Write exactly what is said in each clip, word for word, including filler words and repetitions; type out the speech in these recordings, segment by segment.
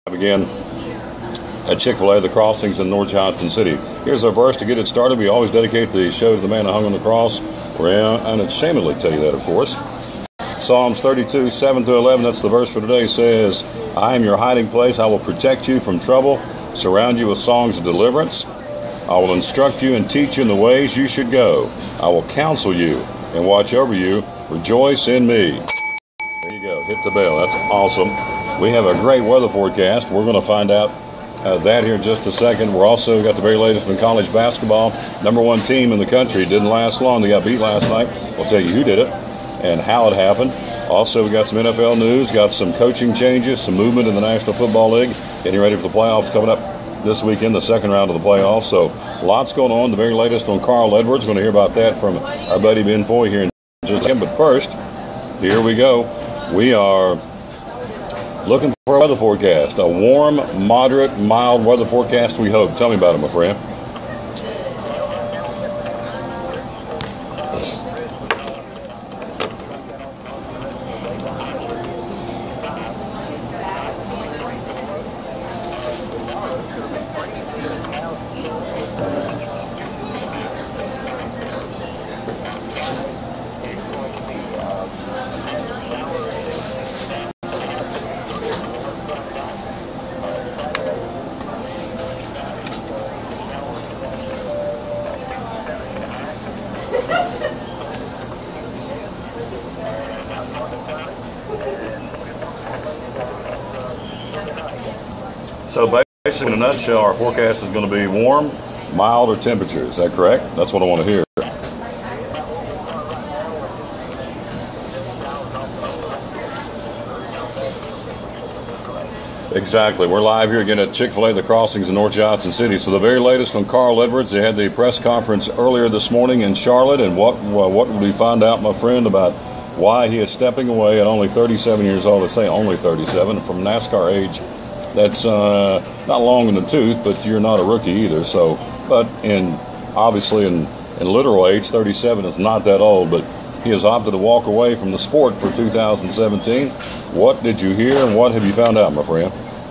Again at Chick-fil-A, the Crossings in North Johnson City. Here's our verse to get it started. We always dedicate the show to the man that hung on the cross. We're unashamedly tell you that, of course. Psalms thirty-two, seven to eleven, that's the verse for today, says, I am your hiding place. I will protect you from trouble, surround you with songs of deliverance. I will instruct you and teach you in the ways you should go. I will counsel you and watch over you. Rejoice in me. There you go. Hit the bell. That's awesome. We have a great weather forecast. We're going to find out uh, that here in just a second. We're also got the very latest in college basketball. Number one team in the country. Didn't last long. They got beat last night. We'll tell you who did it and how it happened. Also, we got some N F L news, got some coaching changes, some movement in the National Football League. Getting ready for the playoffs coming up this weekend, the second round of the playoffs. So lots going on. The very latest on Carl Edwards. We're going to hear about that from our buddy Ben Foy here in just a second. But first, here we go. We are looking for a weather forecast, a warm, moderate, mild weather forecast, we hope. Tell me about it, my friend. So basically, in a nutshell, our forecast is going to be warm, milder temperature. Is that correct? That's what I want to hear. Exactly. We're live here again at Chick-fil-A, the Crossings in North Johnson City. So the very latest on Carl Edwards. They had the press conference earlier this morning in Charlotte. And what uh, what did we find out, my friend, about why he is stepping away at only thirty-seven years old? I say only thirty-seven from NASCAR age. That's uh, not long in the tooth, but you're not a rookie either. So, but in obviously in, in literal age, thirty-seven is not that old. But he has opted to walk away from the sport for two thousand seventeen. What did you hear, and what have you found out, my friend?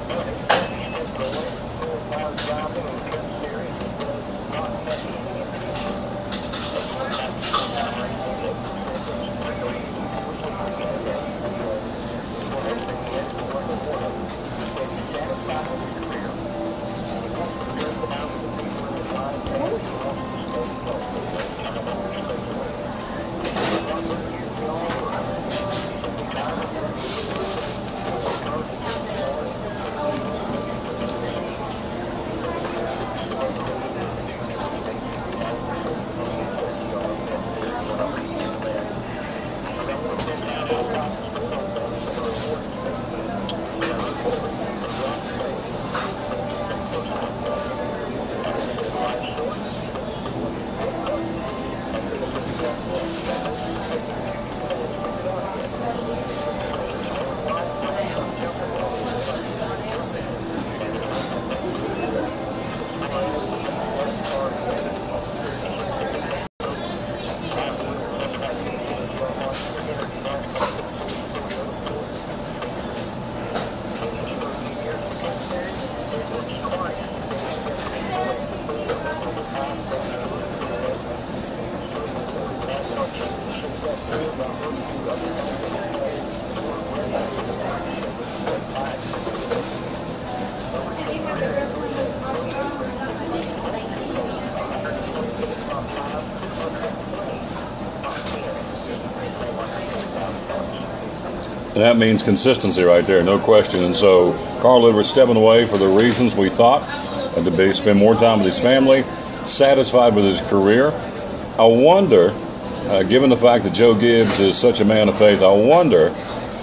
And that means consistency right there, no question. And so Carl Edwards stepping away for the reasons we thought, and to be, spend more time with his family, satisfied with his career. I wonder, uh, given the fact that Joe Gibbs is such a man of faith, I wonder,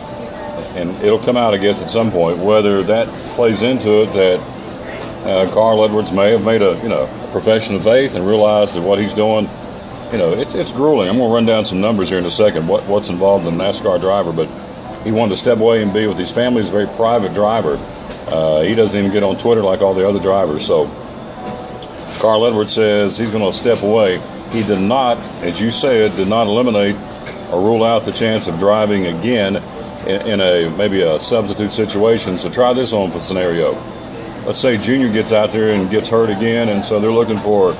and it'll come out, I guess, at some point, whether that plays into it that uh, Carl Edwards may have made a, you know, a profession of faith and realized that what he's doing, you know, it's it's grueling. I'm going to run down some numbers here in a second, what what's involved in a NASCAR driver, but he wanted to step away and be with his family. He's a very private driver. Uh, he doesn't even get on Twitter like all the other drivers. So Carl Edwards says he's going to step away. He did not, as you said, did not eliminate or rule out the chance of driving again in, in a maybe a substitute situation. So try this on for scenario. Let's say Junior gets out there and gets hurt again, and so they're looking for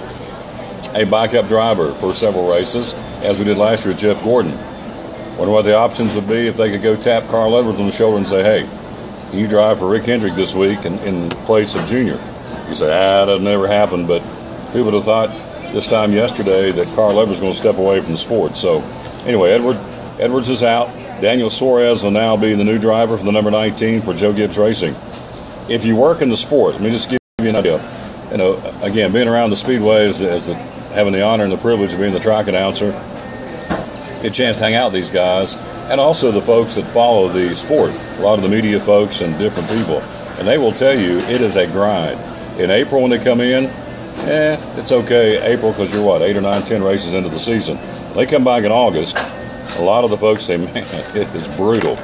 a backup driver for several races, as we did last year with Jeff Gordon. Wonder what the options would be if they could go tap Carl Edwards on the shoulder and say, hey, you drive for Rick Hendrick this week in, in place of Junior. You say, ah, that never happened, but who would have thought this time yesterday that Carl Edwards was going to step away from the sport? So anyway, Edward Edwards is out. Daniel Suarez will now be the new driver for the number nineteen for Joe Gibbs Racing. If you work in the sport, let me just give you an idea. You know, again, being around the speedways as a, having the honor and the privilege of being the track announcer, get a chance to hang out with these guys, and also the folks that follow the sport, a lot of the media folks and different people, and they will tell you it is a grind. In April when they come in, eh, it's okay, April, because you're what, eight or nine, ten races into the season. When they come back in August, a lot of the folks say, man, it is brutal.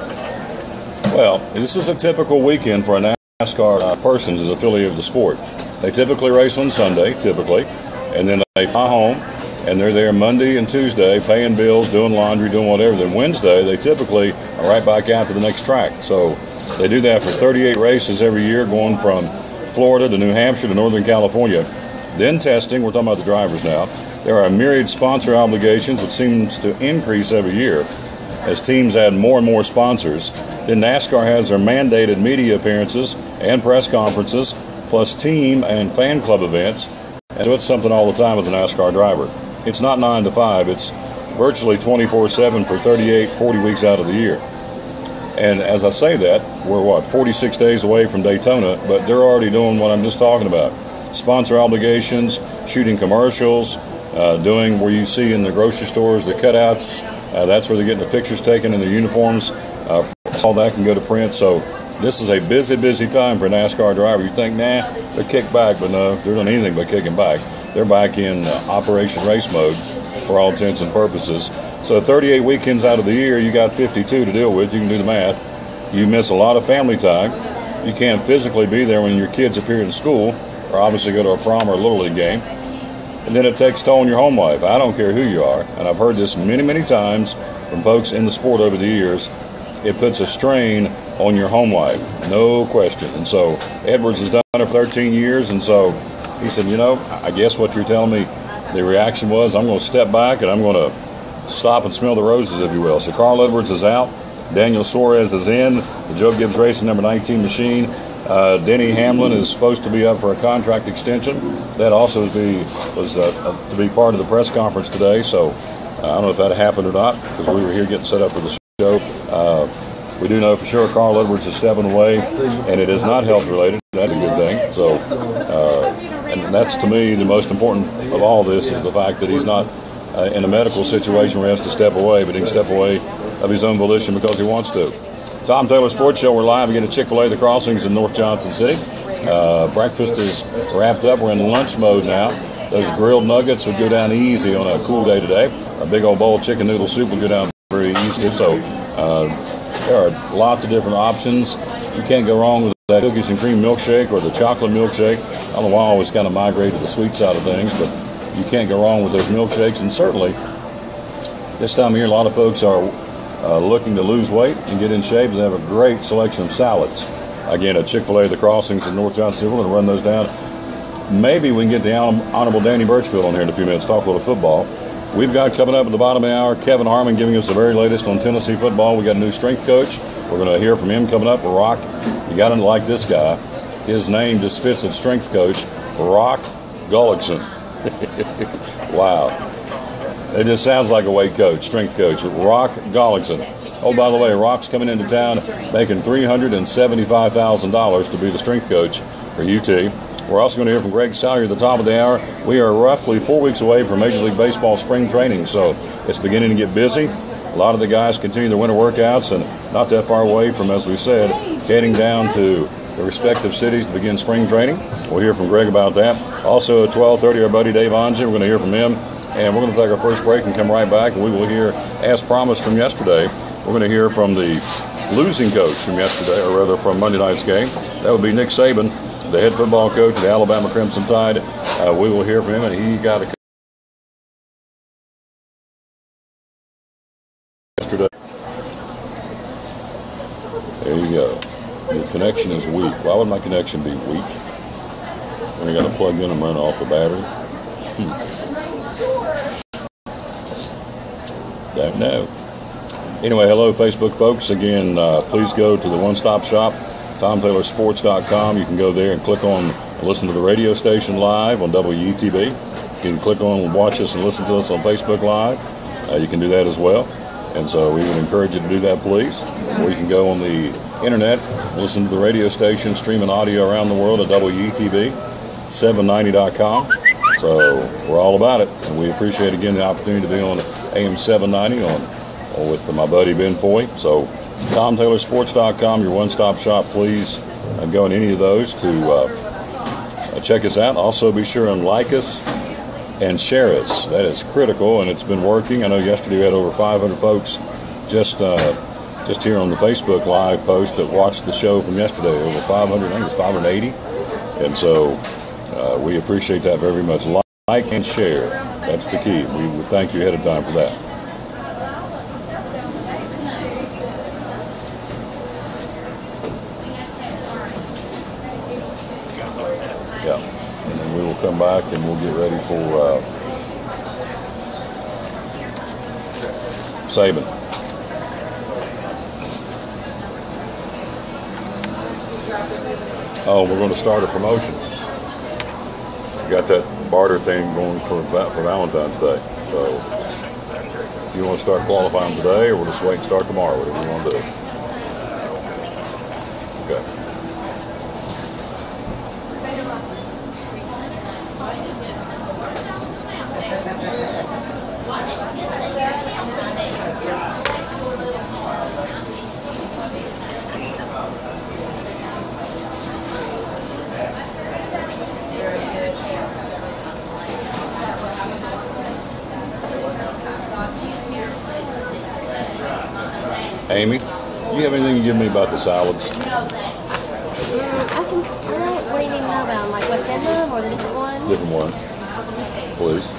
Well, this is a typical weekend for a NASCAR uh, person who's affiliated with the sport. They typically race on Sunday, typically, and then they fly home, and they're there Monday and Tuesday paying bills, doing laundry, doing whatever. Then Wednesday, they typically are right back out to the next track. So they do that for thirty-eight races every year, going from Florida to New Hampshire to Northern California. Then testing, we're talking about the drivers now. There are myriad sponsor obligations, which seems to increase every year as teams add more and more sponsors. Then NASCAR has their mandated media appearances and press conferences, plus team and fan club events. And so it's something all the time as a NASCAR driver. It's not nine to five. It's virtually twenty-four seven for thirty-eight, forty weeks out of the year. And as I say that, we're what, forty-six days away from Daytona, but they're already doing what I'm just talking about. Sponsor obligations, shooting commercials, uh, doing where you see in the grocery stores the cutouts. Uh, that's where they're getting the pictures taken in the uniforms. Uh, all that can go to print. So this is a busy, busy time for a NASCAR driver. You think, nah, they're kicked back, but no, they're doing anything but kicking back. They're back in uh, Operation Race mode for all intents and purposes. So thirty-eight weekends out of the year, you got fifty-two to deal with. You can do the math. You miss a lot of family time. You can't physically be there when your kids appear in school, or obviously go to a prom or a Little League game. And then it takes toll on your home life. I don't care who you are, and I've heard this many, many times from folks in the sport over the years. It puts a strain on your home life, no question. And so Edwards has done it for thirteen years, and so he said, you know, I guess what you're telling me, the reaction was, I'm going to step back and I'm going to stop and smell the roses, if you will. So Carl Edwards is out. Daniel Suarez is in. The Joe Gibbs Racing number nineteen machine. Uh, Denny Hamlin is supposed to be up for a contract extension. That also be, was uh, to be part of the press conference today. So uh, I don't know if that happened or not, because we were here getting set up for the show. Uh, we do know for sure Carl Edwards is stepping away, and it is not health related. That's a good thing. So, uh, and that's to me the most important of all this is the fact that he's not uh, in a medical situation where he has to step away, but he can step away of his own volition because he wants to. Tom Taylor Sports Show. We're live again at Chick-fil-A The Crossings in North Johnson City. Uh, breakfast is wrapped up. We're in lunch mode now. Those grilled nuggets would go down easy on a cool day today. A big old bowl of chicken noodle soup would go down very easy. So uh, there are lots of different options. You can't go wrong with that cookies and cream milkshake or the chocolate milkshake. I don't know why I always kind of migrate to the sweet side of things, but you can't go wrong with those milkshakes. And certainly this time of year, a lot of folks are Uh, looking to lose weight and get in shape. They have a great selection of salads. Again, at Chick-fil-A The Crossings in North Johnson City. We're going to run those down. Maybe we can get the Honorable Danny Birchfield on here in a few minutes, talk a little football. We've got coming up at the bottom of the hour, Kevin Harmon giving us the very latest on Tennessee football. We got a new strength coach. We're going to hear from him coming up. Rock, you got to like this guy. His name just fits at strength coach, Rock Gullickson. Wow. It just sounds like a weight coach, strength coach, Rock Gullickson. Oh, by the way, Rock's coming into town making three hundred seventy-five thousand dollars to be the strength coach for U T. We're also going to hear from Greg Salyer at the top of the hour. We are roughly four weeks away from Major League Baseball spring training, so it's beginning to get busy. A lot of the guys continue their winter workouts, and not that far away from, as we said, heading down to the respective cities to begin spring training. We'll hear from Greg about that. Also at twelve thirty, our buddy Dave Onge, we're going to hear from him. And we're going to take our first break and come right back, and we will hear, as promised from yesterday, we're going to hear from the losing coach from yesterday, or rather from Monday night's game. That would be Nick Saban, the head football coach of the Alabama Crimson Tide. Uh, we will hear from him, and he got a yesterday. you go. Your connection is weak. Why would my connection be weak? When I got it plugged in and run off the battery? Hmm. Don't know. Anyway, hello, Facebook folks. Again, uh, please go to the one-stop shop, tom taylor sports dot com. You can go there and click on and listen to the radio station live on W E T B. You can click on and watch us and listen to us on Facebook Live. Uh, you can do that as well. And so we would encourage you to do that, please. Or you can go on the internet, listen to the radio station, streaming audio around the world at W E T B seven ninety dot com. So we're all about it. And we appreciate, again, the opportunity to be on A M seven ninety on with my buddy Ben Foy. So tom taylor sports dot com, your one-stop shop. Please uh, go on any of those to uh, uh, check us out. Also, be sure and like us and share us. That is critical, and it's been working. I know yesterday we had over five hundred folks just uh, just here on the Facebook Live post that watched the show from yesterday. Over five hundred, I think it's five hundred eighty. And so uh, we appreciate that very much. Like and share. That's the key. We would thank you ahead of time for that. Yeah, and then we will come back and we'll get ready for uh, Saban. Oh, we're going to start a promotion. We got that barter thing going for for Valentine's Day. So if you want to start qualifying today, or we'll just wait and start tomorrow, whatever you want to do. Okay. Amy, do you have anything to give me about the salads? Mm, I can. I don't. What do you need to know about them? Like what's in them, or the different ones? Different ones, please.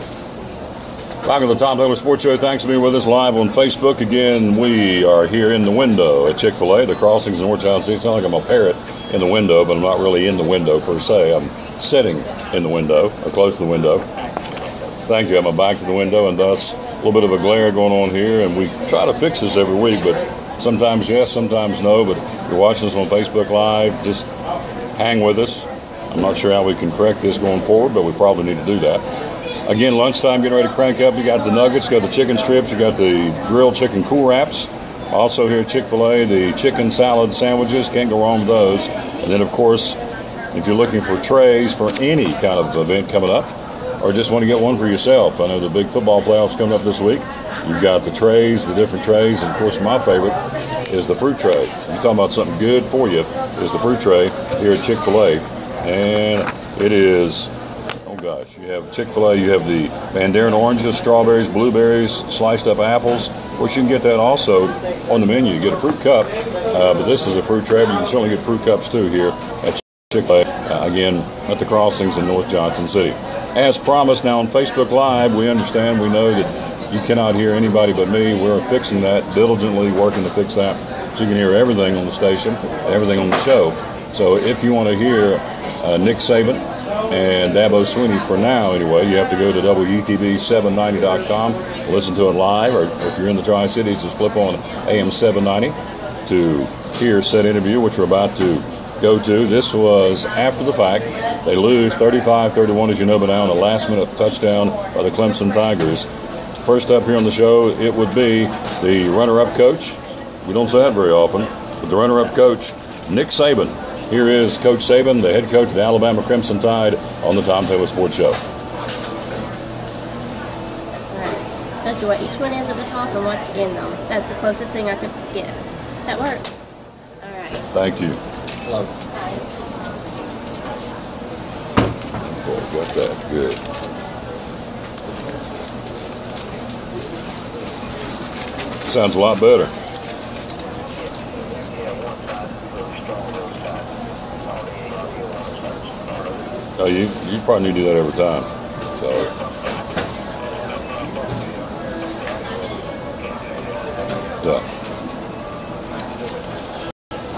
Welcome to the Tom Taylor Sports Show. Thanks for being with us live on Facebook. Again, we are here in the window at Chick-fil-A, the Crossings in North Child City. It sounds like I'm a parrot in the window, but I'm not really in the window per se. I'm sitting in the window, or close to the window. Thank you. I have my back to the window, and thus a little bit of a glare going on here. And we try to fix this every week, but sometimes yes, sometimes no. But if you're watching us on Facebook Live, just hang with us. I'm not sure how we can correct this going forward, but we probably need to do that. Again, lunchtime, getting ready to crank up. You got the nuggets, you got the chicken strips, you got the grilled chicken cool wraps. Also here at Chick-fil-A, the chicken salad sandwiches. Can't go wrong with those. And then, of course, if you're looking for trays for any kind of event coming up, or just want to get one for yourself. I know the big football playoffs coming up this week. You've got the trays, the different trays, and of course my favorite is the fruit tray. You're talking about something good for you, is the fruit tray here at Chick-fil-A. And it is, oh gosh, you have Chick-fil-A, you have the mandarin oranges, strawberries, blueberries, sliced up apples. Of course, you can get that also on the menu. You get a fruit cup, uh, but this is a fruit tray, but you can certainly get fruit cups too here at Chick-fil-A, uh, again, at the Crossings in North Johnson City. As promised, now on Facebook Live, we understand, we know that you cannot hear anybody but me. We're fixing that, diligently working to fix that, so you can hear everything on the station and everything on the show. So if you want to hear uh, Nick Saban and Dabo Swinney for now anyway, you have to go to W E T B seven ninety dot com, listen to it live, or if you're in the Tri-Cities, just flip on A M seven ninety to hear said interview, which we're about to go to. This was after the fact. They lose thirty-five thirty-one, as you know, but now on a last-minute touchdown by the Clemson Tigers. First up here on the show, it would be the runner-up coach. We don't say that very often, but the runner-up coach, Nick Saban. Here is Coach Saban, the head coach of the Alabama Crimson Tide, on the Tom Taylor Sports Show. All right. Let's do what each one is at the top and what's in them. That's the closest thing I could get. That worked. All right. Thank you. Hello. Okay, got that. Good. Sounds a lot better. Oh, you you probably need to do that every time. So. Yeah.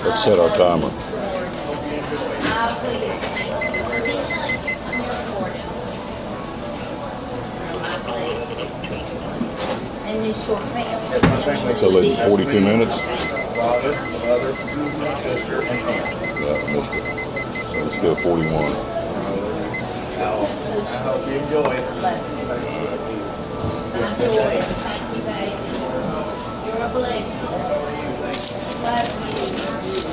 Let's set our timer. So like forty-two minutes. Father, mother, sister, and aunt. Yeah, I missed it. So let's go forty-one. I hope you enjoy it. Enjoy it. Thank you, baby. You're a blessing. Love you.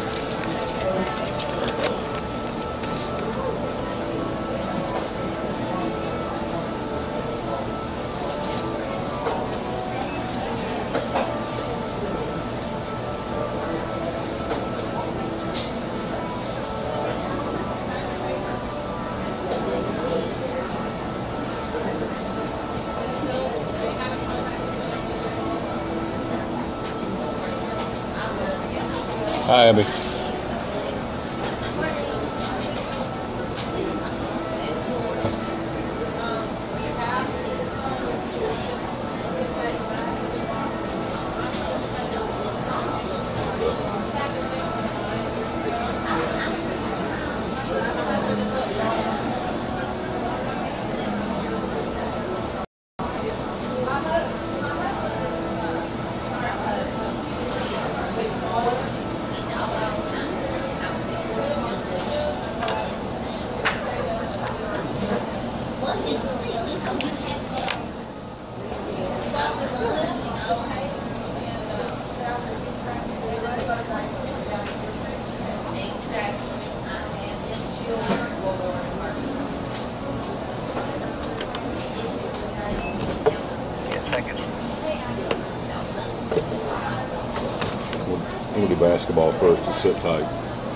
Hi, Abby. We'll do basketball first. Just sit tight.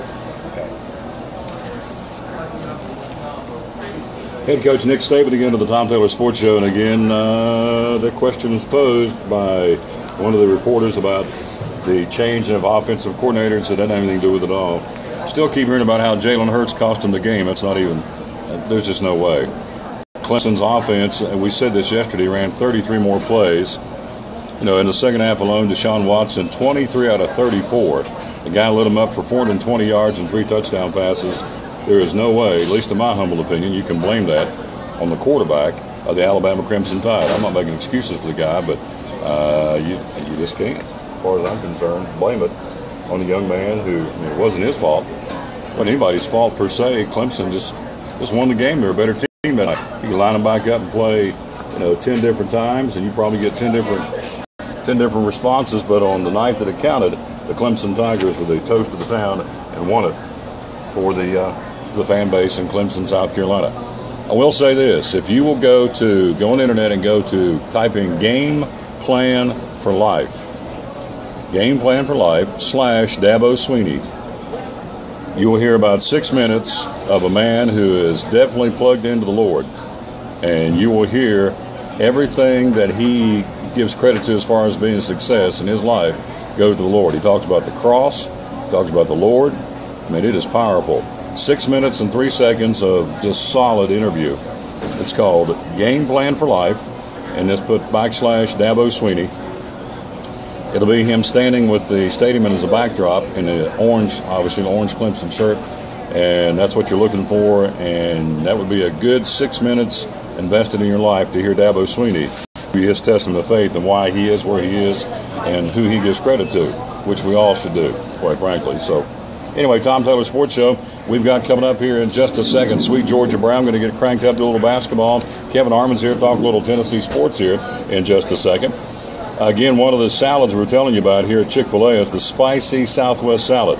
Head coach Nick Saban again to the Tom Taylor Sports Show, and again uh, the question was posed by one of the reporters about the change of offensive coordinators. That doesn't have anything to do with it all. Still keep hearing about how Jalen Hurts cost him the game. That's not even. There's just no way. Clemson's offense, and we said this yesterday, ran thirty-three more plays. You know, in the second half alone, Deshaun Watson, twenty-three out of thirty-four. The guy lit him up for four hundred twenty yards and three touchdown passes. There is no way, at least in my humble opinion, you can blame that on the quarterback of the Alabama Crimson Tide. I'm not making excuses for the guy, but uh, you you just can't, as far as I'm concerned, blame it on a young man who, I mean, it wasn't his fault. It wasn't anybody's fault per se. Clemson just, just won the game. They're a better team that night. You can line them back up and play, you know, ten different times, and you probably get ten different ten different responses, but on the night that it counted, the Clemson Tigers were the toast of the town and won it for the uh, the fan base in Clemson, South Carolina. I will say this: if you will go to go on the internet and go to type in Game Plan for Life, Game Plan for Life slash Dabo Swinney, you will hear about six minutes of a man who is definitely plugged into the Lord, and you will hear everything that he gives credit to as far as being a success in his life goes to the Lord. He talks about the cross, he talks about the Lord. I mean, it is powerful. Six minutes and three seconds of just solid interview. It's called Game Plan for Life, and just put backslash Dabo Swinney. It'll be him standing with the stadium as a backdrop in the orange, obviously an orange Clemson shirt, and that's what you're looking for, and that would be a good six minutes invested in your life to hear Dabo Swinney his testament of faith and why he is where he is and who he gives credit to, which we all should do, quite frankly. So anyway, Tom Taylor Sports Show, we've got coming up here in just a second, Sweet Georgia Brown, going to get cranked up to a little basketball. Kevin Harmon's here to talk a little Tennessee sports here in just a second. Again, one of the salads we're telling you about here at Chick-fil-A is the Spicy Southwest Salad.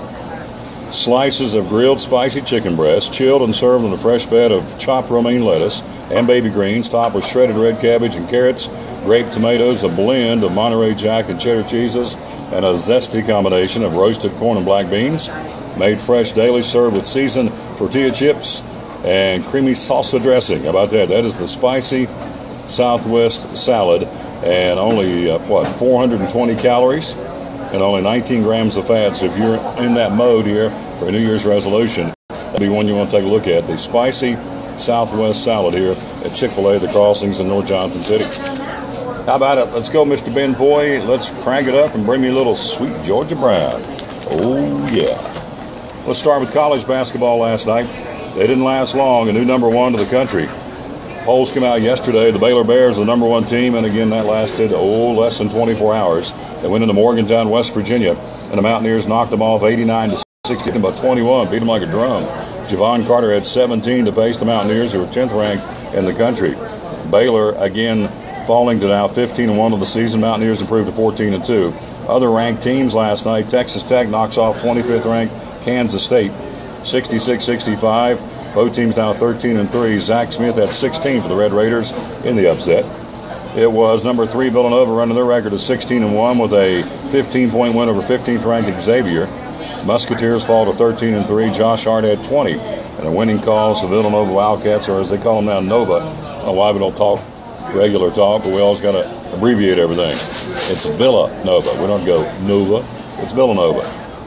Slices of grilled spicy chicken breast, chilled and served on a fresh bed of chopped romaine lettuce and baby greens, topped with shredded red cabbage and carrots, grape tomatoes, a blend of Monterey Jack and cheddar cheeses, and a zesty combination of roasted corn and black beans. Made fresh daily, served with seasoned tortilla chips and creamy salsa dressing. How about that? That is the Spicy Southwest Salad, and only, uh, what, four hundred twenty calories and only nineteen grams of fat. So if you're in that mode here for a New Year's resolution, that'll be one you want to take a look at. The Spicy Southwest Salad here at Chick-fil-A, the Crossings in North Johnson City. How about it? Let's go, Mister Ben Foy. Let's crank it up and bring me a little Sweet Georgia Brown. Oh, yeah. Let's start with college basketball last night. They didn't last long. A new number one to the country. Polls came out yesterday. The Baylor Bears are the number one team, and again, that lasted, oh, less than twenty-four hours. They went into Morgantown, West Virginia, and the Mountaineers knocked them off eighty-nine to sixty, about twenty-one, beat them like a drum. Javon Carter had seventeen to face the Mountaineers, who were tenth ranked in the country. Baylor, again, falling to now fifteen and one of the season. Mountaineers improved to fourteen and two. Other ranked teams last night, Texas Tech knocks off twenty-fifth ranked Kansas State, sixty-six sixty-five. Both teams now thirteen and three. Zach Smith had sixteen for the Red Raiders in the upset. It was number three Villanova running their record of sixteen and one with a fifteen-point win over fifteenth ranked Xavier. Musketeers fall to thirteen and three. Josh Hart had twenty. And the winning calls, the Villanova Wildcats, or as they call them now, Nova. I don't know why we don't talk regular talk, but we always got to abbreviate everything. It's Villanova. We don't go Nova. It's Villanova.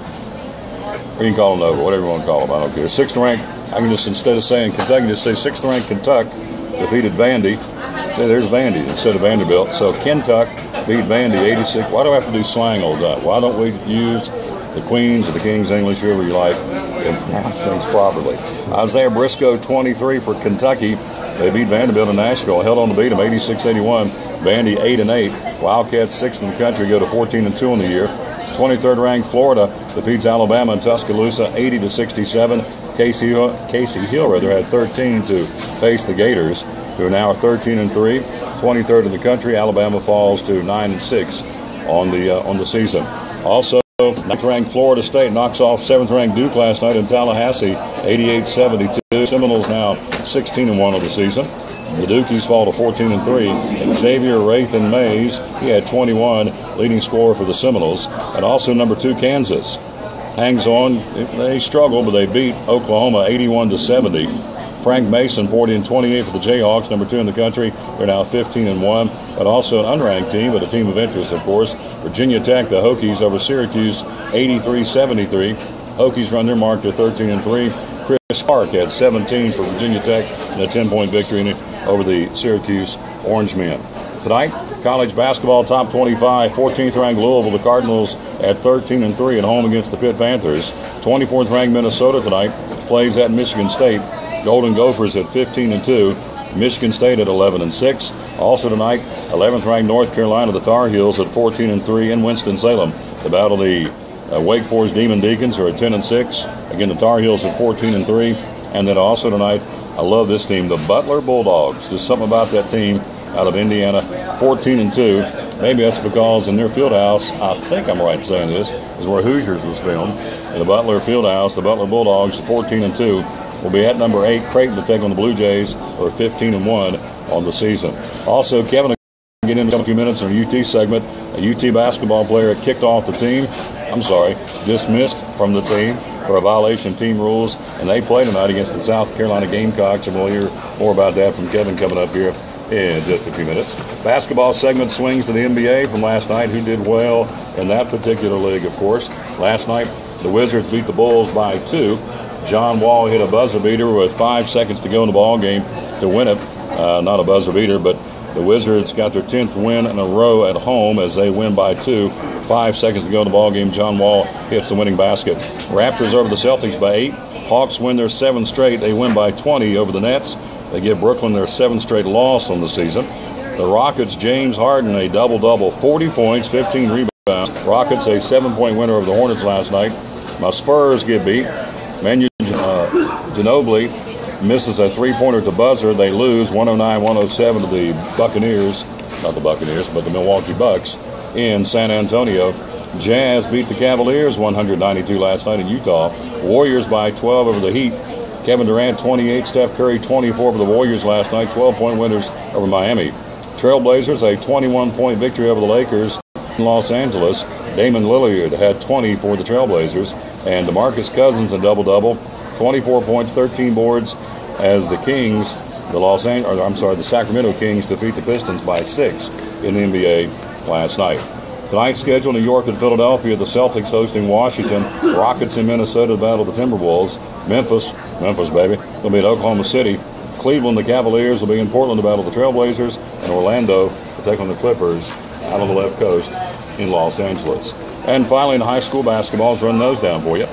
Or you can call them Nova, whatever you want to call them. I don't care. Sixth ranked. I can just, instead of saying Kentucky, just say sixth ranked Kentucky defeated Vandy. Say there's Vandy instead of Vanderbilt. So Kentucky beat Vandy eighty-six. Why do I have to do slang all the time? Why don't we use the Queens or the Kings English, whoever you like, and pronounce things properly? Isaiah Briscoe, twenty-three for Kentucky. They beat Vanderbilt in Nashville, held on to beat them eighty-six eighty-one. Vandy eight and eight. Wildcats sixth in the country, go to fourteen and two in the year. twenty-third ranked Florida defeats Alabama in Tuscaloosa eighty to sixty-seven. Casey Hill, Casey Hill rather had thirteen to face the Gators, who are now thirteen and three. twenty-third in the country. Alabama falls to nine and six on the uh, on the season. Also, ninth ranked Florida State knocks off seventh ranked Duke last night in Tallahassee, eighty-eight seventy-two. Seminoles now sixteen and one of the season. The Dukies fall to fourteen and three. Xavier Rathan Mays, he had twenty-one, leading scorer for the Seminoles. And also number two, Kansas hangs on. They struggle, but they beat Oklahoma eighty-one to seventy. Frank Mason, forty and twenty-eight for the Jayhawks, number two in the country. They're now fifteen and one. But also an unranked team, but a team of interest, of course. Virginia Tech, the Hokies over Syracuse, eighty-three seventy-three. Hokies run their mark to thirteen and three. Chris Clark had seventeen for Virginia Tech and a ten-point victory over the Syracuse Orange Men. Tonight, college basketball top twenty-five, fourteenth ranked Louisville, the Cardinals at thirteen and three at home against the Pitt Panthers. twenty-fourth ranked Minnesota tonight plays at Michigan State. Golden Gophers at fifteen and two. Michigan State at eleven and six. Also tonight, eleventh ranked North Carolina, the Tar Heels at fourteen and three in Winston-Salem. The battle the uh, Wake Forest Demon Deacons are at ten and six. Again, the Tar Heels at fourteen and three. And then also tonight, I love this team, the Butler Bulldogs. There's something about that team out of Indiana, fourteen and two. Maybe that's because in their field house, I think I'm right in saying this, is where Hoosiers was filmed. In the Butler field house, the Butler Bulldogs are fourteen and two. Will be at number eight, Creighton, to take on the Blue Jays, who are fifteen and one on the season. Also, Kevin will get into a few minutes in a U T segment. A U T basketball player kicked off the team. I'm sorry, dismissed from the team for a violation of team rules, and they play tonight against the South Carolina Gamecocks, and we'll hear more about that from Kevin coming up here in just a few minutes. Basketball segment swings to the N B A from last night. Who did well in that particular league, of course? Last night, the Wizards beat the Bulls by two. John Wall hit a buzzer beater with five seconds to go in the ball game to win it. Uh, not a buzzer beater, but the Wizards got their tenth win in a row at home as they win by two. Five seconds to go in the ball game. John Wall hits the winning basket. Raptors over the Celtics by eight. Hawks win their seventh straight. They win by twenty over the Nets. They give Brooklyn their seventh straight loss on the season. The Rockets, James Harden, a double-double, forty points, fifteen rebounds. Rockets, a seven-point winner over the Hornets last night. My Spurs get beat. Manu uh, Ginobili misses a three-pointer at the buzzer. They lose one oh nine one oh seven to the Buccaneers. Not the Buccaneers, but the Milwaukee Bucks in San Antonio. Jazz beat the Cavaliers one ninety-two last night in Utah. Warriors by twelve over the Heat. Kevin Durant twenty-eight, Steph Curry twenty-four for the Warriors last night, twelve-point winners over Miami. Trailblazers, a twenty-one-point victory over the Lakers in Los Angeles. Damon Lillard had twenty for the Trailblazers. And DeMarcus Cousins a double-double, twenty-four points, thirteen boards as the Kings, the Los Angeles, or I'm sorry, the Sacramento Kings defeat the Pistons by six in the N B A last night. Tonight's schedule, New York and Philadelphia, the Celtics hosting Washington, Rockets in Minnesota, the battle of the Timberwolves, Memphis, Memphis baby, will be at Oklahoma City, Cleveland, the Cavaliers will be in Portland, the battle of the Trailblazers, and Orlando will take on the Clippers out on the left coast in Los Angeles. And finally, in high school basketball, let's run those down for you.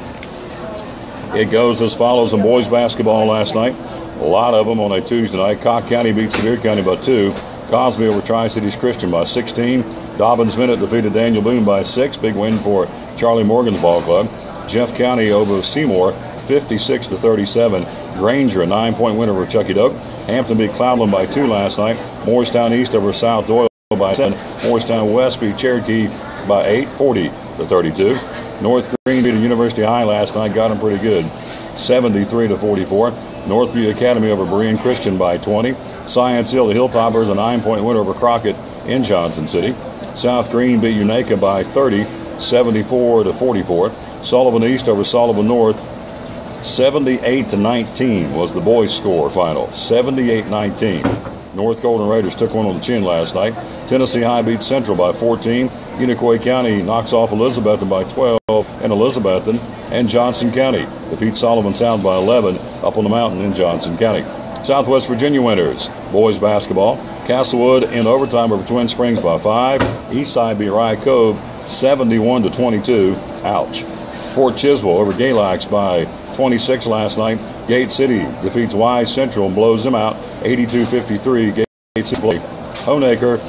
It goes as follows in boys basketball last night. A lot of them on a Tuesday night. Cock County beat Sevier County by two. Cosby over Tri-Cities Christian by sixteen. Dobbins Minute defeated Daniel Boone by six. Big win for Charlie Morgan's ball club. Jeff County over Seymour, fifty-six to thirty-seven. Granger, a nine-point win over Chucky Doak. Hampton beat Cloudland by two last night. Morristown East over South Doyle by seven. Morristown West beat Cherokee by eight, forty to thirty-two. North Green beat University High last night, got them pretty good, seventy-three to forty-four. Northview Academy over Berean Christian by twenty. Science Hill, the Hilltoppers, a nine-point win over Crockett in Johnson City. South Green beat Unaka by thirty, seventy-four to forty-four. Sullivan East over Sullivan North, seventy-eight to nineteen was the boys' score final. seventy-eight nineteen. North Golden Raiders took one on the chin last night. Tennessee High beat Central by fourteen. Unicoi County knocks off Elizabethton by twelve, and Elizabethton and Johnson County defeat Sullivan South by eleven up on the mountain in Johnson County. Southwest Virginia winners, boys basketball. Castlewood in overtime over Twin Springs by five. Eastside beat Rye Cove seventy-one to twenty-two. Ouch. Fort Chiswell over Galax by twenty-six last night. Gate City defeats Wise Central and blows them out eighty-two fifty-three. Gate City play. Honaker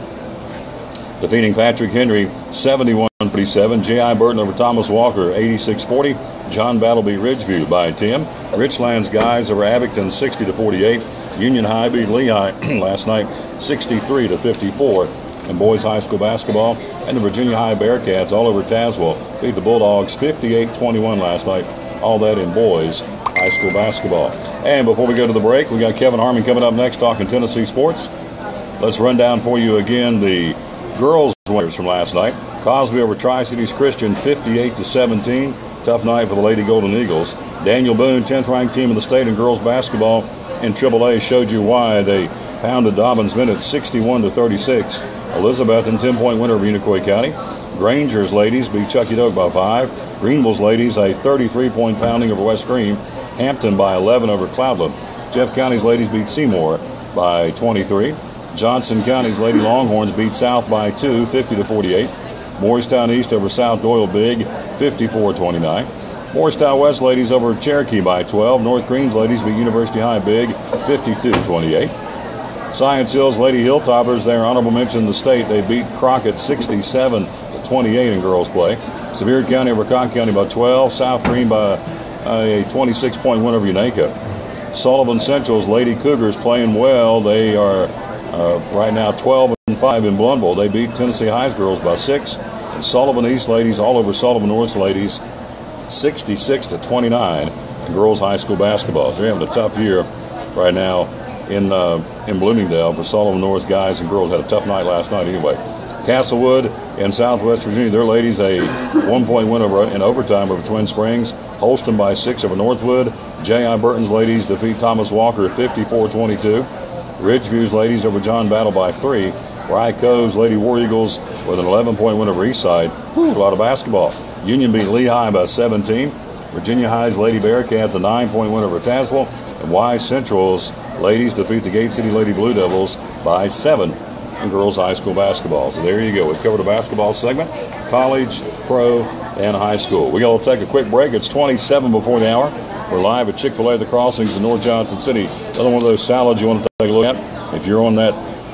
defeating Patrick Henry seventy-one forty-seven. J I Burton over Thomas Walker eighty-six forty. John Battle beat Ridgeview by ten. Richlands guys over Abington sixty to forty-eight. Union High beat Lehigh last night sixty-three to fifty-four. And boys high school basketball and the Virginia High Bearcats all over Tazewell beat the Bulldogs fifty-eight twenty-one last night. All that in boys high school basketball. And before we go to the break, we got Kevin Harmon coming up next talking Tennessee sports. Let's run down for you again the girls winners from last night. Cosby over Tri-Cities Christian fifty-eight to seventeen. Tough night for the Lady Golden Eagles. Daniel Boone, tenth ranked team in the state in girls basketball in triple A, showed you why. They pounded Dobbins Minute sixty-one to thirty-six. Elizabethton, ten-point winner of Unicoi County. Granger's ladies beat Chucky Doak by five. Greenville's ladies a thirty-three point pounding over West Green. Hampton by eleven over Cloudland. Jeff County's ladies beat Seymour by twenty-three. Johnson County's Lady Longhorns beat South by two, fifty to forty-eight. Morristown East over South Doyle Big, fifty-four twenty-nine. Morristown West ladies over Cherokee by twelve. North Green's ladies beat University High Big, fifty-two twenty-eight. Science Hill's Lady Hilltoppers, their honorable mention in the state, they beat Crockett sixty-seven to twenty-eight in girls play. Sevier County over Cock County by twelve. South Green by a twenty-six point win over Unaka. Sullivan Central's Lady Cougars playing well. They are uh, right now twelve and five in Blundville. They beat Tennessee High's girls by six. And Sullivan East ladies all over Sullivan North's ladies, sixty-six to twenty-nine in girls high school basketball. So they're having a tough year right now in uh, in Bloomingdale for Sullivan North guys and girls. Had a tough night last night anyway. Castlewood in Southwest Virginia, their ladies a one-point win over in overtime over Twin Springs. Holston by six over Northwood. J I Burton's ladies defeat Thomas Walker fifty-four twenty-two. Ridgeview's ladies over John Battle by three. Rye Cove's Lady War Eagles with an eleven-point win over Eastside. Whew, a lot of basketball. Union beat Lehigh by seventeen. Virginia High's Lady Bearcats a nine-point win over Tazewell. And Wise Central's ladies defeat the Gate City Lady Blue Devils by seven in girls high school basketball. So there you go. We've covered the basketball segment, college, pro, and high school. We got to take a quick break. It's twenty-seven before the hour. We're live at Chick-fil-A The Crossings in North Johnson City. Another one of those salads you want to take a look at. If you're on that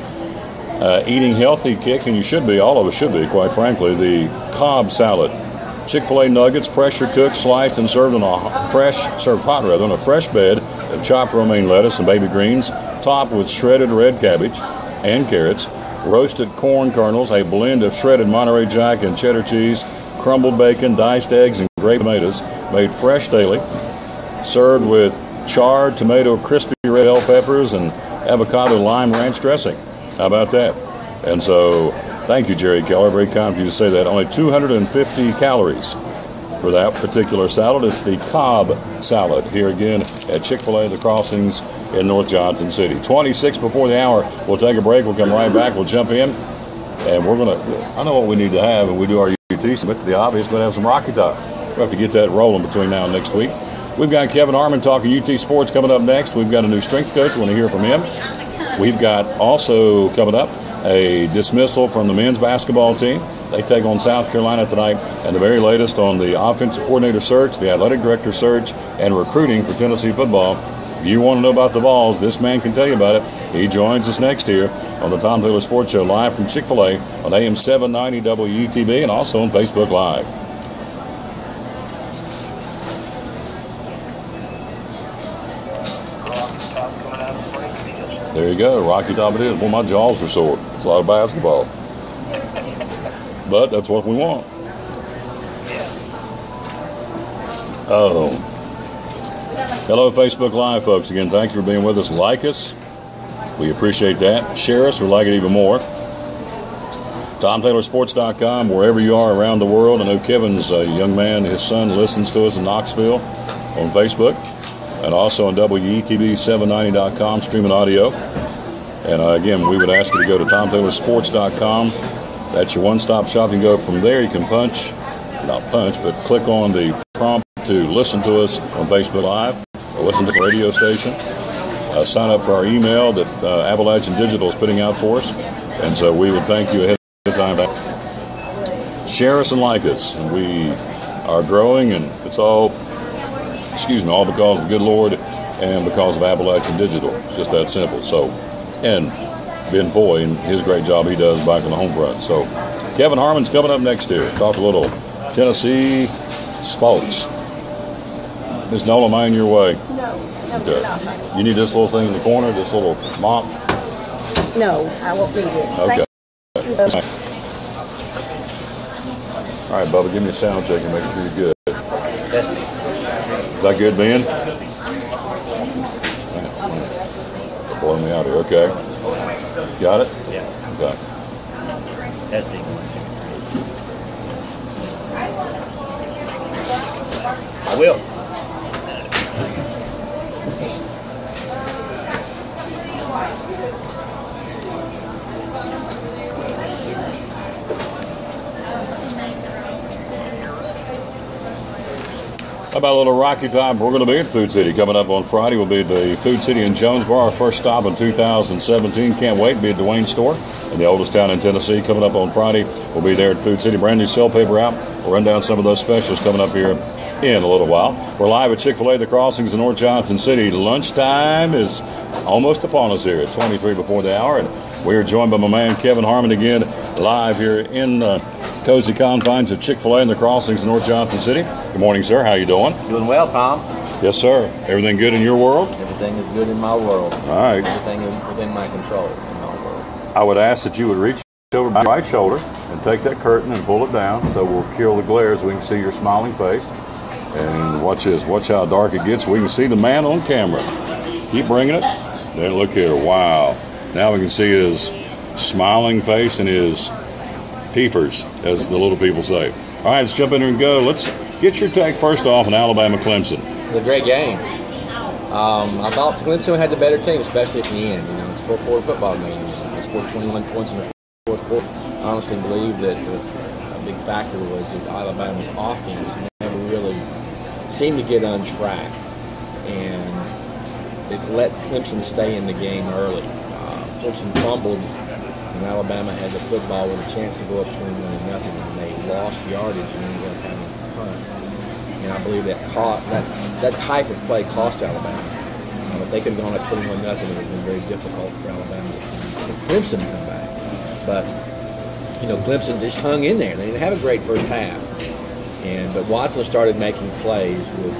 uh, eating healthy kick, and you should be, all of us should be, quite frankly, the Cobb salad. Chick-fil-A nuggets, pressure cooked, sliced, and served on a fresh, served hot rather, on a fresh bed of chopped romaine lettuce and baby greens, topped with shredded red cabbage and carrots, roasted corn kernels, a blend of shredded Monterey Jack and cheddar cheese, crumbled bacon, diced eggs, and grape tomatoes, made fresh daily, served with charred tomato, crispy red bell peppers, and avocado lime ranch dressing. How about that? And so, thank you, Jerry Keller. Very kind of you to say that. Only two hundred fifty calories for that particular salad. It's the Cobb salad here again at Chick-fil-A The Crossings in North Johnson City. twenty-six before the hour. We'll take a break. We'll come right back. We'll jump in. And we're going to, I know what we need to have, and we do our U T, but the obvious, but have some Rocky Top. We'll have to get that rolling between now and next week. We've got Kevin Harmon talking U T sports coming up next. We've got a new strength coach. We want to hear from him. We've got also coming up a dismissal from the men's basketball team. They take on South Carolina tonight, and the very latest on the offensive coordinator search, the athletic director search, and recruiting for Tennessee football. If you want to know about the Vols, this man can tell you about it. He joins us next here on the Tom Taylor Sports Show, live from Chick-fil-A on A M seven ninety W E T B and also on Facebook Live. There you go, Rocky Top it is. Well, my jaws are sore. It's a lot of basketball. But that's what we want. Oh. Hello, Facebook Live, folks. Again, thank you for being with us. Like us. We appreciate that. Share us. We like it even more. Tom Taylor Sports dot com, wherever you are around the world. I know Kevin's a young man. His son listens to us in Knoxville on Facebook. And also on W E T B seven ninety dot com, streaming audio. And uh, again, we would ask you to go to Tom Taylor Sports dot com. That's your one-stop shop. You can go from there. You can punch, not punch, but click on the prompt to listen to us on Facebook Live or listen to the radio station. Uh, sign up for our email that uh, Appalachian Digital is putting out for us. And so we would thank you ahead of time. Share us and like us. And we are growing, and it's all... excuse me, all because of the good Lord and because of Appalachian Digital. It's just that simple. So, and Ben Foy and his great job he does back on the home front. So, Kevin Harmon's coming up next here. Talk a little Tennessee sports. Miss Nola, am I in your way? No, no, Okay. not. You need this little thing in the corner, this little mop? No, I won't need it. Okay. Thank you. All right, Bubba, give me a sound check and make sure you're good. Is that good, Ben? Blowing me out here. Okay. Got it? Yeah. Okay. Testing. I will. How about a little Rocky time? We're going to be at Food City coming up on Friday. We'll be at the Food City in Jonesboro, our first stop in two thousand seventeen. Can't wait. Be at Dwayne Store in the oldest town in Tennessee. Coming up on Friday, we'll be there at Food City. Brand new sale paper out. We'll run down some of those specials coming up here in a little while. We're live at Chick-fil-A, the Crossings in North Johnson City. Lunchtime is almost upon us here at twenty-three before the hour. And we are joined by my man Kevin Harmon again, live here in uh, cozy confines of Chick-fil-A in the Crossings in North Johnson City. Good morning, sir. How you doing? Doing well, Tom. Yes, sir. Everything good in your world? Everything is good in my world. All right. Everything is within my control in my world. I would ask that you would reach over my right shoulder and take that curtain and pull it down so we'll kill the glare so we can see your smiling face. And watch this. Watch how dark it gets. We can see the man on camera. Keep bringing it. Then look here. Wow. Now we can see his smiling face and his teethers, as the little people say. All right, let's jump in there and go. Let's get your take first off on Alabama-Clemson. It was a great game. Um, I thought Clemson had the better team, especially at the end. You know, it's a four-quarter football game. They scored twenty-one points in the fourth quarter. I honestly believe that the, a big factor was that Alabama's offense never really seemed to get on track, and it let Clemson stay in the game early. Uh, Clemson fumbled, and Alabama had the football with a chance to go up twenty-one to nothing, and they lost yardage and ended up having a punt. And I believe that caught, that that type of play cost Alabama. Um, if they could have gone up twenty-one nothing, it would have been very difficult for Alabama for Clemson to come back. But you know, Clemson just hung in there. They didn't have a great first half, and but Watson started making plays with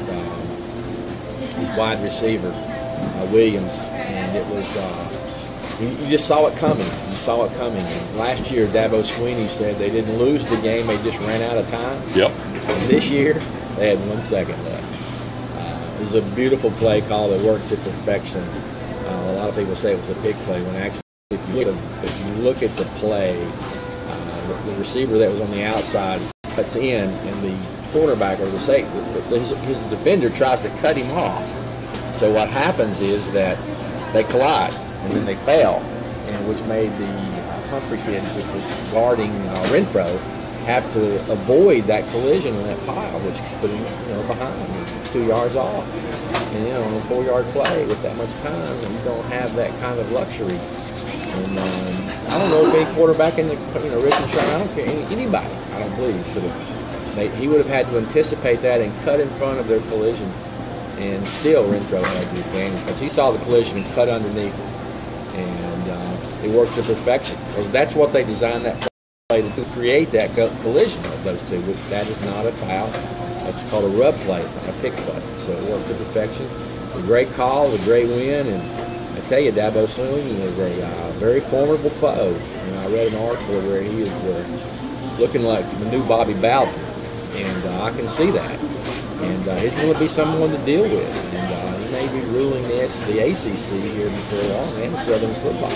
um, his wide receiver uh, Williams, and it was. Uh, You, you just saw it coming. You saw it coming. And last year, Dabo Swinney said they didn't lose the game; they just ran out of time. Yep. And this year, they had one second left. Uh, it was a beautiful play call that worked to perfection. Uh, a lot of people say it was a big play when actually, if you look, if you look at the play, uh, the, the receiver that was on the outside cuts in, and the cornerback or the safety, his, his defender tries to cut him off. So what happens is that they collide. And then they fell, and which made the uh, Humphrey kid, which was guarding uh, Renfro, have to avoid that collision in that pile, which put him, you know, behind, two yards off. And you know, on a four-yard play with that much time, you don't have that kind of luxury. And um, I don't know if any quarterback in the, you know, Richard Sherman, I don't care, any, anybody, I don't believe, could have made, he would have had to anticipate that and cut in front of their collision. And still Renfro had the advantage because he saw the collision and cut underneath it. And uh, it worked to perfection. Because that's what they designed that play to create, that collision of those two, which that is not a foul. That's called a rub play. It's not a pick play. So it worked to perfection. A great call, a great win, and I tell you, Dabo Swinney is a uh, very formidable foe. You know, I read an article where he is uh, looking like the new Bobby Bowden, and uh, I can see that. And uh, he's going to be someone to deal with. And uh, he may be ruling the, the A C C here before long, and Southern football.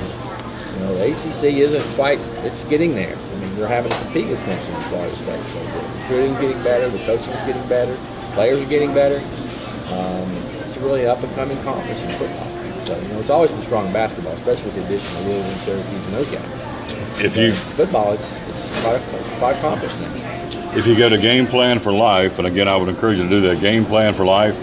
You know, the A C C isn't quite, it's getting there. I mean, we're having to compete with Clemson and Florida State. So the recruiting's getting better, the coaching's getting better, players are getting better. Um, it's a really up-and-coming conference in football. So, you know, it's always been strong in basketball, especially with the addition of Louisville and Syracuse and those guys. If you football, it's it's quite, quite accomplished now. If you go to Game Plan for Life, and again, I would encourage you to do that, Game Plan for Life,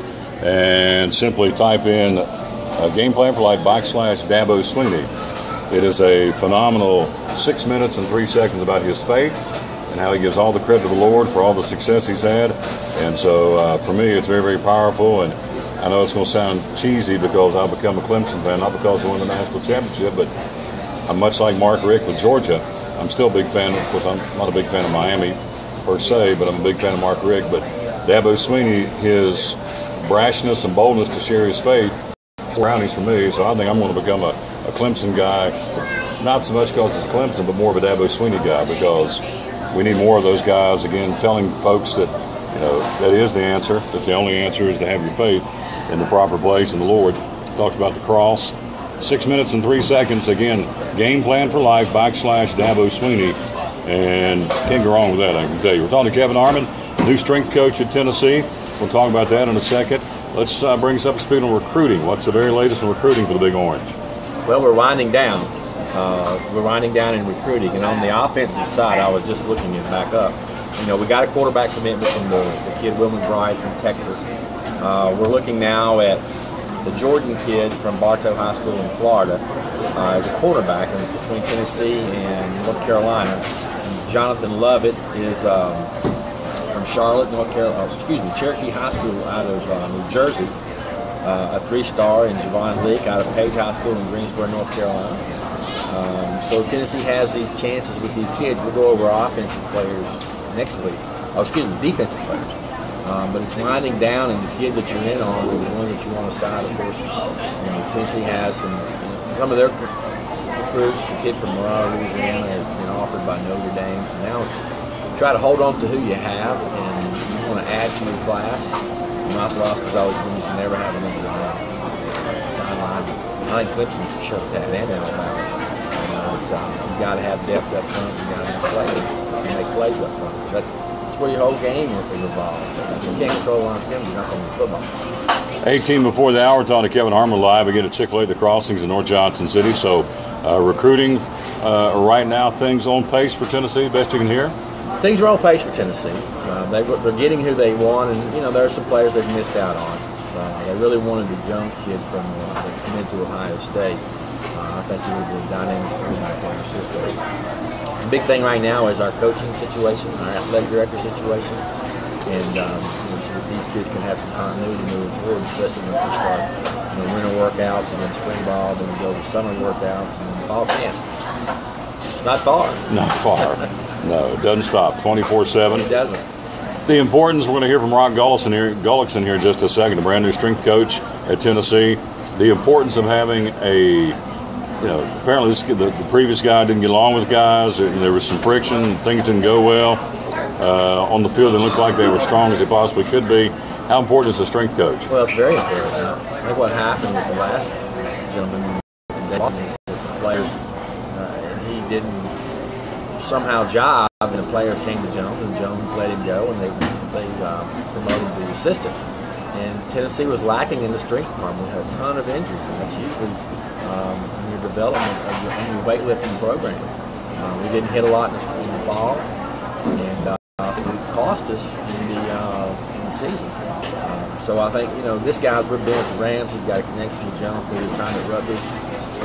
and simply type in uh, Game Plan for Life backslash Dabo Swinney. It is a phenomenal six minutes and three seconds about his faith and how he gives all the credit to the Lord for all the success he's had. And so uh, for me, it's very, very powerful. And I know it's going to sound cheesy because I've become a Clemson fan, not because I won the national championship, but I'm much like Mark Richt with Georgia. I'm still a big fan. Of course, I'm not a big fan of Miami per se, but I'm a big fan of Mark Richt. But Dabo Swinney, his brashness and boldness to share his faith, brownies for me. So I think I'm going to become a, a Clemson guy, not so much because it's Clemson, but more of a Dabo Swinney guy, because we need more of those guys, again, telling folks that, you know, that is the answer. That's the only answer, is to have your faith in the proper place in the Lord. Talks about the cross. Six minutes and three seconds. Again, Game Plan for Life backslash Dabo Swinney. And can't go wrong with that, I can tell you. We're talking to Kevin Harmon, new strength coach at Tennessee. We'll talk about that in a second. Let's uh, bring us up to speed on recruiting. What's the very latest in recruiting for the Big Orange? Well, we're winding down. Uh, we're winding down in recruiting. And on the offensive side, I was just looking it back up. You know, we got a quarterback commitment from the, the kid Wilman Bright from Texas. Uh, we're looking now at the Jordan kid from Bartow High School in Florida uh, as a quarterback between Tennessee and North Carolina. Jonathan Lovett is um, from Charlotte, North Carolina, oh, excuse me, Cherokee High School out of uh, New Jersey, uh, a three-star, and Javon Leake out of Page High School in Greensboro, North Carolina. Um, so Tennessee has these chances with these kids. We'll go over our offensive players next week. Oh, excuse me, defensive players. Um, but it's winding down, and the kids that you're in on are the ones that you want to side. Of course, you know, Tennessee has some, some of their recruits. The kid from Aurora, Louisiana, has been offered by Notre Dame. So now it's try to hold on to who you have, and you want to add to your class. My philosophy is always been you can never have enough uh, sideline. I think Clemson should shut that and Alabama. You know, it's, uh, you got to have depth up front. You got to have players. You make plays up front. But that's where your whole game revolves. If you can't control the line of scrimmage, you're not going to win football. eighteen before the hour, talking to Kevin Harmon live again at Chick-fil-A The Crossings in North Johnson City. So uh, recruiting uh, right now, things on pace for Tennessee, best you can hear? Things are on pace for Tennessee. Uh, they, they're getting who they want, and you know there are some players they've missed out on. Uh, they really wanted the Jones kid from uh, that came into Ohio State. Uh, I think he was a dynamic quarterback in our system. The big thing right now is our coaching situation, our athletic director situation, and um, you know, so that these kids can have some continuity moving forward, especially once we start you know, winter workouts and then spring ball, then we go to summer workouts and then fall camp. It's not far. Not far. No, it doesn't stop. twenty-four seven. It doesn't. The importance, we're going to hear from Rock Gullickson here, Gullickson here in just a second, a brand new strength coach at Tennessee. The importance of having a, you know, apparently this, the, the previous guy didn't get along with guys. There, there was some friction. Things didn't go well. Uh, on the field, it looked like they were strong as they possibly could be. How important is a strength coach? Well, it's very important. I think what happened with the last gentleman, the players, uh, and he didn't somehow jive, and the players came to Jones, and Jones let him go, and they they uh, promoted the assistant. And Tennessee was lacking in the strength department. We had a ton of injuries, and that's usually um, from your development of your, in your weightlifting program. Uh, we didn't hit a lot in the, in the fall, and uh, it cost us in the uh, in the season. Uh, so I think you know this guy's been at the Rams. He's got a connection with Jones through his time at Rutgers.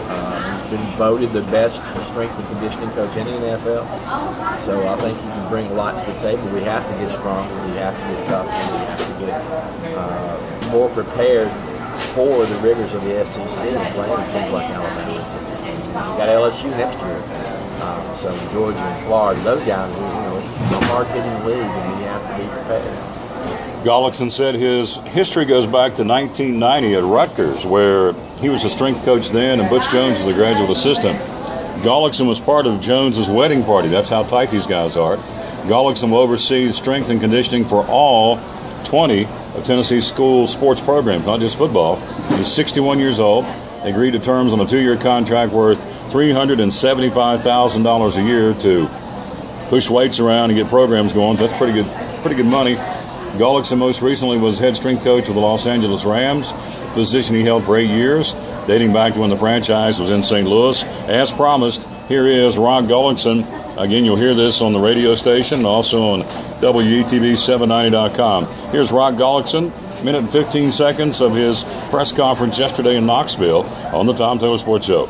Uh, he's been voted the best strength and conditioning coach in the N F L. So I think he can bring a lot to the table. We have to get stronger. We have to get tougher. We have to get uh, more prepared for the rigors of the S E C and playing teams like Alabama and Tennessee. You got L S U next year. Um, so Georgia and Florida, those guys, you know, it's a hard-hitting league, and we have to be prepared. Gullickson said his history goes back to nineteen ninety at Rutgers, where he was a strength coach then, and Butch Jones was a graduate assistant. Gullickson was part of Jones's wedding party. That's how tight these guys are. Gullickson will oversee strength and conditioning for all twenty of Tennessee's school sports programs, not just football. He's sixty-one years old, agreed to terms on a two-year contract worth three hundred seventy-five thousand dollars a year to push weights around and get programs going. So that's pretty good, pretty good money. Gullickson most recently was head strength coach of the Los Angeles Rams, a position he held for eight years, dating back to when the franchise was in Saint Louis. As promised, here is Rod Gullickson. Again, you'll hear this on the radio station, also on W E T V seven ninety dot com. Here's Rod Gullickson, minute and fifteen seconds of his press conference yesterday in Knoxville on the Tom Taylor Sports Show.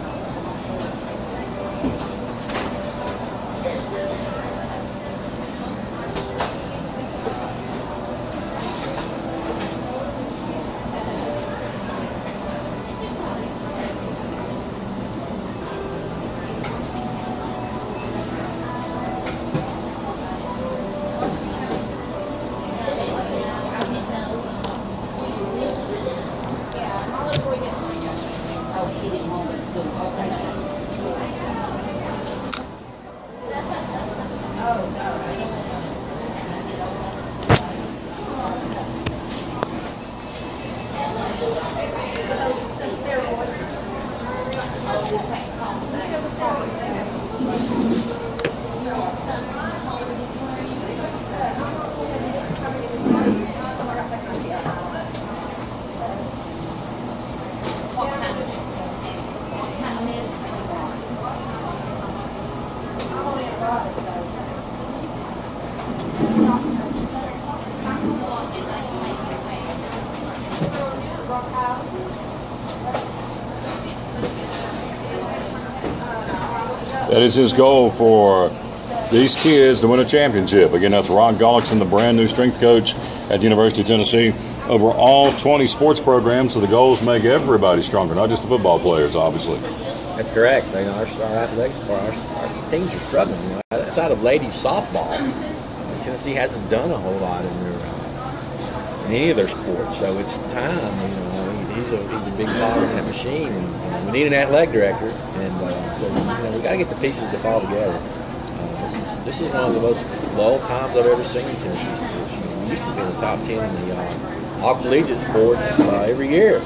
That is his goal for these kids to win a championship. Again, that's Ron Gullickson, the brand new strength coach at the University of Tennessee, over all twenty sports programs. So the goals make everybody stronger, not just the football players, obviously. That's correct. You know, our, our athletics, our, our teams are struggling. You know, outside of ladies softball, Tennessee hasn't done a whole lot in their uh, in any of their sports. So it's time. You know, he's a he's a big part in that machine. And, you know, we need an athletic director, and uh, so you know, we got to get the pieces to fall together. Uh, this is this is one of the most lull times I've ever seen in Tennessee sports. You know, we used to be in the top ten in the uh, all collegiate sports uh, every year.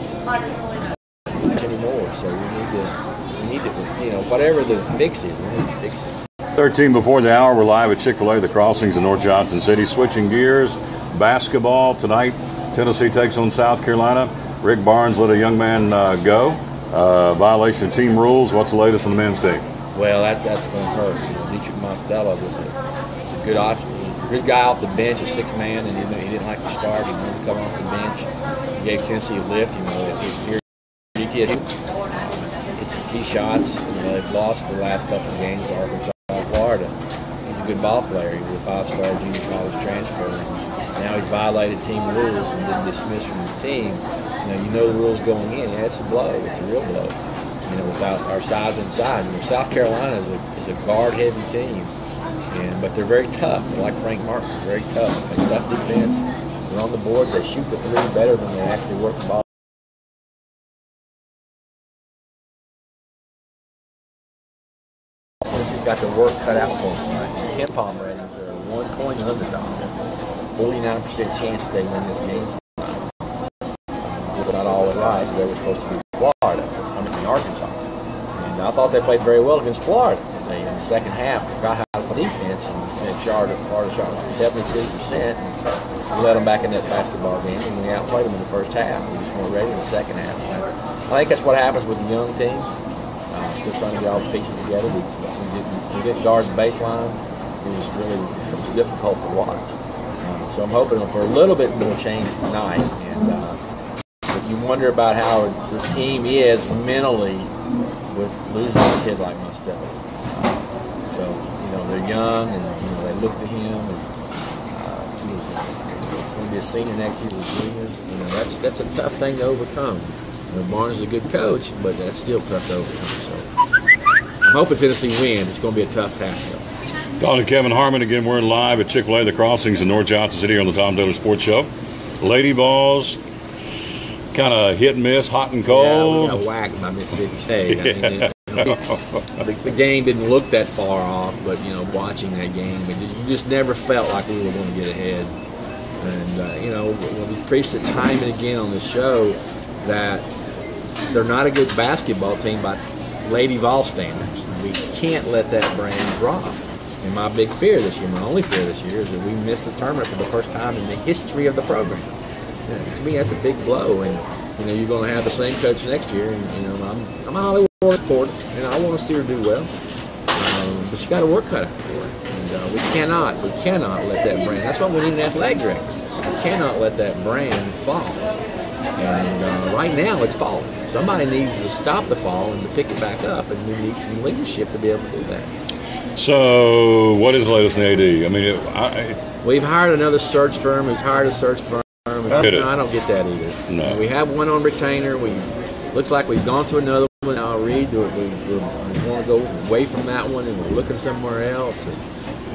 Not anymore. So we need to. We need to, you know, whatever the fix is, we need to fix it. thirteen before the hour, we're live at Chick-fil-A, the Crossings in North Johnson City. Switching gears, basketball tonight. Tennessee takes on South Carolina. Rick Barnes let a young man uh, go. Uh, violation of team rules. What's the latest on the men's team? Well, that, that's going to hurt. You know, Dietrich Mostella was a, was a good option. Good guy off the bench, a six man, and he didn't, he didn't like to start. He wanted to come off the bench. He gave Tennessee a lift. You know, here G T S U. Key shots. You know, they've lost the last couple of games to Arkansas and Florida. He's a good ball player. He was a five-star junior college transfer. Now he's violated team rules and been dismissed from the team. You know, you know the rules going in. Yeah, it's a blow. It's a real blow. You know, without our size inside. You know, South Carolina is a is a guard-heavy team, and but they're very tough. They're like Frank Martin. They're very tough. They tough defense. They're on the board. They shoot the three better than they actually work the ball. Tennessee's got the work cut out for them tonight. So Ken Palm ratings are one point underdog. forty-nine percent chance they win this game tonight. It's not all right. They were supposed to be Florida, I mean Arkansas. And I thought they played very well against Florida. They, in the second half, forgot how to play defense, and they shot, Florida shot like seventy-three percent. We let them back in that basketball game, and we outplayed them in the first half. We just weren't ready in the second half. I think that's what happens with the young team. Uh, still trying to get all the pieces together. We, we, didn't, we didn't guard the baseline. It was really it was difficult to watch. Um, so I'm hoping for a little bit more change tonight. And uh, but you wonder about how the team is mentally with losing a kid like my stepdad. So, you know, they're young, and, you know, they look to him, and uh, he was going to be a senior next year, he was a junior. You know, that's, that's a tough thing to overcome. You know, Barnes is a good coach, but that's still tough to overcome. So, I'm hoping Tennessee wins. It's going to be a tough task, though. Talking to Kevin Harmon again. We're live at Chick-fil-A, the Crossings in North Johnson City on the Tom Dillon Sports Show. Lady Balls, kind of hit and miss, hot and cold. Yeah, we got whacked by Mississippi State. I mean, it, the, the game didn't look that far off, but, you know, watching that game, it just, you just never felt like we were going to get ahead. And, uh, you know, when we preached it time and again on the show that they're not a good basketball team by Lady Vol standards. We can't let that brand drop. And my big fear this year, my only fear this year, is that we missed the tournament for the first time in the history of the program. You know, to me, that's a big blow. And, you know, you're going to have the same coach next year. And, you know, I'm, I'm a Hollywood supporter, and I want to see her do well. Um, but she's got to work cut out for it. And uh, we cannot, we cannot let that brand. That's why we need an athletic director. We cannot let that brand fall. And uh, right now, it's falling. Somebody needs to stop the fall and to pick it back up, and we need some leadership to be able to do that. So, what is the latest in the A D? I mean, it, I, we've hired another search firm who's hired a search firm. I, no, I don't get that either. No. We have one on retainer. We looks like we've gone to another one. Now, Reed, we, we, we want to go away from that one, and we're looking somewhere else. And,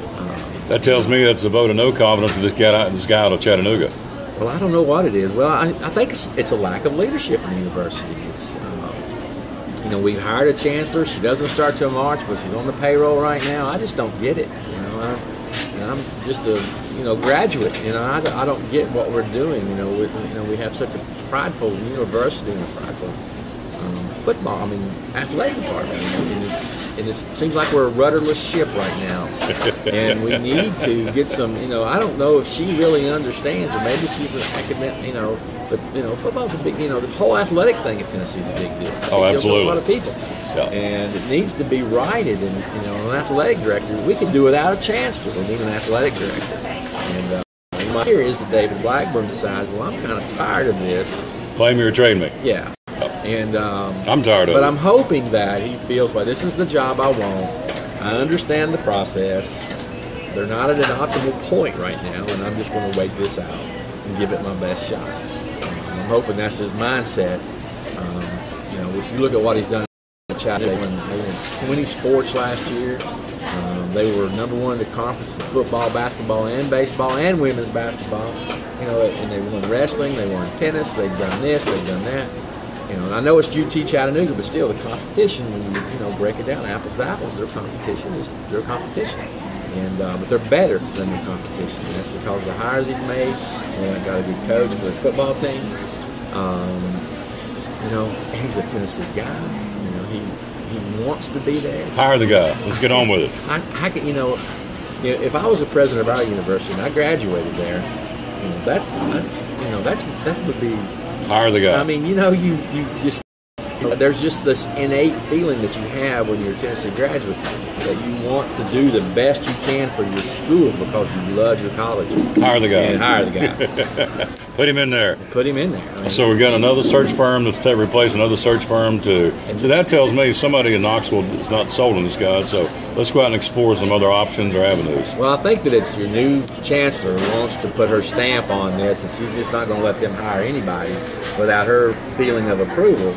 um, that tells me that's a vote of no confidence in this guy, this guy out of Chattanooga. Well, I don't know what it is. Well, I, I think it's, it's a lack of leadership in the university. It's, um, you know, we've hired a chancellor. She doesn't start till March, but she's on the payroll right now. I just don't get it. You know, I'm, and I'm just a you know graduate. You know, I, I don't get what we're doing. You know, we, you know, we have such a prideful university and a prideful um, football. I mean, athletic department. And, it's, and it seems like we're a rudderless ship right now. And we need to get some. You know, I don't know if she really understands, or maybe she's an academic. You know. But, you know, football's a big, you know, the whole athletic thing at Tennessee is a big deal. It's a oh, big absolutely. deal to a lot of people. Yeah. And it needs to be righted. And, you know, an athletic director, we could do without a chancellor. We need an athletic director. And uh, my fear is that David Blackburn decides, well, I'm kind of tired of this. Claim me or trade me. Yeah. And um, I'm tired of but it. But I'm hoping that he feels, well, this is the job I want. I understand the process. They're not at an optimal point right now, and I'm just going to wait this out and give it my best shot. I'm hoping that's his mindset. Um, you know, if you look at what he's done in Chattanooga, they won, they won twenty sports last year. Um, they were number one in the conference for football, basketball, and baseball, and women's basketball. You know, and they won wrestling, they won tennis, they've done this, they've done that. You know, and I know it's U T Chattanooga, but still, the competition, when you you know break it down, apples to apples, their competition is their competition. And uh, but they're better than the competition. And that's because of the hires he's made. And I got a good coach for the football team. Um, you know, he's a Tennessee guy. You know, he he wants to be there. Hire the guy. Let's get on with it. I, I could, you know, if I was the president of our university and I graduated there, you know, that's, I, you know, that's that would be. Hire the guy. I mean, you know, you you just. You know, there's just this innate feeling that you have when you're a Tennessee graduate that you want to do the best you can for your school because you love your college. Hire the guy. And hire the guy. Put him in there. Put him in there. I mean, So we've got another search firm that's to replace another search firm to. So that tells me somebody in Knoxville is not sold on this guy. So let's go out and explore some other options or avenues. well, I think that it's your new chancellor who wants to put her stamp on this, and she's just not going to let them hire anybody without her feeling of approval.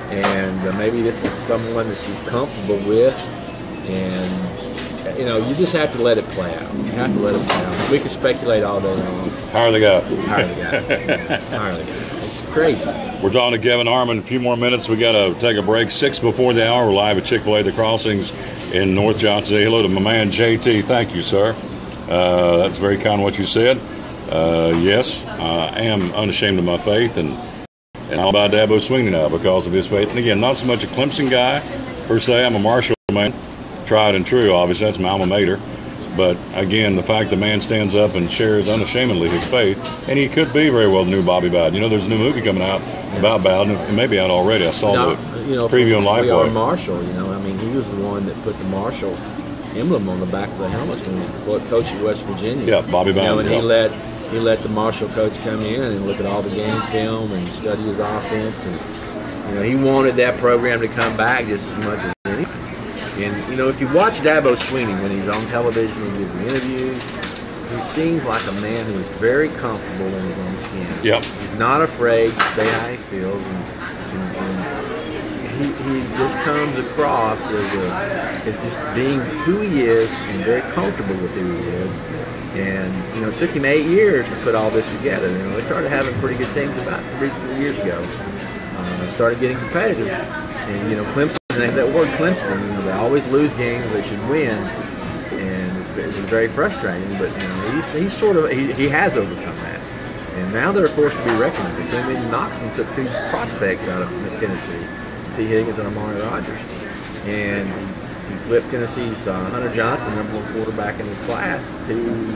And uh, maybe this is someone that she's comfortable with, and you know, you just have to let it play out. You have to let it play out. We can speculate all day long. Hire the guy. Hire the guy. Hire the guy. It's crazy. We're talking to Kevin Harmon. A few more minutes. We got to take a break. Six before the hour. We're live at Chick-fil-A, the Crossings in North Johnson. Say hello to my man J T. Thank you, sir. Uh, that's very kind of what you said. Uh, yes, I am unashamed of my faith, and. And I'm about Dabo Swinney now because of his faith. And again, not so much a Clemson guy per se. I'm a Marshall man, tried and true. Obviously, that's my alma mater. But again, the fact the man stands up and shares unashamedly his faith, and he could be very well the new Bobby Bowden. You know, there's a new movie coming out about Bowden. It may be out already. I saw No, the you know, preview on we are Lifeway. Marshall. You know, I mean, he was the one that put the Marshall emblem on the back of the helmets when he was coach at West Virginia. Yeah, Bobby Bowden. You know, and yeah. he let he let the Marshall coach come in and look at all the game film and study his offense. And You know, he wanted that program to come back just as much as anything. And, you know, if you watch Dabo Swinney when he's on television and gives interviews, he seems like a man who is very comfortable in his own skin. Yep. He's not afraid to say how he feels. And, and, and he, he just comes across as, a, as just being who he is and very comfortable with who he is. And, you know, it took him eight years to put all this together. You know, they started having pretty good teams about three, four years ago. Uh, started getting competitive. And, you know, Clemson, that word Clemson, you know, they always lose games they should win. And it's, it's very frustrating. But, you know, he's, he's sort of, he, he has overcome that. And now they're forced to be reckoned with. I mean, Knoxville took two prospects out of Tennessee, T. Higgins and Amari Rogers. And he flipped Tennessee's uh, Hunter Johnson, number one quarterback in his class, to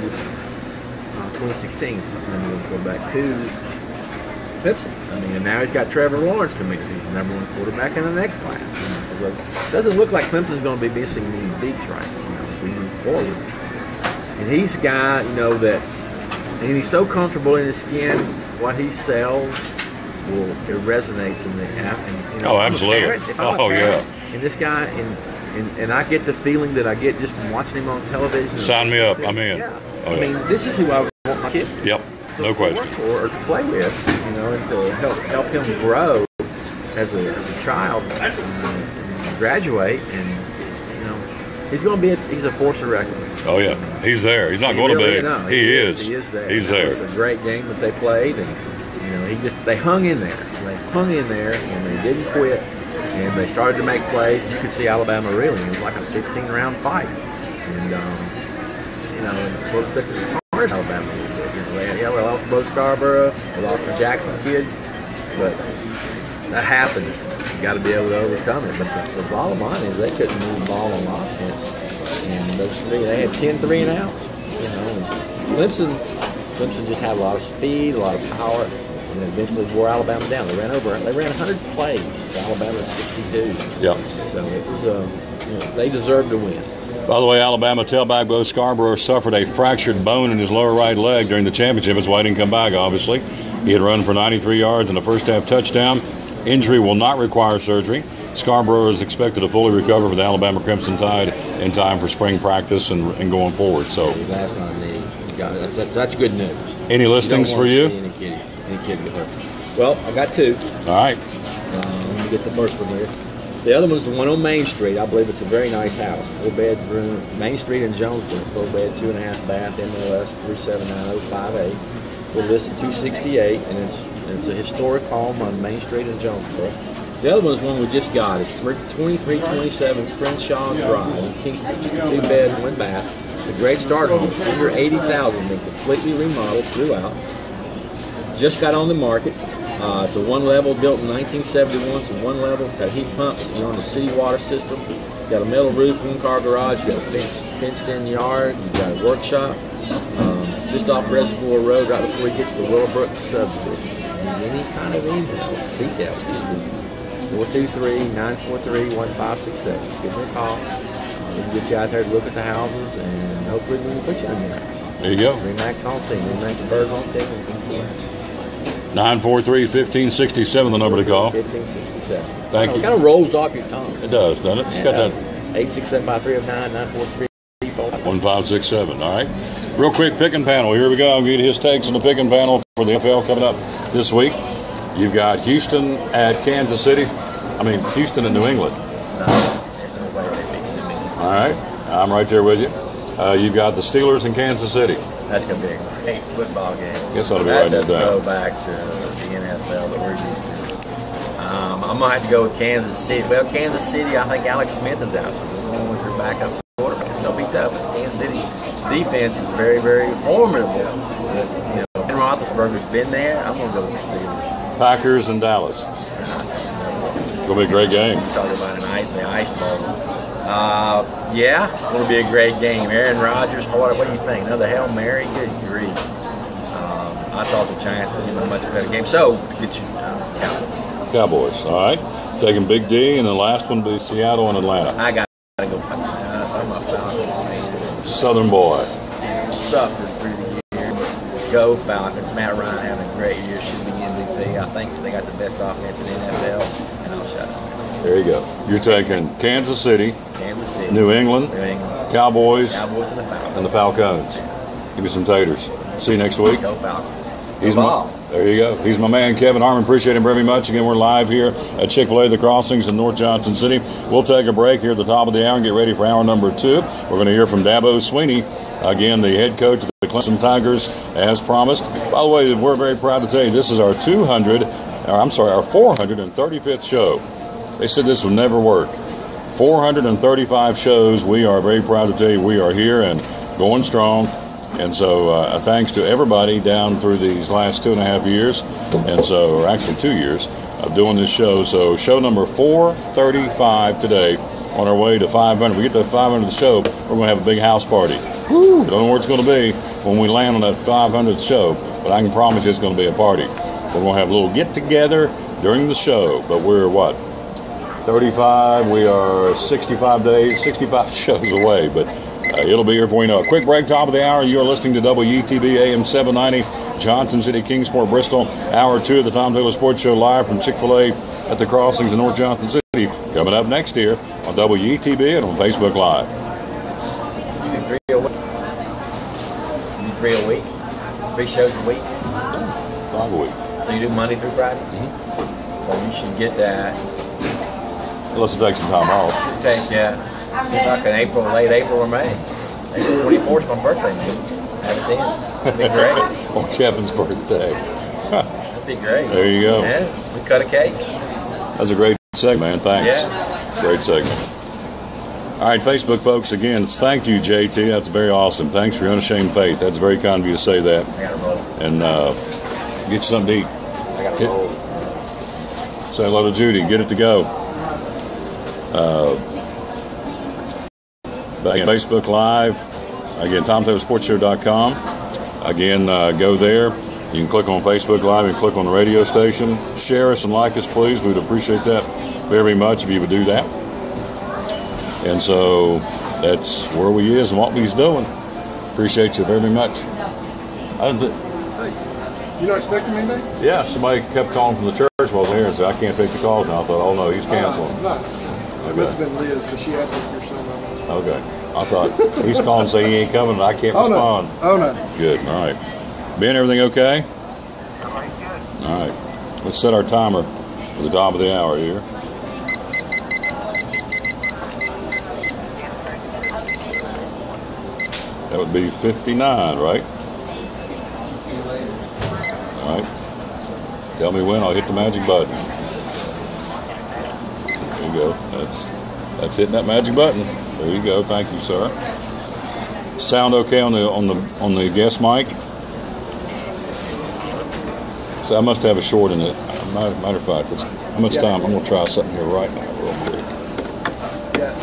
uh, twenty sixteen's number one quarterback to Clemson. I mean, and now he's got Trevor Lawrence coming to the number one quarterback in the next class. You know, it doesn't look like Clemson's going to be missing any beats right now, you know, as we move forward. And he's a guy, you know, that, and he's so comfortable in his skin, what he sells will, it resonates in the app. And, you know, Oh, absolutely. Parent, if I'm a Oh, parent, yeah. And this guy, and, and and I get the feeling that I get just from watching him on television. Sign me up. I'm in. Yeah. Oh, I mean, yeah. this is who I would want my kid Yep. to No work question. for or to play with, you know, and to help help him grow as a, as a child, and, and graduate, and you know, he's going to be a, he's a force of record. Oh, yeah. He's there. He's not He going really- to be. no, he, is. He is there. He's That there. was a great game that they played, and you know, he just they hung in there. They hung in there, and they didn't quit. And they started to make plays. You could see Alabama reeling. It was like a fifteen-round fight. And, um, you know, and sort of took the Tar Alabama a little bit. You know, they, yeah, we lost Bo Scarborough. We lost the Jackson kid. But that happens. You got to be able to overcome it. But the, the bottom line is they couldn't move the ball on offense. And those three, they had ten three and outs. You know, and Clemson, Clemson just had a lot of speed, a lot of power. And eventually wore Alabama down. They ran over. They ran one hundred plays. Alabama's sixty-two. Yep. So it was. Uh, you know, they deserved to win. By the way, Alabama tailback Bo Scarborough suffered a fractured bone in his lower right leg during the championship. That's why he didn't come back, obviously. He had run for ninety-three yards in the first half touchdown. Injury will not require surgery. Scarborough is expected to fully recover for the Alabama Crimson Tide in time for spring practice and, and going forward. So, That's not me. You got it. That's, that's, that's good news. any listings You for don't you? want to see Any kid, any kid get hurt. Well, I got two. All right. Uh, let me get the first one here. The other one's the one on Main Street. I believe it's a very nice house. Four bedroom, Main Street in Jonesboro. Four bed, two and a half bath, M L S three seven nine oh five eight. We're listed two sixty-eight, and it's it's a historic home on Main Street in Jonesboro. The other one's one we just got. It's twenty-three twenty-seven Crenshaw Drive in Kingston. Two bed, one bath. The great start home. Under eighty thousand. Been completely remodeled throughout. Just got on the market. Uh, it's a one level, built in nineteen seventy-one. So one level. It's got heat pumps. You're on the city water system. Got a metal roof, one car garage. You got a fenced, fenced in yard. You got a workshop. Um, just off Reservoir Road, right before you get to the Willowbrook subdivision. Any kind of email details, excuse me. four two three, nine four three, one five six seven. Just give me a call. We can get you out there to look at the houses, and hopefully we can put you in the Remax. There you go. Remax home team. Remax the Birds home team. And nine four three, one five six seven, the number to call. fifteen sixty-seven. Thank It you. kind of rolls off your tongue. It does, doesn't it? It's got that eight six seven five three oh nine, nine four three four. one five six seven. All right. Real quick picking panel. Here we go. I'll give you his takes on the picking panel for the N F L coming up this week. You've got Houston at Kansas City. I mean, Houston and New England. All right. I'm right there with you. Uh, you've got the Steelers in Kansas City. That's going to be a great football game. Guess I'll be That's writing it have to down. go back to the N F L that we're used to. Um, I'm going to have to go with Kansas City. Well, Kansas City, I think Alex Smith is out. So we're going with your backup quarterback. It's going to be tough. Kansas City defense is very, very formidable. But, you know, Ben Roethlisberger's been there. I'm going to go with the Steelers. Packers and Dallas. It's going to be a great game. Talk about an ice, the ice ball. Uh, yeah, it's going to be a great game. Aaron Rodgers, what, what do you think? Another Hail Mary? Good grief. Um, I thought the Giants would give a much better game. So, get you uh, Cowboys. Cowboys. All right. Taking Big D, and the last one will be Seattle and Atlanta. I got to go for uh, I'm a Falcons. Southern boy. Suffered through the year. Go Falcons. Matt Ryan having a great year. Should be M V P. see. I think they got the best offense in the N F L, and I'll shut them. There you go. You're taking Kansas City, Kansas City, New England, New England, Cowboys, Cowboys, and the Falcons. and the Falcons. Give me some taters. See you next week. Go Falcons. He's Go my, Ball. there you go. He's my man, Kevin Harmon. Appreciate him very much. Again, we're live here at Chick-fil-A, The Crossings in North Johnson City. We'll take a break here at the top of the hour and get ready for hour number two. We're going to hear from Dabo Swinney, again, the head coach of the Clemson Tigers, as promised. By the way, we're very proud to tell you this is our two hundred, or I'm sorry, our four hundred thirty-fifth show. They said this would never work. four hundred thirty-five shows. We are very proud to tell you we are here and going strong. And so uh, thanks to everybody down through these last two and a half years, and so, or actually two years, of doing this show. So show number four thirty-five today, on our way to five hundred. We get to five hundredth show, we're going to have a big house party. Woo. I don't know where it's going to be when we land on that five hundredth show, but I can promise you it's going to be a party. We're going to have a little get-together during the show, but we're what? thirty-five, we are sixty-five days, sixty-five shows away, but uh, it'll be here before we know it. Quick break, top of the hour. You are listening to W E T B A M seven ninety, Johnson City, Kingsport, Bristol. Hour two of the Tom Taylor Sports Show live from Chick-fil-A at the Crossings in North Johnson City. Coming up next here on W E T B and on Facebook Live. You do three a week. You do three a week. Three shows a week. Five a week. So you do Monday through Friday. Mm-hmm. Well, you should get that. Unless it takes some time off. Okay, yeah. Like in April, late April or May. April twenty-fourth is my birthday, man. Have it then. That'd be great. On Kevin's birthday. That'd be great. There you go. Yeah, we cut a cake. That's a great segment, man. Thanks. Yeah. Great segment. All right, Facebook folks, again, thank you, J T. That's very awesome. Thanks for your unashamed faith. That's very kind of you to say that. I got to roll. And uh, get you something to eat. I got to roll. Say hello to Judy. Get it to go. Uh, Again, Facebook Live. Again, Tom Taylor Sports Show dot com. Again, uh, go there. You can click on Facebook Live and click on the radio station. Share us and like us, please. We'd appreciate that very much if you would do that. And so that's where we is and what we's doing. Appreciate you very much. I didn't th- Hey, you not expecting me today? yeah, somebody kept calling from the church while I was here and said, I can't take the calls now. I thought, oh no, he's canceling. Uh, no. It must have been Liz because she asked me for your son. Okay. I thought he's calling and saying he ain't coming and I can't Oh respond. no. Oh no. Good. All right. Ben, everything okay? All right. Let's set our timer for the top of the hour here. That would be fifty-nine, right? All right. Tell me when I'll hit the magic button. There you go. That's that's hitting that magic button. There you go. Thank you, sir. Sound okay on the on the on the guest mic? So I must have a short in it. Matter, matter of fact, it's, how much Yeah. time? I'm gonna try something here right now, real quick. Yeah.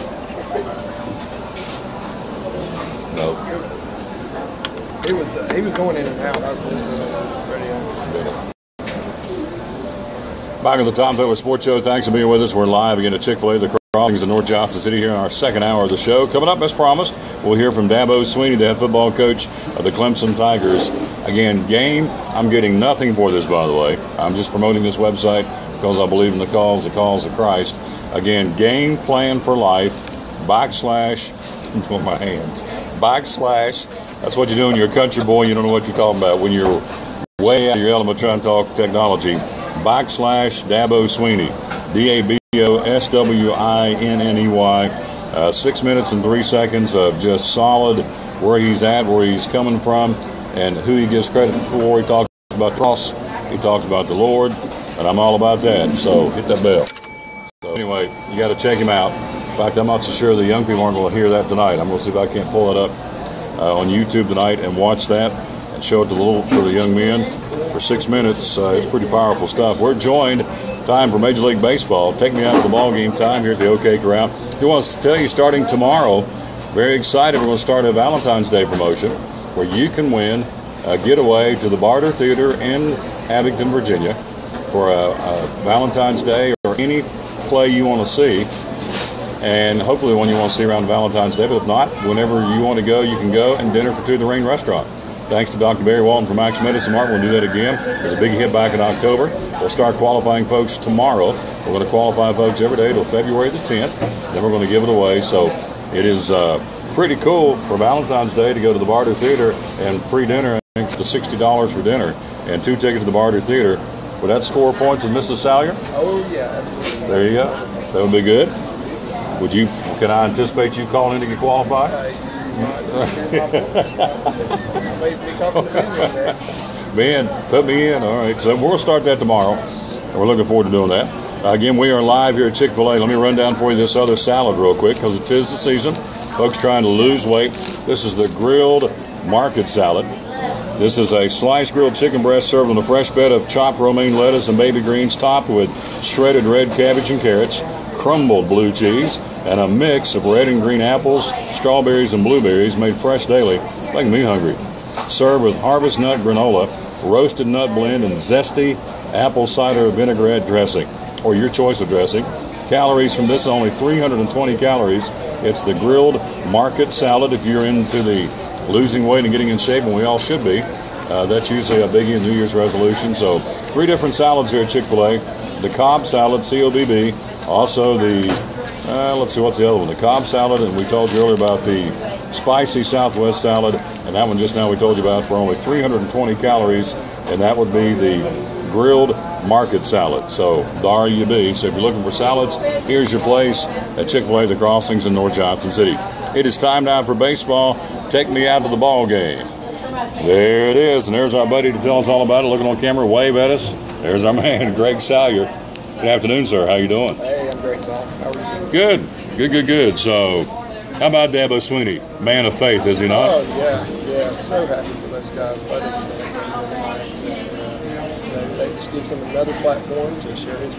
No. He was uh, he was going in and out. I was listening on the radio. Back at the Tom Taylor Sports Show. Thanks for being with us. We're live again at Chick-fil-A, the Crossings in North Johnson City here in our second hour of the show. Coming up, as promised, we'll hear from Dabo Swinney, the head football coach of the Clemson Tigers. Again, game, I'm getting nothing for this, by the way. I'm just promoting this website because I believe in the calls, the calls of Christ. Again, game plan for life, backslash, I'm doing my hands, backslash, that's what you do when you're a country boy, you don't know what you're talking about. When you're way out of your element trying to talk technology, backslash Dabo Swinney, D A B O S W I N N E Y. Uh, six minutes and three seconds of just solid where he's at, where he's coming from, and who he gives credit for. He talks about the cross, he talks about the Lord, and I'm all about that. So hit that bell. So anyway, you got to check him out. In fact, I'm not so sure the young people aren't going to hear that tonight. I'm going to see if I can't pull it up uh, on YouTube tonight and watch that and show it to the little to the young men for six minutes. Uh, it's pretty powerful stuff. We're joined. Time for Major League Baseball. Take me out to the ball game time here at the OK Corral. He wants to tell you, starting tomorrow, very excited, we're going to start a Valentine's Day promotion where you can win a getaway to the Barter Theater in Abington, Virginia for a, a Valentine's Day or any play you want to see, and hopefully one you want to see around Valentine's Day. But if not, whenever you want to go, you can go, and dinner for Two of the Rain restaurant. Thanks to Doctor Barry Walton from Max Medicine Mart. We'll do that again. There's a big hit back in October. We'll start qualifying folks tomorrow. We're going to qualify folks every day till February the tenth. Then we're going to give it away. So it is uh, pretty cool for Valentine's Day to go to the Barter Theater and free dinner. I think it's sixty dollars for dinner and two tickets to the Barter Theater. Would that score points with Missus Salyer? Oh, yeah, absolutely. There you go. That would be good. Would you? Can I anticipate you calling in to get qualified? Ben, put me in. All right. So we'll start that tomorrow. And we're looking forward to doing that. Uh, again, we are live here at Chick-fil-A. Let me run down for you this other salad real quick because it is the season. Folks trying to lose weight. This is the grilled market salad. This is a sliced grilled chicken breast served on a fresh bed of chopped romaine lettuce and baby greens topped with shredded red cabbage and carrots, crumbled blue cheese, and a mix of red and green apples, strawberries, and blueberries made fresh daily. Making me hungry. Served with harvest nut granola, roasted nut blend, and zesty apple cider vinaigrette dressing, or your choice of dressing. Calories from this, only three hundred twenty calories. It's the grilled market salad if you're into the losing weight and getting in shape, and we all should be. Uh, that's usually a biggie in New Year's resolution. So three different salads here at Chick-fil-A. The Cobb salad, C O B B. Also the, uh, let's see, what's the other one? The Cobb salad, and we told you earlier about the spicy Southwest salad, and that one just now we told you about for only three hundred twenty calories, and that would be the grilled market salad. So there you be. So if you're looking for salads, here's your place at Chick-fil-A The Crossings in North Johnson City. It is time now for baseball. Take me out to the ball game. There it is, and there's our buddy to tell us all about it. Looking on camera, wave at us. There's our man, Greg Salyer. Good afternoon, sir. How you doing? Hey, I'm great, Tom. How are you? Good, good, good, good. So, how about Dabo Sweeney? Man of faith, is he not? Oh, yeah, yeah. So happy for those guys. But, uh, you know, they just gives him another platform to share his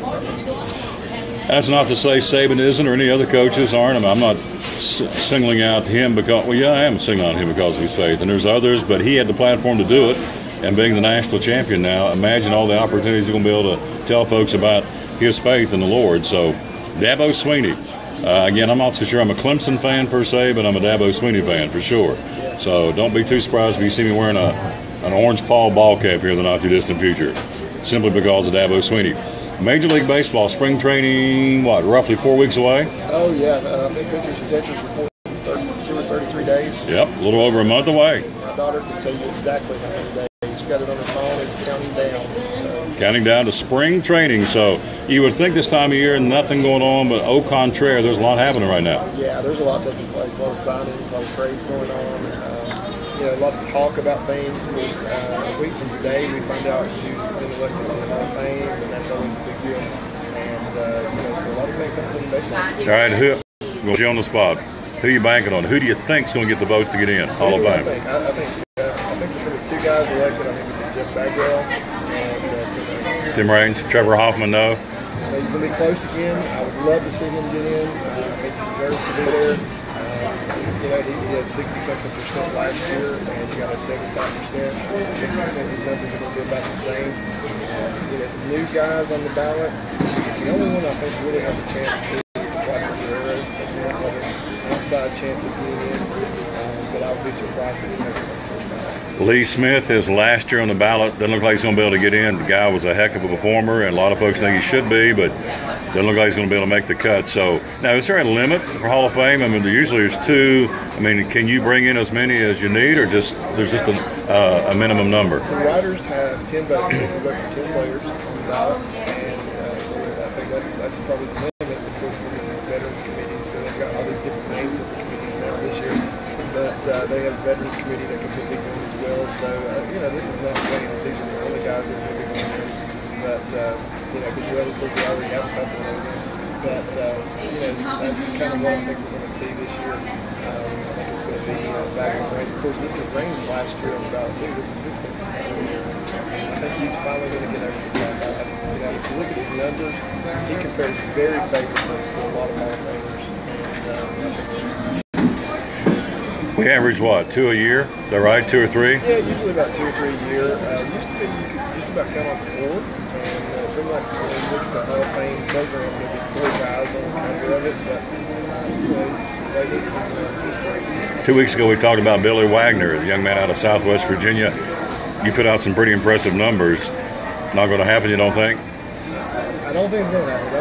faith. That's not to say Saban isn't or any other coaches aren't. I mean, I'm not s- singling out him because, well, yeah, I am singling out him because of his faith. And there's others, but he had the platform to do it. And being the national champion now, imagine all the opportunities he's going to be able to tell folks about his faith in the Lord. So, Dabo Sweeney. Uh, again, I'm not so sure I'm a Clemson fan per se, but I'm a Dabo Sweeney fan for sure. So, don't be too surprised if you see me wearing a an orange Paul ball cap here in the not-too-distant future, simply because of Dabo Sweeney. Major League Baseball spring training, what, roughly four weeks away? Oh, yeah. Uh, I think pitchers and catchers report thirty-two or thirty-three days. Yep, a little over a month away. My daughter can tell you exactly how many days. She's got it on her phone. It's counting down. So. Counting down to spring training. So you would think this time of year, nothing going on, but au contraire, there's a lot happening right now. Yeah, there's a lot taking place. A lot of signings, a lot of trades going on. Uh, you know, a lot of talk about things. Because uh, a week from today, we find out who's been elected to the Hall of Fame, and that's always a big deal. And, uh, you know, so a lot of things happen in baseball. All right, who, we'll get you on the spot. Who are you banking on? Who do you think's going to get the votes to get in? Hall of Fame. I think, I, I think, uh, I think there's going to be two guys elected. I think it'll be Jeff Bagwell and uh, Tim Raines. Tim Raines, Trevor Hoffman, no. He's going to be close again. I would love to see him get in. Uh, I think he deserves to be there. Uh, you know, he, he had sixty-something percent last year, and he got up seventy-five percent. I think his, his numbers are going to be about the same. Uh, you know, new guys on the ballot. The only one I think really has a chance is Vladimir Guerrero. I think he'll have an outside chance of getting in, uh, but I would be surprised if he makes it on the first ballot. Lee Smith is last year on the ballot. Doesn't look like he's going to be able to get in. The guy was a heck of a performer, and a lot of folks think he should be, but doesn't look like he's going to be able to make the cut. So, now, is there a limit for Hall of Fame? I mean, there usually there's two. I mean, can you bring in as many as you need, or just there's just a, uh, a minimum number? The writers have ten votes. They can vote for ten players on the ballot, and uh, so I think that's that's probably the limit. Of course, we're in the Veterans Committee, so they've got all these different names of the committees now this year. But uh, they have a Veterans Committee that can pick them as well. So, uh, you know, this is not saying that these are the only guys that are going to be going there. But, uh, you know, because you have, of course, we already have a couple of them. But, uh, you know, that's kind of what I think we're going to see this year. Um, I think it's going to be uh, back in Raines. Of course, this is Raines last year on the ballot, too. This is his team. I think he's finally going to get over the top. I, you know, if you look at his numbers, he compares very favorably to a lot of Hall of Famers. And, um, I think We average what, two a year? Is that right? Two or three? yeah, usually about two or three a year. Uh, used to be, used to about fell on Ford, and uh, it seemed like when we looked at the Hall of Fame program, there'd be four guys on the cover of it, but you know, it's, lately it's been around two, three. Two weeks ago, we talked about Billy Wagner, the young man out of Southwest Virginia. You put out some pretty impressive numbers. Not going to happen, you don't think? I don't think it's going to happen.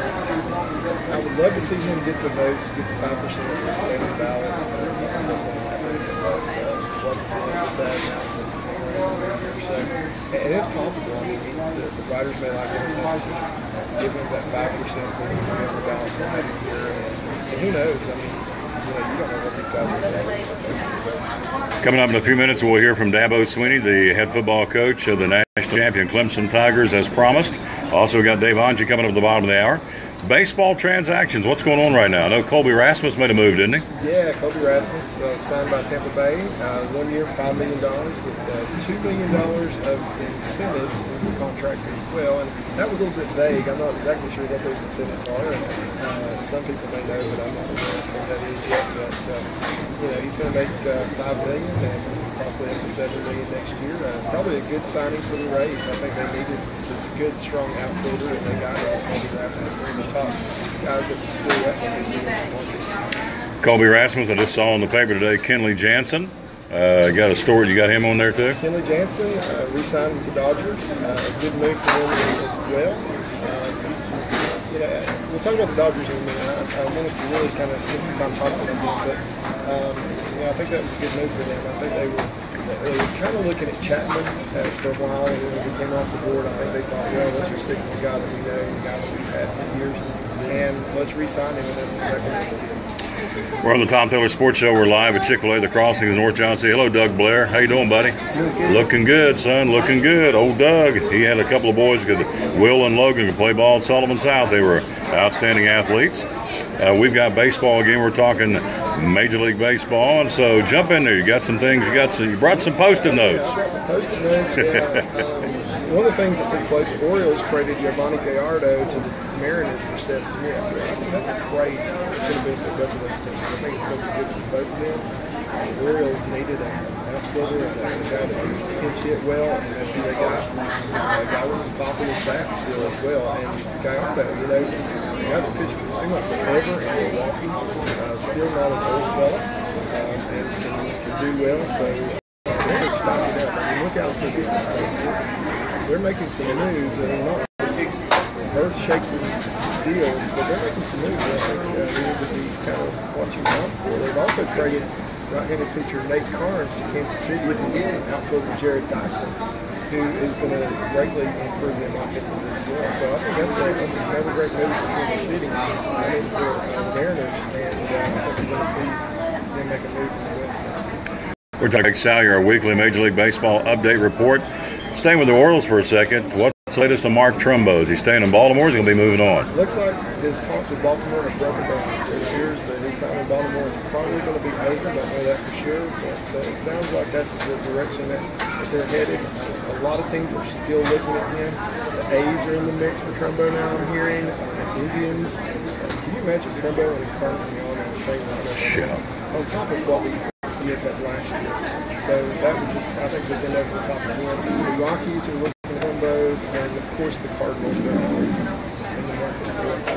I, I would love to see him get the votes, get the five percent to the standing ballot. That's what happened. But uh, love to see him get that announced around here. So, and it's possible. I mean, the, the writers may like him enough to give him that five percent so he can have the ballot for maybe a year. And, and who knows? I mean, you know, you don't know what these guys are doing. Coming up in a few minutes, we'll hear from Dabo Swinney, the head football coach of the national champion Clemson Tigers, as promised. Also got Dave Onge coming up at the bottom of the hour. Baseball transactions, what's going on right now? I know Colby Rasmus made a move, didn't he? Yeah, Colby Rasmus uh, signed by Tampa Bay, uh, one year, five million dollars with uh, two million dollars of incentives in his contract as well. And that was a little bit vague. I'm not exactly sure what those incentives are. And, uh, some people may know, but I'm not aware of what that is yet. But, uh, you know, he's going to make uh, five million dollars and possibly up to seven million dollars next year. Uh, probably a good signing for the Rays. I think they needed a good, strong outfielder, and they got Colby Rasmus, one of the top guys that was still left on the market. Colby Rasmus, I just saw in the paper today, Kenley Jansen. Uh, got a story, you got him on there too? Kenley Jansen uh, re-signed with the Dodgers. Uh, a good move for them as well. Um, you know, we'll talk about the Dodgers in a minute. I, I wanted to really kind of spend some time talking about them, but um, you know, I think that was a good move for them. I think they were they were kind of looking at Chapman uh, for a while, and when he came off the board, I think they thought, well, let's just stick with the guy that we know, the guy that we've had for years, and let's re-sign him, and that's exactly what they did. We're on the Tom Taylor Sports Show. We're live at Chick-fil-A, the Crossings in North Johnson. Hello, Doug Blair. How you doing, buddy? Good. Looking good, son. Looking good. Old Doug. He had a couple of boys, good. Will and Logan, could play ball at Sullivan South. They were outstanding athletes. Uh, we've got baseball again. We're talking Major League Baseball, and so jump in there. You got some things. You got some. You brought some Post-it notes. Yeah, I brought some Post-it notes. Yeah. um, one of the things that took place, the Orioles traded Giovanni Gallardo to the Mariners for Seth Smith. I think that's a trade that's going to benefit both of those teams. I think it's going to be good for both of them. The Orioles needed an outfielder and a guy that could pitch hit well, and that's who they got. A guy with some pop in his back still as well. And Gallardo, you know, the guy that pitched for seemed like forever in Milwaukee, uh, still not an old fella, um, and can, can do well. So uh, they're stocking up. I mean, look out for this. They're making some moves that are not big, earth-shaking deals, but they're making some moves that I think uh, we need to be kind of watching out for. They've also traded right-handed pitcher Nate Carnes to Kansas City with outfielder Jared Dyson, who is going to greatly improve them offensively as well. So I think that's, a, that's another great move for Kansas City, I mean for uh, Mariners, and uh, I think we're going to see them make a move in the West now. We're talking about Sally, our weekly Major League Baseball update report. Staying with the Orioles for a second, what's the latest on Mark Trumbo? Is he staying in Baltimore or is he going to be moving on? Looks like his talks with Baltimore have broken down. It appears that his time in Baltimore is probably going to be over. Don't know that for sure, but uh, it sounds like that's the direction that, that they're headed. Uh, a lot of teams are still looking at him. The A's are in the mix for Trumbo now, I'm hearing. Uh, Indians. Uh, can you imagine Trumbo and Encarnacion in the same lineup? Sure. On top of what we he has had last year. So that would just, I think, we've been over the top again. The Rockies are looking at Trumbo, and of course the Cardinals, they're always in the market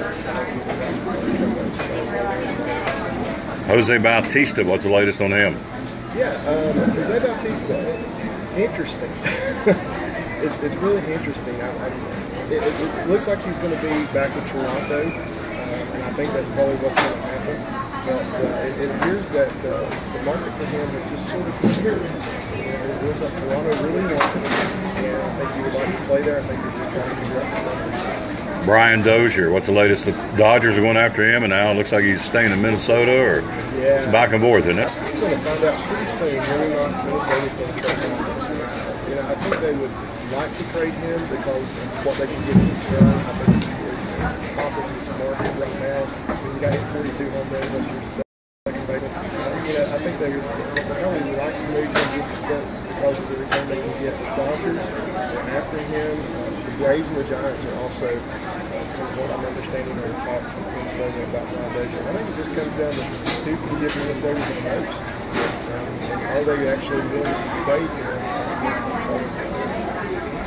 for Jose Bautista, what's the latest on him? Yeah, um, Jose Bautista, interesting. it's, it's really interesting. I, I, it, it looks like he's going to be back in Toronto, uh, and I think that's probably what's going to happen. But uh, it, it appears that uh, the market for him is just sort of clear. It looks like Toronto really wants him, and I think he would like to play there. I think they're just trying to figure out some numbers. Brian Dozier, what's the latest? The Dodgers are going after him, and now it looks like he's staying in Minnesota, or yeah. It's back and forth, isn't it? We're going to find out pretty soon whether or not Minnesota's going to trade him. You know, I think they would like to trade him because of what they can get in return. I think he is at the top of his market right now. I mean, the guy hit forty-two home runs last year, second baseman. You know, I think they would probably like to move him just because of the return they can get. The Dodgers are after him. Uh, the Braves and the Giants are also, uh, from what I'm understanding, are talks with Minnesota about Brian Dozier. I think it just comes down to who can give Minnesota the most. Um, and are they actually willing to trade him? A team that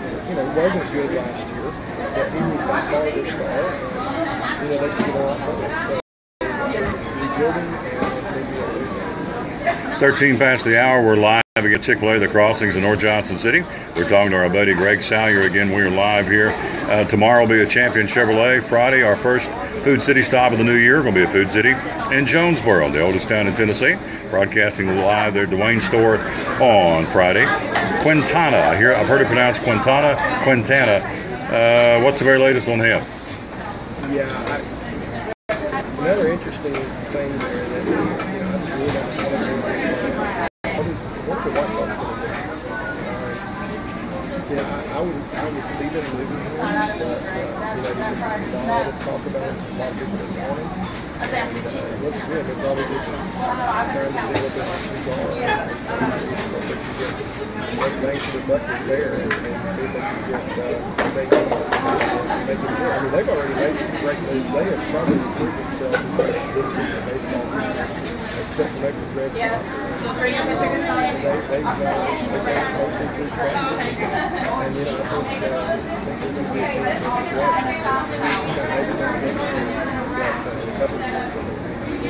you know, wasn't good last year, but he was by far their star, and, you know, they can get a lot from it. So, rebuilding and maybe a thirteen past the hour, we're live at Chick-fil-A, The Crossings in North Johnson City. We're talking to our buddy Greg Salyer again. We're live here. Uh, tomorrow will be a Champion Chevrolet. Friday, our first Food City stop of the new year. Going to be a Food City in Jonesboro, the oldest town in Tennessee. Broadcasting live there at Dwayne Store on Friday. Quintana, I hear, I've heard it pronounced Quintana. Quintana. Uh, what's the very latest on him? Yeah, I, another interesting thing there that, you know, I just really got to follow this. What is, what the White Sox going to do? Uh, yeah, I, I would I would see them moving him, but, uh, you know, there's a lot of talk about it, a lot of people that want him. And, uh, once again, they're probably just trying to see what their options are and trying to see if they can get most bang for the buck there and, and see if they can get uh, what they need to make it work. I mean, they've already made some great moves. They have probably improved themselves as far as good team in baseball this year, except for maybe the Red Sox. Uh, they, they've, uh, they've got mostly through practice. And, you know, I think, uh, I think they're going to be a team to watch. You know, maybe not next year, but uh, in a couple of years, I think.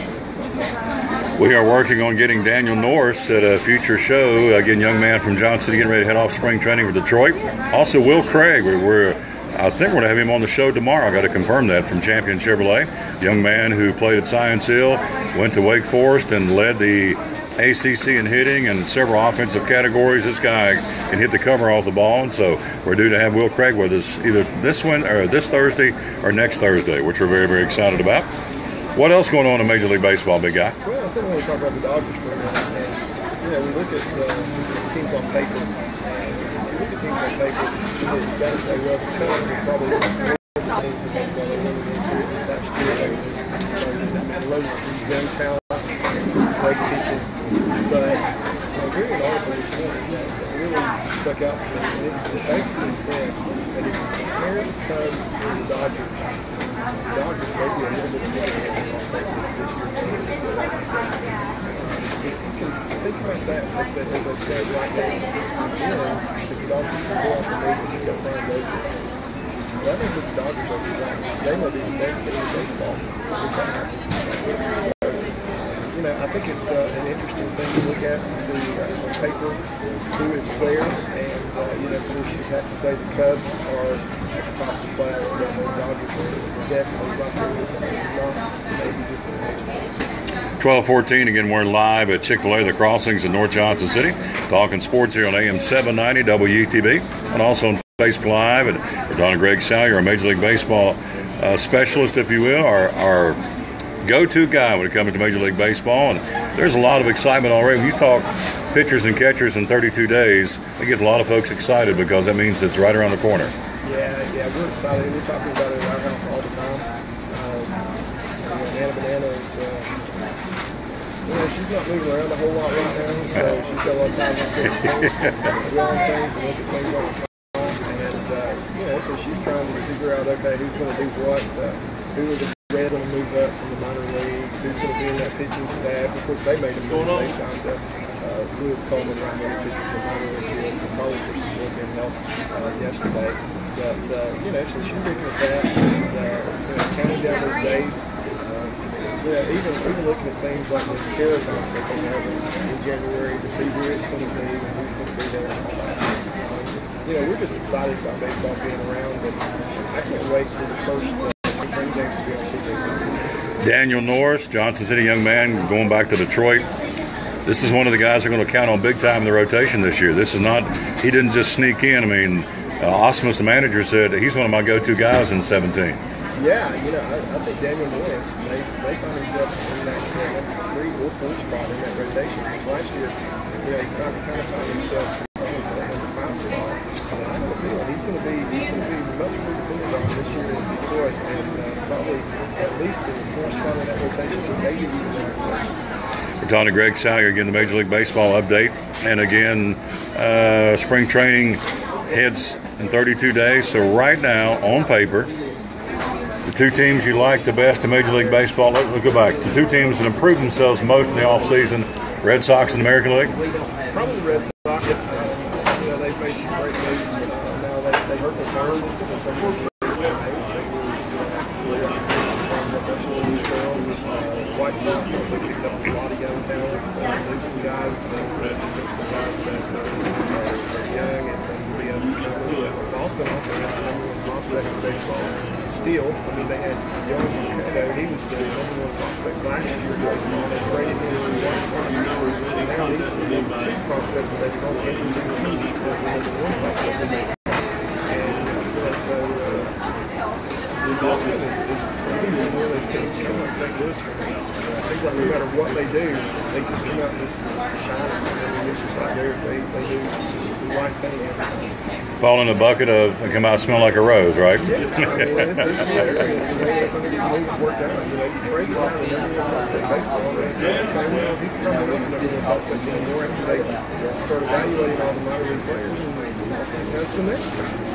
We are working on getting Daniel Norris at a future show. Again, young man from Johnson City getting ready to head off spring training for Detroit. Also, Will Craig. We're, we're I think we're going to have him on the show tomorrow. I got to confirm that from Champion Chevrolet. Young man who played at Science Hill, went to Wake Forest, and led the A C C in hitting and several offensive categories. This guy can hit the cover off the ball, and so we're due to have Will Craig with us either this one or this Thursday or next Thursday, which we're very, very excited about. What else going on in Major League Baseball, big guy? Well, I said I want to talk about the Dodgers for a minute. And, you know, we look at uh, teams on paper. And we look at teams on paper, you got to say, well, the Cubs are probably one of the teams in baseball that won the World Series last year. They were loaded with young talent, great pitching. But I was reading an article this morning that really stuck out to me. And it, it basically said that if you compare the Cubs and the Dodgers, the Dodgers may be a little bit more ahead on paper this year going into the last season. If you can think about that, as they, as they said right now, again, if the Dodgers can go off the move and pick up Brian Dozier, that means that the Dodgers are exactly, they may be the best team in baseball if that happens. So, you know, I think it's uh, an interesting thing to look at to see uh, on paper who is where, and uh, you know, of course, you'd have to say the Cubs are at the top of the class, but the Dodgers are definitely right there with them, not maybe just an edge. twelve fourteen, again, we're live at Chick-fil-A, The Crossings in North Johnson City, talking sports here on A M seven ninety W E T V, and also on Facebook Live. And we're talking to Greg Salyer, a Major League Baseball uh, specialist, if you will, our, our go-to guy when it comes to Major League Baseball. And there's a lot of excitement already. When you talk pitchers and catchers in thirty-two days, it gets a lot of folks excited because that means it's right around the corner. Yeah, yeah, we're excited. We're talking about it at our house all the time. Um, you know, Anna Banana is, uh, you know, she's not moving around a whole lot right now, so she's got a lot of time to sit and think, dwell on things and look at things all the time. And, uh, you know, so she's trying to figure out, okay, who's going to do what, uh, who are the Reds going to move up from the minor leagues, who's going to be in that pitching staff. Of course, they made a move. They signed up uh, Lewis Coleman right now, pitching for minor league deal for probably for some bullpen help uh, yesterday. But, uh, you know, so she's looking at that and, uh, you know, counting down those days. Uh, you know, even, even looking at things like the Caravan that they have in, in January to see where it's going to be and who's going to be there and all that. Um, you know, we're just excited about baseball being around, but I can't wait for the first uh, spring games to be on T V. Daniel Norris, Johnson City young man, going back to Detroit. This is one of the guys they're going to count on big time in the rotation this year. This is not, he didn't just sneak in. I mean, uh, Osmus, the manager, said he's one of my go-to guys in seventeen. Yeah, you know, I, I think Daniel Norris, they, they find himself in that uh, number three or four spot in that rotation. Last year, you know, he found, kind of found himself in that number five spot. And I have a feeling he's going to be he's going to be much more dependent on this year in Detroit, and uh, probably at least in the fourth spot in that rotation, maybe even number three. We're talking to Greg Salyer, again, the Major League Baseball update. And again, uh, spring training heads in thirty-two days. So right now, on paper, the two teams you like the best in Major League Baseball, let, let's go back. The two teams that improved themselves most in the offseason, Red Sox and the American League? Probably the Red Sox. Uh, you know, they've made some great moves. Uh, now they they hurt their phone system and some of them made, so we're that's where we from. Uh, White Sox also picked up a lot of young talent. Uh, there's some guys that uh, some guys that uh, are, are young and will be up. Boston also has the number one prospect in baseball. Still, I mean, they had young Machado. He was the number one prospect last year in baseball. They traded him to the White Sox. And now he's the number two prospect in baseball. Andrew Benintendi is the number one prospect in baseball. And uh, so uh, Boston is, is one of those teams kind of like Saint Louis for me. It seems like no matter what they do, they just come out and just shine. I mean, it's just like they they they do the right thing. Fall in a bucket of and come out smell like a rose, right? Yeah, I mean, it's, it's hilarious the way some of these moves work out. You know, you trade out the number one prospect baseball, and they say, okay, well, he's probably not the number one prospect anymore after they start evaluating all the minor league players, and that's the next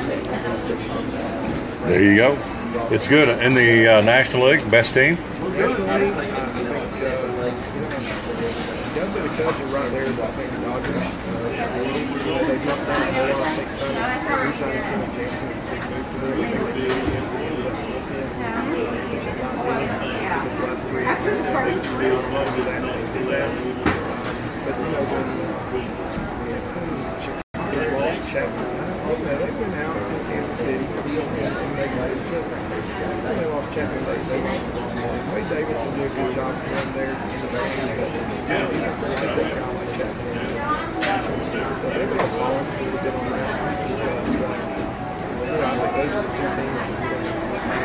thing. There you go. It's good. In the uh, National League, best team? National League, I think, uh, you guys that the Cubs are right there, but I think the Dodgers, uh, you know, they've not done a whole lot. I think signing, re-signing Kenny Jansen was a big move for them. I think they did it in the bullpen, which I got them. Those last three years, they've been able to do that. They do that. But, you know, when Chicago lost Chapman, you know, they went out to Kansas City and they got it. When they lost Chapman, they, they lost it. Wade Davis will do a good job for them there in the band, but you know, they take a guy like Chapman. So they've got bombs a little bit on that. But, uh, you know, I think those are the two teams that we don't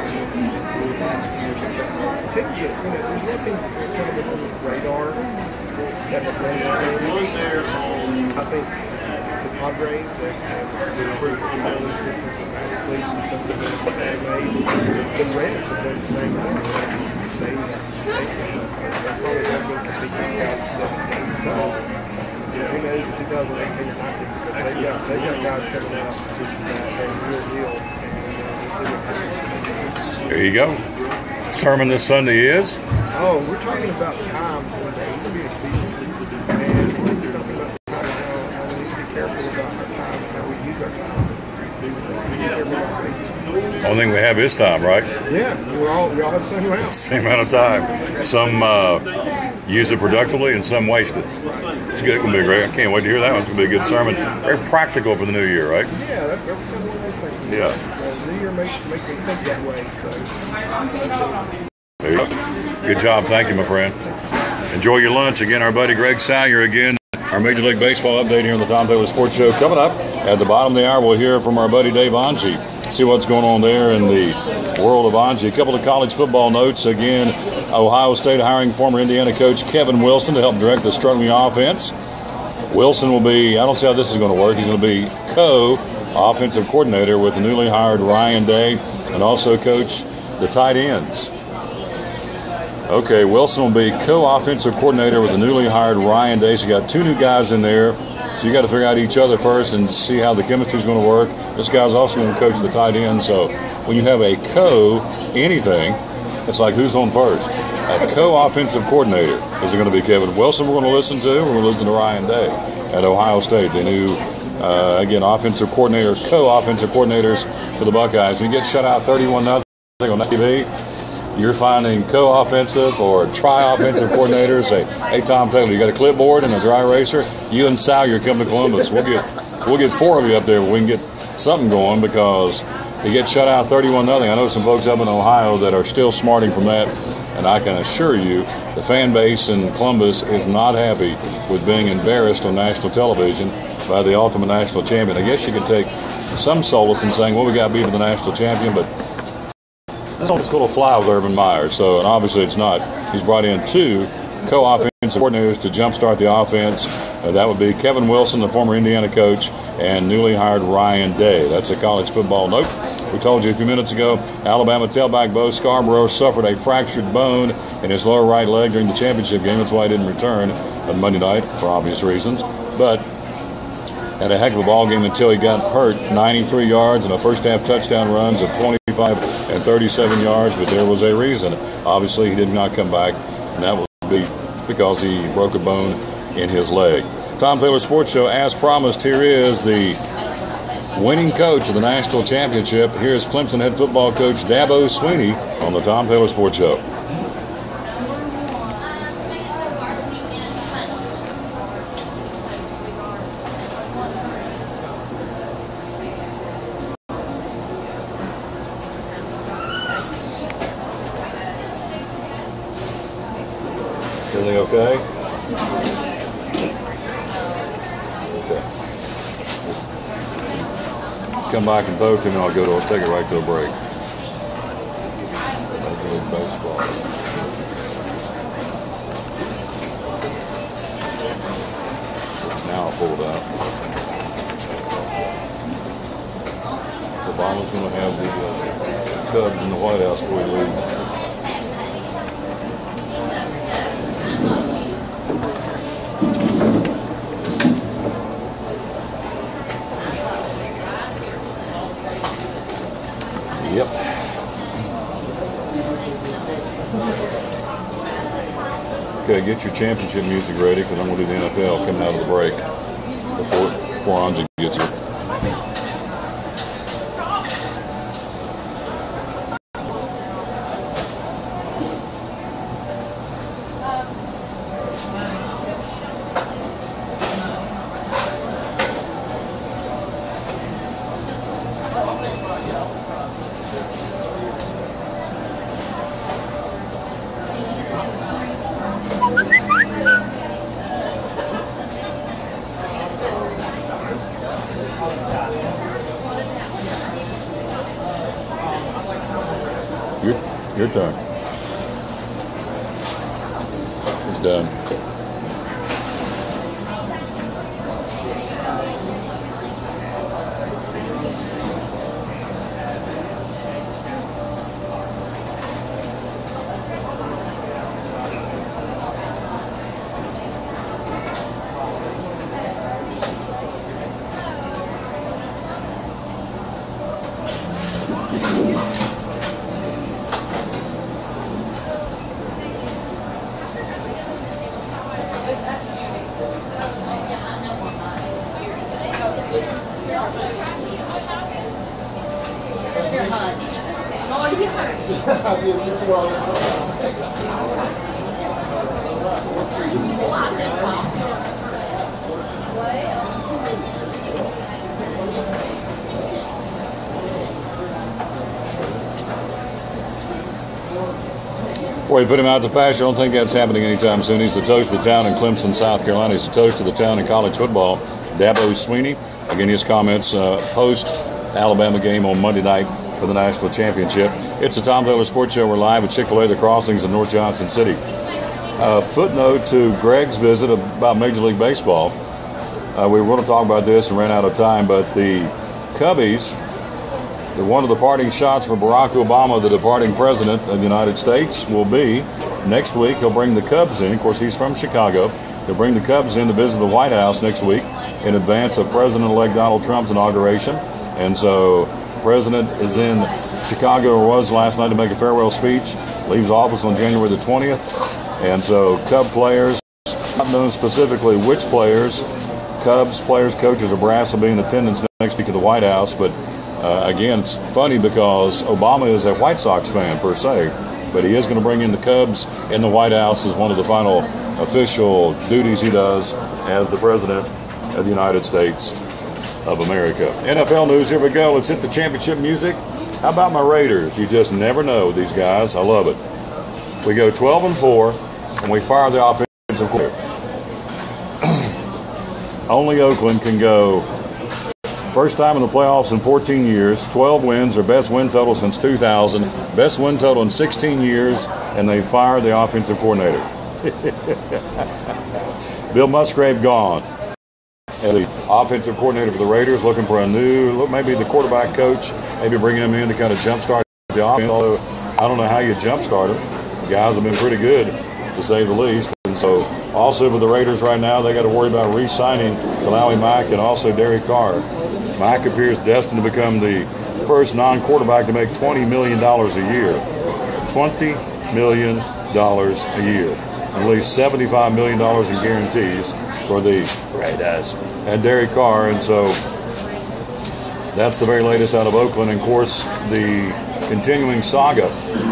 have. Teams that, you know, there's one team that's kind of been on the radar that have done some things. I think the Padres that have improved the bowling system dramatically, something that they've made. The Reds have done the same thing. They, they, they probably have been competing in twenty seventeen. But, you know, who knows in two thousand eighteen or nineteen, because they've got, they've got guys coming out that are real deal. And uh, we'll see what happens. There you go. Sermon this Sunday is? Oh, we're talking about time Sunday. We're going to be Ephesians. And we're talking about time, how, how we need to be careful about our time and how we use our time. We need to careful about wasting. Only thing we have is time, right? Yeah, we're all, we all have the same amount. Same amount of time. Some uh, use it productively and some waste it. It's good. It's going to be great. I can't wait to hear that one. It's going to be a good sermon. Very practical for the new year, right? Yeah, that's that's kind of one of those things. Yeah. So New Year makes, makes me think that way. So. There you go. Good job. Thank you, my friend. Enjoy your lunch. Again, our buddy Greg Salyer again. Our Major League Baseball update here on the Tom Taylor Sports Show. Coming up at the bottom of the hour, we'll hear from our buddy Dave Angie. See what's going on there in the world of Angie. A couple of college football notes. Again, Ohio State hiring former Indiana coach Kevin Wilson to help direct the struggling offense. Wilson will be, I don't see how this is going to work. He's going to be co-offensive coordinator with the newly hired Ryan Day and also coach the tight ends. Okay, Wilson will be co-offensive coordinator with the newly hired Ryan Day. So you got two new guys in there. So you got to figure out each other first and see how the chemistry is going to work. This guy's also going to coach the tight end. So when you have a co-anything, it's like who's on first? A co-offensive coordinator. Is it going to be Kevin Wilson we're going to listen to? We're going to listen to Ryan Day at Ohio State. The new, uh, again, offensive coordinator, co-offensive coordinators for the Buckeyes. When you get shut out thirty-one nothing on T V, you're finding co-offensive or tri-offensive coordinators. Say, hey, Tom Taylor, you got a clipboard and a dry eraser? You and Salyer come to Columbus. We'll get we'll get four of you up there. We can get something going because to get shut out thirty-one nothing. I know some folks up in Ohio that are still smarting from that, and I can assure you the fan base in Columbus is not happy with being embarrassed on national television by the ultimate national champion. I guess you could take some solace in saying, well, we got to be the national champion, but it's a little fly with Urban Meyer, so and obviously it's not. He's brought in two co-offensive coordinators to jumpstart the offense. Uh, that would be Kevin Wilson, the former Indiana coach, and newly hired Ryan Day. That's a college football note. We told you a few minutes ago, Alabama tailback Bo Scarborough suffered a fractured bone in his lower right leg during the championship game. That's why he didn't return on Monday night for obvious reasons. But had a heck of a ball game until he got hurt. ninety-three yards and a first half touchdown runs of twenty-five and thirty-seven yards, but there was a reason. Obviously, he did not come back, and that would be because he broke a bone in his leg. Tom Taylor Sports Show, as promised, here is the winning coach of the national championship. Here's Clemson head football coach Dabo Swinney on the Tom Taylor Sports Show. Everything okay? Okay. Come back and vote, and I'll go to, I'll take it right to a break. Major League Baseball. Which now I'll pull it out. Obama's going to have the uh, Cubs in the White House before he leaves. Yep. Okay, get your championship music ready because I'm going to do the N F L coming out of the break before, before Anji gets here. Your, your turn. It's done. Before you put him out to pasture, I don't think that's happening anytime soon. He's the toast of the town in Clemson, South Carolina. He's the toast of the town in college football. Dabo Swinney. Again, his comments uh, post-Alabama game on Monday night for the national championship. It's the Tom Taylor Sports Show. We're live at Chick-fil-A, The Crossings in North Johnson City. Uh, footnote to Greg's visit about Major League Baseball. Uh, we were going to talk about this and ran out of time, but the Cubbies, the, one of the parting shots for Barack Obama, the departing president of the United States, will be next week. He'll bring the Cubs in. Of course, he's from Chicago. He'll bring the Cubs in to visit the White House next week in advance of President-elect Donald Trump's inauguration. And so the president is in Chicago, or was last night, to make a farewell speech. Leaves office on January the twentieth. And so Cub players, not known specifically which players, Cubs players, coaches, or brass will be in attendance next week at the White House. But uh, again, it's funny because Obama is a White Sox fan per se, but he is going to bring in the Cubs in the White House as one of the final official duties he does as the president of the United States of America. N F L news, here we go. Let's hit the championship music. How about my Raiders? You just never know these guys. I love it. We go twelve and four, and we fire the offensive coordinator. Only Oakland can go first time in the playoffs in fourteen years, twelve wins, their best win total since two thousand, best win total in sixteen years, and they fire the offensive coordinator. Bill Musgrave gone. And the offensive coordinator for the Raiders looking for a new, maybe the quarterback coach, maybe bringing him in to kind of jumpstart the offense. Although I don't know how you jumpstart it. The guys have been pretty good, to say the least. And so also for the Raiders right now, they got to worry about re-signing Talawi Mack and also Derek Carr. Mack appears destined to become the first non-quarterback to make twenty million dollars a year. twenty million dollars a year. At least seventy-five million dollars in guarantees for the Raiders and Derek Carr. And so That's the very latest out of Oakland. And, of course, the continuing saga.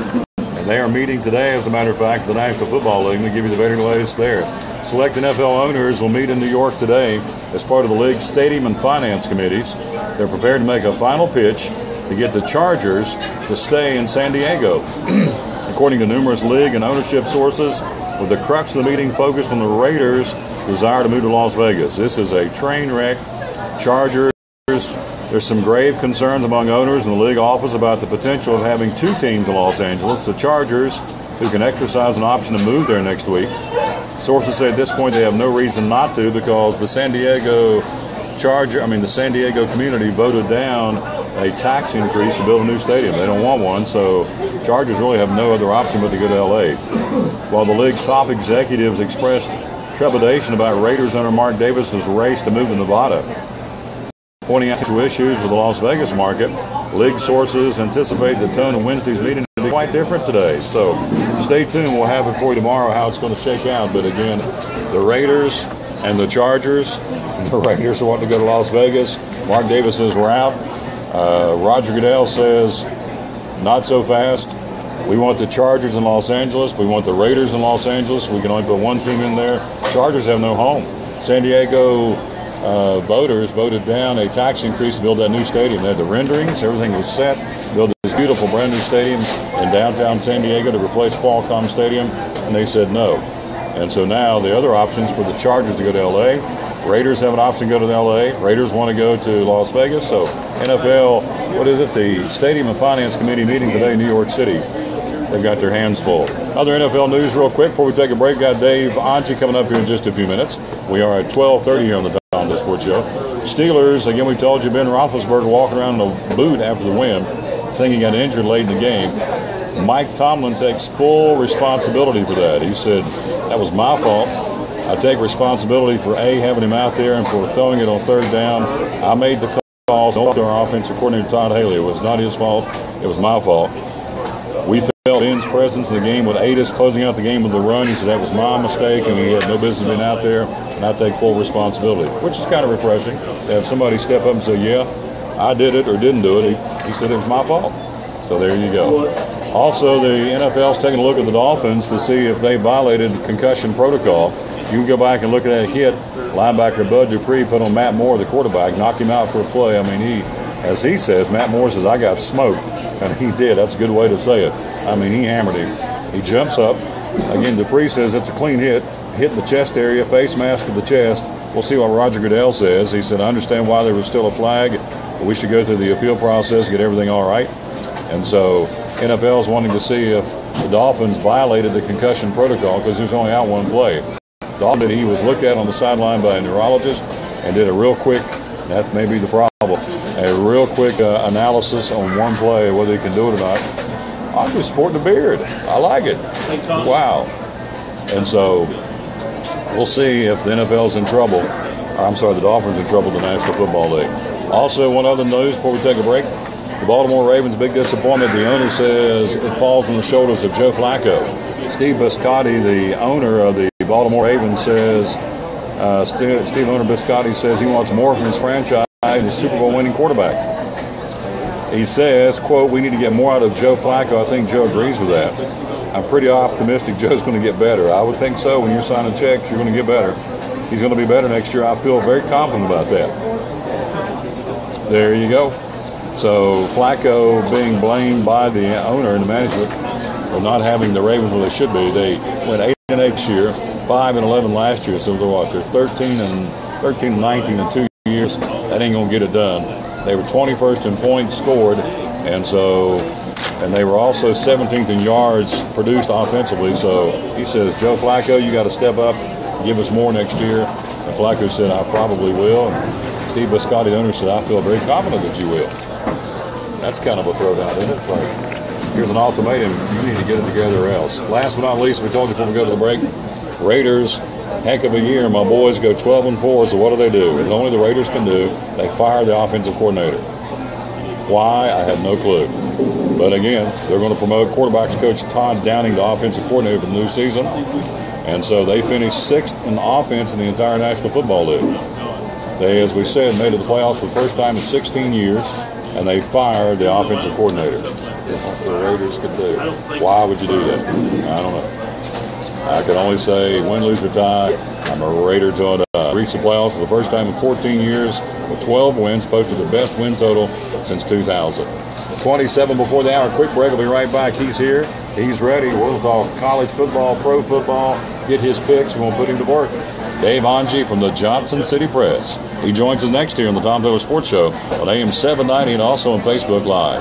And they are meeting today, as a matter of fact, the National Football League. Let me give you the very latest there. Select N F L owners will meet in New York today as part of the league's stadium and finance committees. They're prepared to make a final pitch to get the Chargers to stay in San Diego. According to numerous league and ownership sources, with the crux of the meeting focused on the Raiders' desire to move to Las Vegas. This is a train wreck. Chargers, there's some grave concerns among owners in the league office about the potential of having two teams in Los Angeles. The Chargers, who can exercise an option to move there next week. Sources say at this point they have no reason not to, because the San Diego Charger, I mean the San Diego community voted down a tax increase to build a new stadium. They don't want one, so Chargers really have no other option but to go to L A. While the league's top executives expressed trepidation about Raiders owner Mark Davis's race to move to Nevada, pointing out two issues with the Las Vegas market, league sources anticipate the tone of Wednesday's meeting to be quite different today. So stay tuned. We'll have it for you tomorrow how it's going to shake out. But again, the Raiders and the Chargers, the Raiders want to go to Las Vegas. Mark Davis says we're out. Uh, Roger Goodell says not so fast. We want the Chargers in Los Angeles. We want the Raiders in Los Angeles. We can only put one team in there. Chargers have no home. San Diego uh, voters voted down a tax increase to build that new stadium. They had the renderings. Everything was set. Build this beautiful brand new stadium in downtown San Diego to replace Qualcomm Stadium. And they said no. And so now the other options for the Chargers to go to L A. Raiders have an option to go to L A. Raiders want to go to Las Vegas. So N F L, what is it? The Stadium and Finance Committee meeting today in New York City. They've got their hands full. Other N F L news real quick before we take a break. Got Dave Anchi coming up here in just a few minutes. We are at twelve thirty here on the Tom Dale Sports Show. Steelers, again, we told you Ben Roethlisberger walking around in a boot after the win, saying he got injured late in the game. Mike Tomlin takes full responsibility for that. He said, that was my fault. I take responsibility for, A, having him out there and for throwing it on third down. I made the calls on our offense according to Todd Haley. It was not his fault. It was my fault. We felt Ben's presence in the game with Adis closing out the game with the run. He said that was my mistake and we had no business being out there, and I take full responsibility, which is kind of refreshing to have somebody step up and say, yeah, I did it or didn't do it. He, he said it was my fault. So there you go. Also, the N F L is taking a look at the Dolphins to see if they violated the concussion protocol. You can go back and look at that hit linebacker Bud Dupree put on Matt Moore, the quarterback, knocked him out for a play. I mean, he, as he says, Matt Moore says, I got smoked. And he did. That's a good way to say it. I mean, he hammered him. He jumps up. Again, Dupree says it's a clean hit. Hit in the chest area, face mask to the chest. We'll see what Roger Goodell says. He said, I understand why there was still a flag, but we should go through the appeal process, get everything all right. And so N F L is wanting to see if the Dolphins violated the concussion protocol because he was only out one play. Dolphin, he was looked at on the sideline by a neurologist and did a real quick, that may be the problem, a real quick uh, analysis on one play, whether he can do it or not. I'm just sporting a beard. I like it. Wow. And so we'll see if the N F L's in trouble. I'm sorry, the Dolphins in trouble in the National Football League. Also, one other news before we take a break. The Baltimore Ravens' big disappointment. The owner says it falls on the shoulders of Joe Flacco. Steve Biscotti, the owner of the Baltimore Ravens, says, uh, Steve, Steve owner Biscotti says he wants more from his franchise and his Super Bowl winning quarterback. He says, quote, we need to get more out of Joe Flacco. I think Joe agrees with that. I'm pretty optimistic Joe's going to get better. I would think so. When you're signing checks, you're going to get better. He's going to be better next year. I feel very confident about that. There you go. So Flacco being blamed by the owner and the management for not having the Ravens where they should be. They went eight and eight this year, five and eleven last year. So they're what? They're thirteen and thirteen and nineteen in two years. That ain't gonna get it done. They were twenty-first in points scored, and so and they were also seventeenth in yards produced offensively. So he says, Joe Flacco, you got to step up, give us more next year. And Flacco said, I probably will. And Steve Biscotti, the owner, said, I feel very confident that you will. That's kind of a throwdown, isn't it? It's like, here's an ultimatum. You need to get it together or else. Last but not least, we told you before we go to the break, Raiders, heck of a year. My boys go twelve and four, so what do they do? As only the Raiders can do, they fire the offensive coordinator. Why? I have no clue. But again, they're going to promote quarterbacks coach Todd Downing, the offensive coordinator for the new season. And so they finished sixth in offense in the entire National Football League. They, as we said, made it to the playoffs for the first time in sixteen years, and they fired the offensive coordinator. The Raiders could do. Why would you do that? I don't know. I can only say win, lose, or tie. I'm a Raider to uh, reach the playoffs for the first time in fourteen years with twelve wins, posted the best win total since two thousand. twenty-seven before the hour. Quick break. I'll be right back. He's here. He's ready. We're going to talk college football, pro football, get his picks. We're going to put him to work. Dave Onge from the Johnson City Press. He joins us next here on the Tom Taylor Sports Show on A M seven ninety and also on Facebook Live.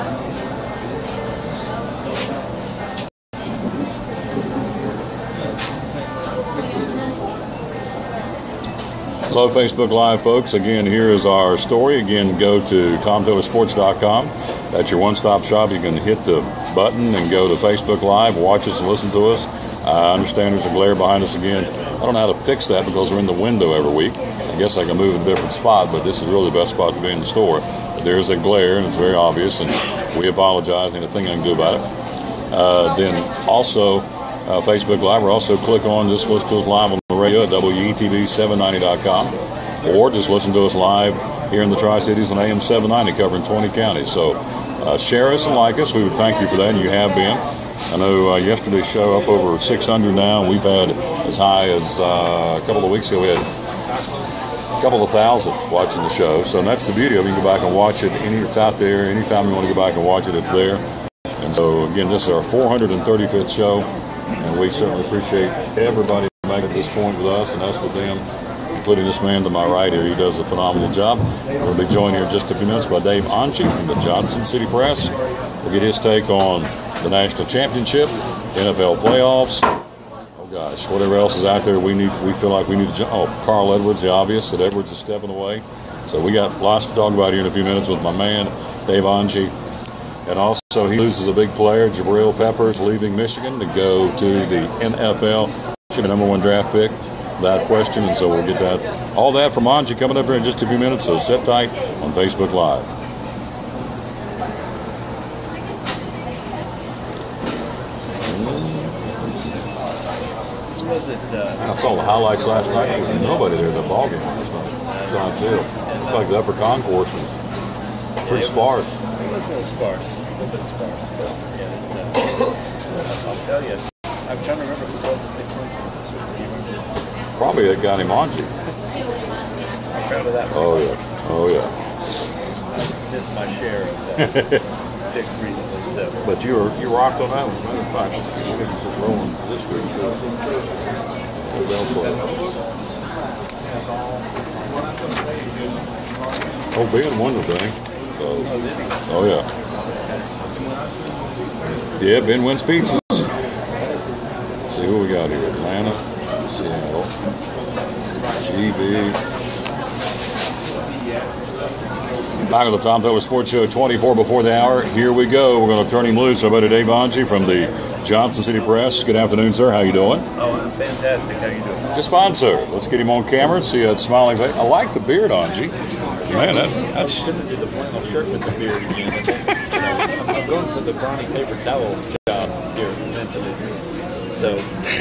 Hello, Facebook Live, folks. Again, here is our story. Again, go to tom taylor sports dot com. That's your one-stop shop. You can hit the button and go to Facebook Live, watch us and listen to us. I understand there's a glare behind us again. I don't know how to fix that because we're in the window every week. I guess I can move in a different spot, but this is really the best spot to be in the store. But there's a glare, and it's very obvious, and we apologize. Ain't a thing I can do about it. Uh, then also, uh, Facebook Live, or also click on, just listen to us live on the radio at W E T V seven ninety dot com, or just listen to us live here in the Tri-Cities on A M seven ninety, covering twenty counties. So uh, share us and like us. We would thank you for that, and you have been. I know uh, yesterday's show up over six hundred now. We've had as high as uh, a couple of weeks ago, we had a couple of thousand watching the show. So that's the beauty of it. You can go back and watch it. Any, it's out there. Anytime you want to go back and watch it, it's there. And so, again, this is our four hundred thirty-fifth show, and we certainly appreciate everybody making it this point with us and us with them, including this man to my right here. He does a phenomenal job. We're going to be joined here in just a few minutes by Dave Onge from the Johnson City Press. We'll get his take on the national championship, N F L playoffs. Oh gosh, whatever else is out there, we need. We feel like we need to. Jump. Oh, Carl Edwards, the obvious that Edwards is stepping away. So we got lots to talk about here in a few minutes with my man Dave Onge, and also he loses a big player, Jabril Peppers, leaving Michigan to go to the N F L. Should be number one draft pick, without question. And so we'll get that, all that from Onge coming up here in just a few minutes. So sit tight on Facebook Live. Was it, uh, I saw the highlights last night. There was nobody there at the ball game last night. John Hill. Looked like the upper concourse was pretty it sparse. Was, it was a little sparse, a little bit sparse. But yeah, it, uh, I'll tell you, I'm trying to remember who was at Big Clemson this week. Do you remember? Probably that guy named Onge. I'm proud of that. Oh yeah, oh yeah. I missed my share of that. Big recently, so. But you were you rocked on that one. Matter of fact, you can just rolling this week. Oh, Ben won the thing. So, oh yeah. Yeah, Ben wins pizzas. Let's see who we got here. Atlanta, Seattle, G B. Back on the Tom Taylor Sports Show, twenty-four before the hour. Here we go. We're going to turn him loose. Our buddy Dave Onge from the Johnson City Press. Good afternoon, sir. How you doing? Oh, I'm fantastic. How you doing? Just fine, sir. Let's get him on camera and see that smiling face. I like the beard, Onge. Man, that, that's... I'm going to do the flannel shirt with the beard again. I think, you know, I'm, I'm going for the Bronny paper towel job here eventually. So,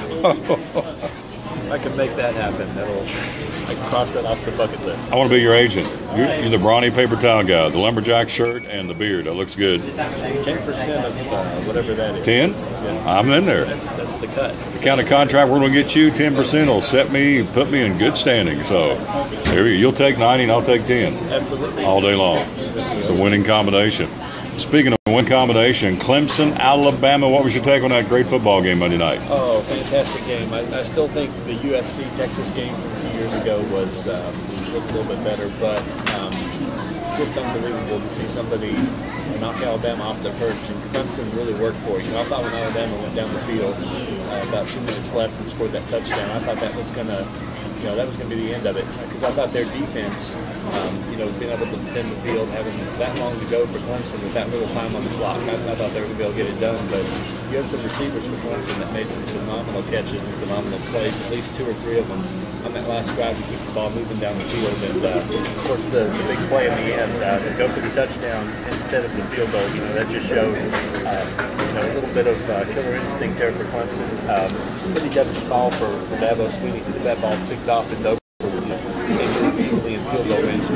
I can make that happen. That'll, I can cross that off the bucket list. I want to be your agent. You're, you're the Bronny paper towel guy. The lumberjack shirt and the beard. That looks good. ten percent of uh, whatever that is. ten? Yeah. I'm in there. That's, that's the cut. The kind of contract we're going to get you, ten percent will set me, put me in good standing. So, there you, you'll take ninety and I'll take ten. Absolutely. All day long. It's a winning combination. Speaking of win combination, Clemson, Alabama, what was your take on that great football game Monday night? Oh, fantastic game. I, I still think the U S C Texas game from a few years ago was um, was a little bit better, but um, just unbelievable to see somebody knock Alabama off their perch, and Clemson really worked for it. You know, I thought when Alabama went down the field, uh, about two minutes left and scored that touchdown, I thought that was going to, you know, that was going to be the end of it, because I thought their defense, um, you know, being able to defend the field, having that long to go for Clemson with that little time on the clock, I, I thought they were going to be able to get it done, but you had some receivers for Clemson that made some phenomenal catches and phenomenal plays, at least two or three of them on that last drive to keep the ball moving down the field, and uh, of course the, the big play in the end uh, to go for the touchdown instead of the field goal, you know, that just showed uh, you know, a little bit of uh, killer instinct there for Clemson. Um, really doesn't call for, for Dabo Swinney, because if that ball's picked off, it's over. They move easily in field goal range.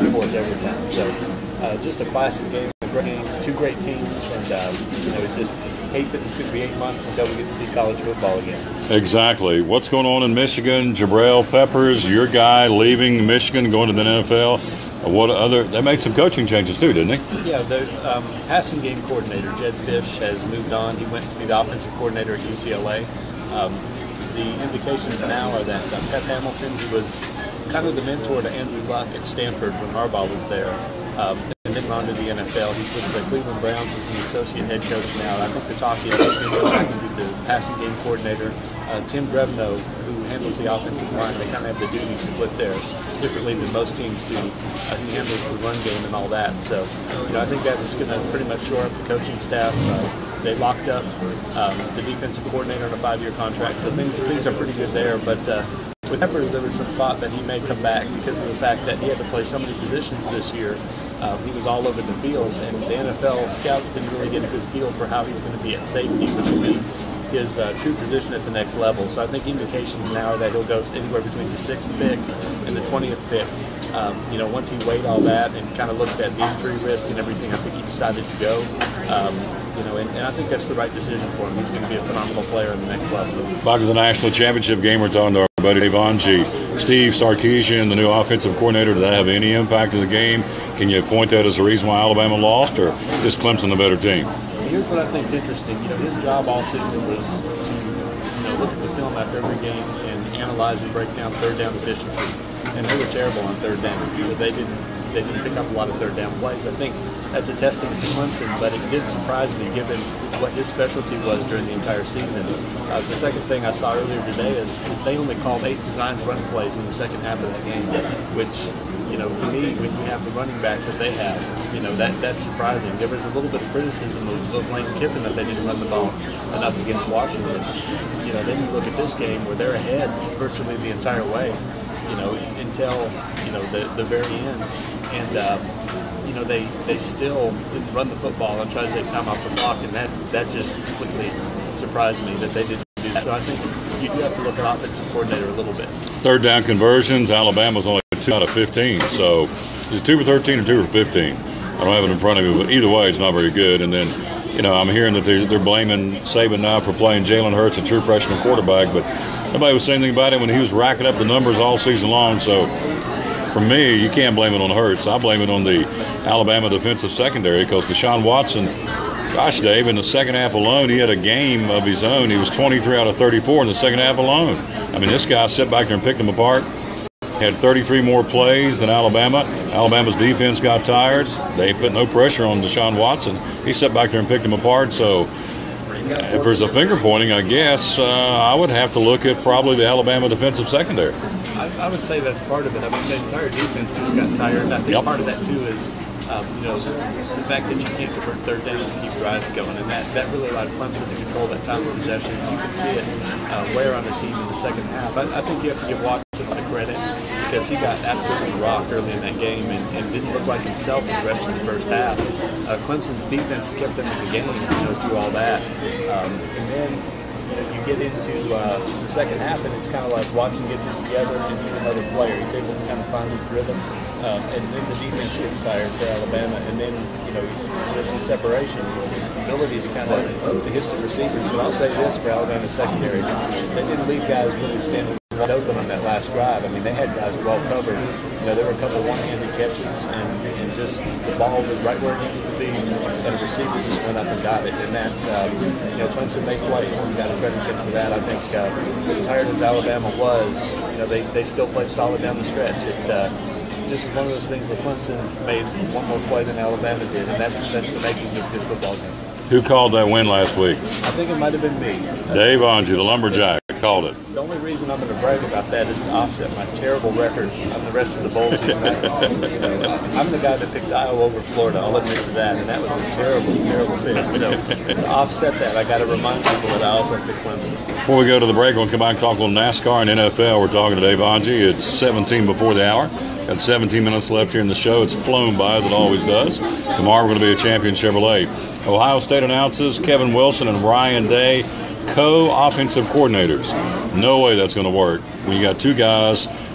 boys every time. So uh, just a classic game, a great game, two great teams, and uh, you know, just hate that it's going to be eight months until we get to see college football again. Exactly. What's going on in Michigan? Jabril Peppers, your guy, leaving Michigan, going to the N F L. What other? They made some coaching changes too, didn't they? Yeah, the um, passing game coordinator Jed Fish has moved on. He went to be the offensive coordinator at U C L A. Um, the indications now are that uh, Pep Hamilton, who was kind of the mentor to Andrew Luck at Stanford when Harbaugh was there, um, and then on to the N F L. He's with the Cleveland Browns as the associate head coach now. I think the talk is he's going to go back and be the passing game coordinator. Uh, Tim Grevno, who handles the offensive line, they kind of have the duties split there differently than most teams do. Uh, he handles the run game and all that. So, you know, I think that's going to pretty much shore up the coaching staff. Uh, they locked up um, the defensive coordinator on a five-year contract, so things things are pretty good there. But uh, with Peppers, there was some thought that he may come back because of the fact that he had to play so many positions this year. Um, he was all over the field, and the N F L scouts didn't really get a good feel for how he's going to be at safety, which will be his uh, true position at the next level. So I think indications now are that he'll go anywhere between the sixth pick and the twentieth pick. Um, you know, once he weighed all that and kind of looked at the injury risk and everything, I think he decided to go. Um, you know, and, and I think that's the right decision for him. He's going to be a phenomenal player in the next level. Back to the national championship game, we're talking to our buddy Dave Angie. Steve Sarkisian, the new offensive coordinator, did that have any impact in the game? Can you point that as a reason why Alabama lost, or is Clemson the better team? Here's what I think is interesting. You know, his job all season was to, you know, look at the film after every game and analyze and break down third down efficiency. And they were terrible on third down. You know, they didn't they didn't pick up a lot of third down plays. I think that's a testament to Clemson, but it did surprise me given what his specialty was during the entire season. Uh, the second thing I saw earlier today is, is they only called eight designed run plays in the second half of that game, which, you know, to me, when you have the running backs that they have, you know, that that's surprising. There was a little bit of criticism of, of Lane Kiffin that they didn't run the ball enough against Washington. You know, then you look at this game where they're ahead virtually the entire way, you know, until, you know, the, the very end. And, uh, you know, they, they still didn't run the football and try to take time off the clock, and that, that just completely surprised me that they didn't do that. So I think you do have to look at offensive coordinator a little bit. Third down conversions, Alabama's only two out of fifteen. So is it two for thirteen or two for fifteen? I don't have it in front of me, but either way, it's not very good. And then, you know, I'm hearing that they're, they're blaming Saban now for playing Jalen Hurts, a true freshman quarterback, but nobody was saying anything about it when he was racking up the numbers all season long. So for me, you can't blame it on Hurts. I blame it on the Alabama defensive secondary because Deshaun Watson, gosh, Dave, in the second half alone, he had a game of his own. He was twenty-three out of thirty-four in the second half alone. I mean, this guy sat back there and picked them apart. Had thirty-three more plays than Alabama. Alabama's defense got tired. They put no pressure on Deshaun Watson. He sat back there and picked them apart. So if there's a finger pointing, I guess uh, I would have to look at probably the Alabama defensive secondary. I, I would say that's part of it. I mean, the entire defense just got tired. And I think Yep. part of that, too, is um, you know, the fact that you can't convert third downs and keep drives going. And that, that really allowed Clemson to control that time of possession. You can see it uh, wear on the team in the second half. I, I think you have to give Watson a lot of credit because he got absolutely rocked early in that game and, and didn't look like himself in the rest of the first half. Uh, Clemson's defense kept them in the game, you know, through all that. Um, and then you know, you get into uh, the second half, and it's kind of like Watson gets it together, and he's another player. He's able to kind of find his rhythm, um, and then the defense gets tired for Alabama, and then you know there's some separation. It's the ability to kind of to hit some receivers. But I'll say this for Alabama secondary: they didn't leave guys really standing wide open on that last drive. I mean, they had guys well covered. You know, there were a couple one-handed catches, and, and just the ball was right where it needed to be, and a receiver just went up and got it. And that, um, you know, Clemson made plays, and we got to credit them for that. I think uh, as tired as Alabama was, you know, they, they still played solid down the stretch. It uh, just was one of those things where Clemson made one more play than Alabama did, and that's that's the makings of a good football game. Who called that win last week? I think it might have been me. Dave Angie, the Lumberjack, called it. The only reason I'm going to brag about that is to offset my terrible record on the rest of the bowl season. I, you know, I'm the guy that picked Iowa over Florida. I'll admit to that, and that was a terrible, terrible pick. So to offset that, I got to remind people that I also picked Clemson. Before we go to the break, we'll come back and talk a little NASCAR and N F L. We're talking to Dave Angie. It's seventeen before the hour. Got seventeen minutes left here in the show. It's flown by, as it always does. Tomorrow we're going to be at Champion Chevrolet. Ohio State announces Kevin Wilson and Ryan Day, co-offensive coordinators. No way that's going to work when you got two guys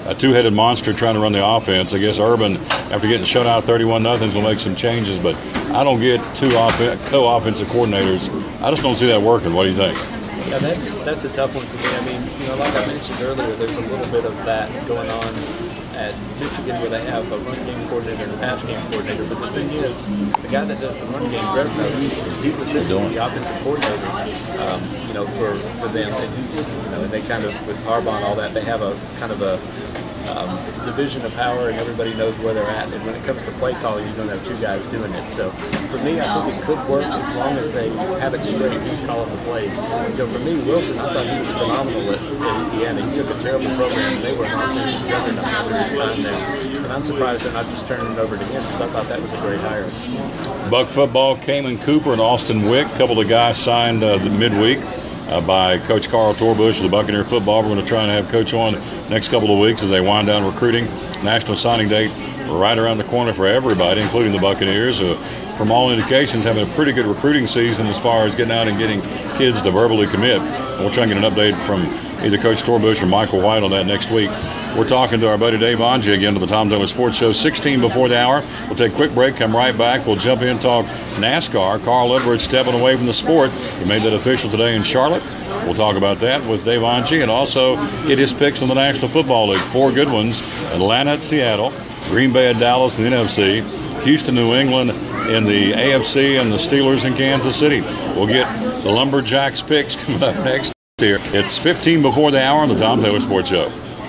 a two-headed monster trying to run the offense. I guess Urban, after getting shut out thirty-one nothing, is going to make some changes, but I don't get two off- co-offensive coordinators. I just don't see that working. What do you think? Yeah, that's that's a tough one for me. I mean, you know, like I mentioned earlier, there's a little bit of that going on at Michigan where they have a run game coordinator and a pass game coordinator. But the thing is, the guy that does the run game, Grevno, he's he's officially the offensive coordinator. Um, you know, for for them, and he's you know, and they kind of with Harbaugh and all that, they have a kind of a Um, division of power, and everybody knows where they're at. And when it comes to play calling, you're going to have two guys doing it. So for me, I think it could work as long as they have it straight who's calling the plays. You know, for me, Wilson, I thought he was phenomenal at, at Indiana. He took a terrible program, and they were an offensive juggernaut after his time there. And I'm surprised they're not just turning it over to him, because I thought that was a great hire. Buck football, Kamen Cooper and Austin Wick, a couple of guys signed uh, the midweek. Uh, by Coach Carl Torbush of the Buccaneer football. We're going to try and have Coach on next couple of weeks as they wind down recruiting. National signing date right around the corner for everybody, including the Buccaneers. Uh, from all indications, having a pretty good recruiting season as far as getting out and getting kids to verbally commit. And we'll try and get an update from either Coach Torbush or Michael White on that next week. We're talking to our buddy Dave Angie again to the Tom Taylor Sports Show, sixteen before the hour. We'll take a quick break, come right back. We'll jump in and talk NASCAR. Carl Edwards stepping away from the sport. He made that official today in Charlotte. We'll talk about that with Dave Angie and also get his picks in the National Football League. Four good ones: Atlanta at Seattle, Green Bay at Dallas in the N F C, Houston, New England in the A F C, and the Steelers in Kansas City. We'll get the Lumberjacks picks coming up next here. It's fifteen before the hour on the Tom Taylor Sports Show.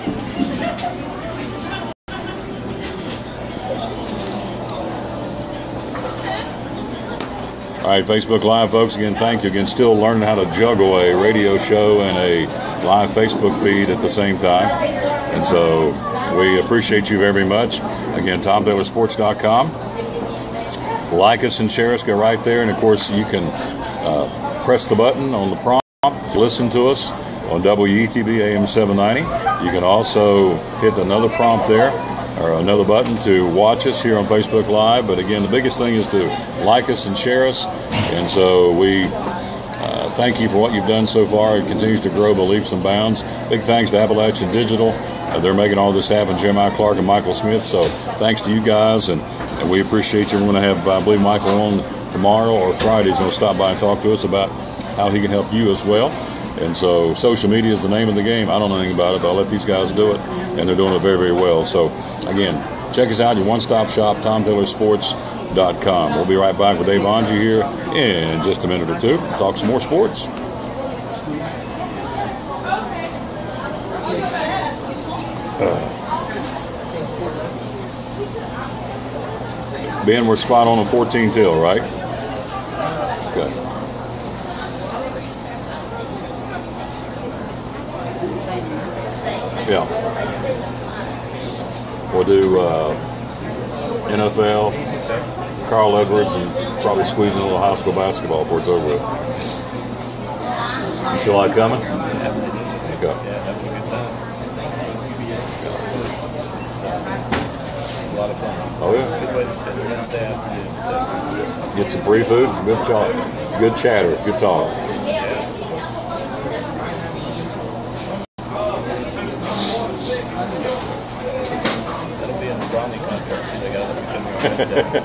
All right, Facebook Live, folks, again, thank you. Again, still learning how to juggle a radio show and a live Facebook feed at the same time. And so we appreciate you very much. Again, Tom Taylor Sports dot com. Like us and share us. Go right there. And, of course, you can uh, press the button on the prompt to listen to us on W E T B A M seven ninety. You can also hit another prompt there, or another button to watch us here on Facebook Live. But again, the biggest thing is to like us and share us. And so we uh, thank you for what you've done so far. It continues to grow by leaps and bounds. Big thanks to Appalachian Digital. Uh, they're making all this happen, Jeremiah Clark and Michael Smith. So thanks to you guys, and, and we appreciate you. We're going to have, I believe, Michael on tomorrow or Friday. He's going to stop by and talk to us about how he can help you as well. And so social media is the name of the game. I don't know anything about it, but I'll let these guys do it, and they're doing it very, very well. So, again, check us out, your one-stop shop, Tom Taylor Sports dot com. We'll be right back with Dave Angie here in just a minute or two. Talk some more sports. Uh, Ben, we're spot on a fourteen till, right? Good. Yeah. We'll do uh, N F L, Carl Edwards, and probably squeeze in a little high school basketball before it's over with. You still like coming? Okay. Yeah, having a good time. It's, uh, it's a lot of fun. Oh, yeah. Good way to spend the Wednesday afternoon. So. Get some free food, some good talk, good chatter, good talk. That'll be in the Bromley contract. So they got to let me come here on Wednesday.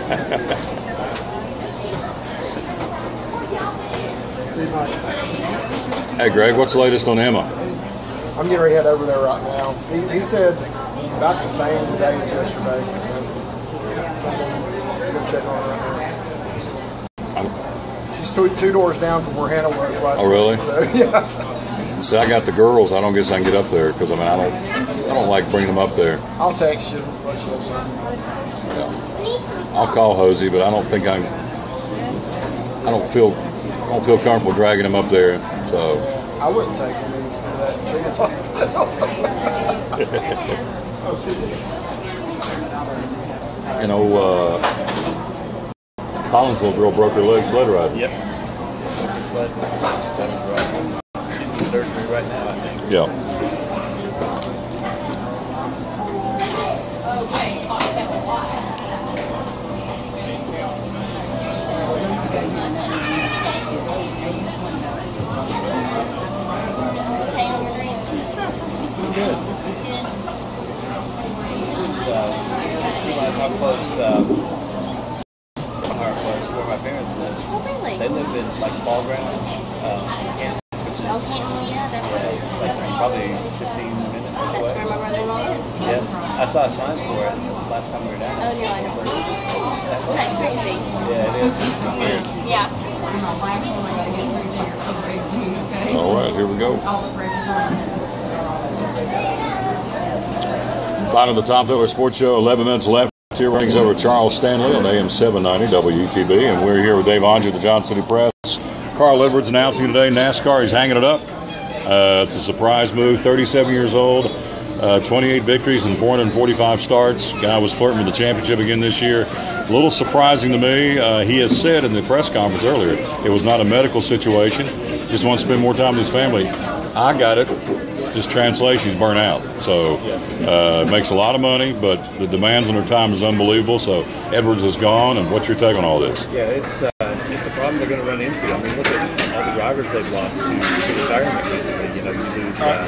Hey, Greg, what's the latest on Emma? I'm getting ready to head over there right now. He, he said about the same day as yesterday. So I'm going to check on her right now. She's two, two doors down from where Hannah was last Oh, really? week. So, yeah. See, I got the girls. I don't guess I can get up there because I mean I don't, I don't like bringing them up there. I'll text you. Let you know something. Yeah. I'll call Hosey, but I don't think I'm. I don't feel, I don't feel comfortable dragging them up there. So. I wouldn't take him to that children's hospital. You know, uh, Collinsville girl broke her leg sled riding. Yep. Sled. She's in surgery right now, I think. Yeah. Oh, really? They live in like Ball Ground, um, in Canton, which is Oh, Canton, yeah, that's yeah, like probably fifteen minutes that's away. where my brother-in-law lives. Yeah, I saw a sign for it last time we were down. Oh, no, I know. Isn't that crazy? Yeah, it is. It's weird. Yeah. All right, here we go. Final of the Tom Taylor Sports Show, eleven minutes left. Here rings over Charles Stanley on A M seven ninety W E T B, and we're here with Dave Andre of the Johnson City Press. Carl Edwards announcing today NASCAR, he's hanging it up. Uh, it's a surprise move, thirty-seven years old, uh, twenty-eight victories and four hundred forty-five starts. Guy was flirting with the championship again this year. A little surprising to me. Uh, he has said in the press conference earlier it was not a medical situation. Just wants to spend more time with his family. I got it. Just translation, he's burnt out. So uh, makes a lot of money, but the demands on their time is unbelievable. So Edwards is gone, and what's your take on all this? Yeah, it's uh, it's a problem they're going to run into. I mean, look at all the drivers they've lost to, to retirement recently. You know, you lose um,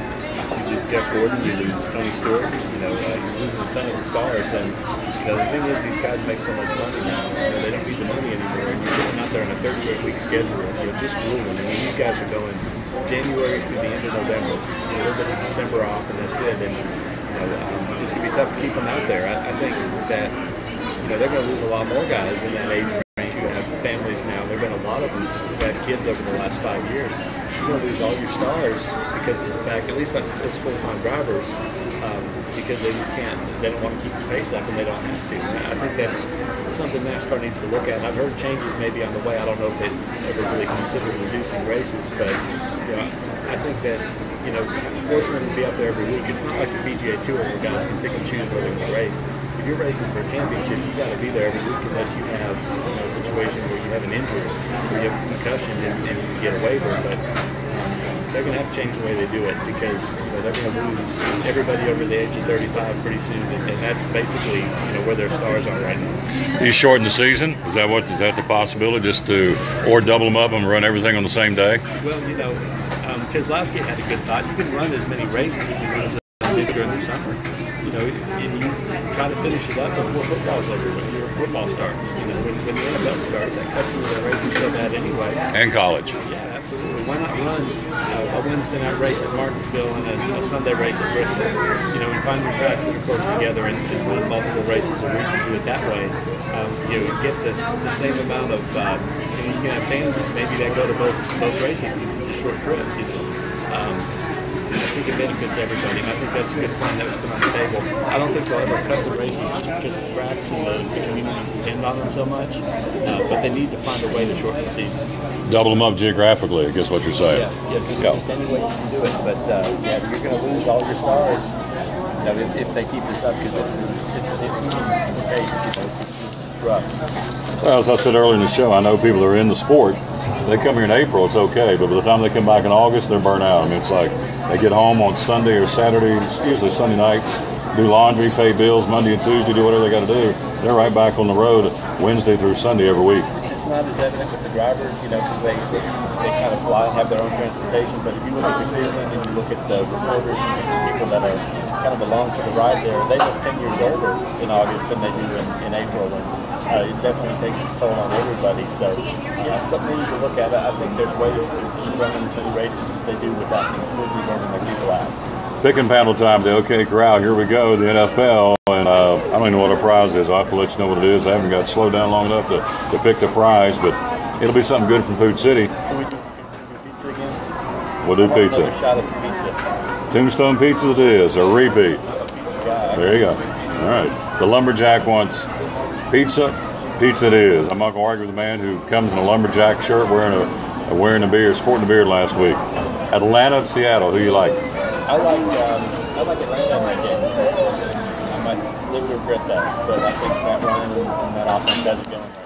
you lose Jeff Gordon, you lose Tony Stewart. You know, uh, you're losing a ton of the stars. And you know, the thing is, these guys make so much money now. You know, they don't need the money anymore. And you're sitting out there on a thirty-eight week schedule. You're just grueling. I mean, these guys are going January through the end of November, a little bit of December off, and that's it. And you know, um, it's gonna be tough to keep them out there. I, I think that you know they're gonna lose a lot more guys in that age range who have families now. There've been a lot of them who've had kids over the last five years. You're gonna lose all your stars because of the fact, at least like as full-time drivers, um, because they just can't. They don't want to keep the pace up, and they don't have to. And I think that's something NASCAR needs to look at. And I've heard changes maybe on the way. I don't know if they ever really considered reducing races, but you know, I think that you know, forcing them to be out there every week. It's not like the P G A Tour where guys can pick and choose where they want to race. If you're racing for a championship, you got to be there every week unless you have you know, a situation where you have an injury, where you have a concussion, and, and you get a waiver. But um, they're going to have to change the way they do it because you know, they're going to lose everybody over the age of thirty-five pretty soon, and, and that's basically you know where their stars are right now. You shorten the season? Is that what? Is that the possibility? Just to or double them up and run everything on the same day? Well, you know, um, Keselowski had a good thought. You can run as many races if you run as many during the summer. You know, and you try to finish it up before football's over, when your football starts. You know, when, when the N F L starts, that cuts into the races so bad anyway. And college. Yeah, absolutely. Why not run uh, a Wednesday night race at Martinsville and a, a Sunday race at Bristol? You know, and find your tracks that are close together and, and run multiple races a week and do it that way. Um, you know, get this the same amount of. Um, you know, you can have fans maybe that go to both both races because it's a short trip. You know. Um, I think it benefits everybody. I think that's a good plan that was put on the table. I don't think they'll ever cut the races just because the tracks and the, the communities depend on them so much. Uh, but they need to find a way to shorten the season. Double them up geographically, I guess what you're saying. Yeah, yeah, because Yeah. just any way you can do it. But uh, yeah, you're going to lose all your stars. You know, if, if they keep this up, because it's it's an even pace. You know, it's, it's, it's rough. Well, as I said earlier in the show, I know people that are in the sport. They come here in April, it's okay, but by the time they come back in August, they're burnt out. I mean, it's like they get home on Sunday or Saturday, usually Sunday night, do laundry, pay bills, Monday and Tuesday, do whatever they got to do. They're right back on the road Wednesday through Sunday every week. It's not as evident with the drivers, you know, because they they kind of fly and have their own transportation. But if you look at the crewmen and you look at the reporters and just the people that are kind of along for the ride there, they look ten years older in August than they do in, in April. And uh, it definitely takes its toll on everybody. So, yeah, it's something we need to look at. I think there's ways to keep running as many races as they do without completely burning their people out. Pick and panel time, the OK Corral. Here we go, the N F L. And uh, I don't even know what a prize is. I'll have to let you know what it is. I haven't got slowed down long enough to, to pick the prize, but it'll be something good from Food City. Can we do, can we do pizza again? We'll do pizza. Another shot of pizza. Tombstone Pizza it is, a repeat. Pizza guy. There you go. All right. The Lumberjack wants pizza. Pizza it is. I'm not going to argue with a man who comes in a Lumberjack shirt wearing a wearing a beard, sporting a beard last week. Atlanta and Seattle, who you like? I like um, I like Atlanta in that game. I might live to regret that, but I think Matt Ryan and, and that offense has it going right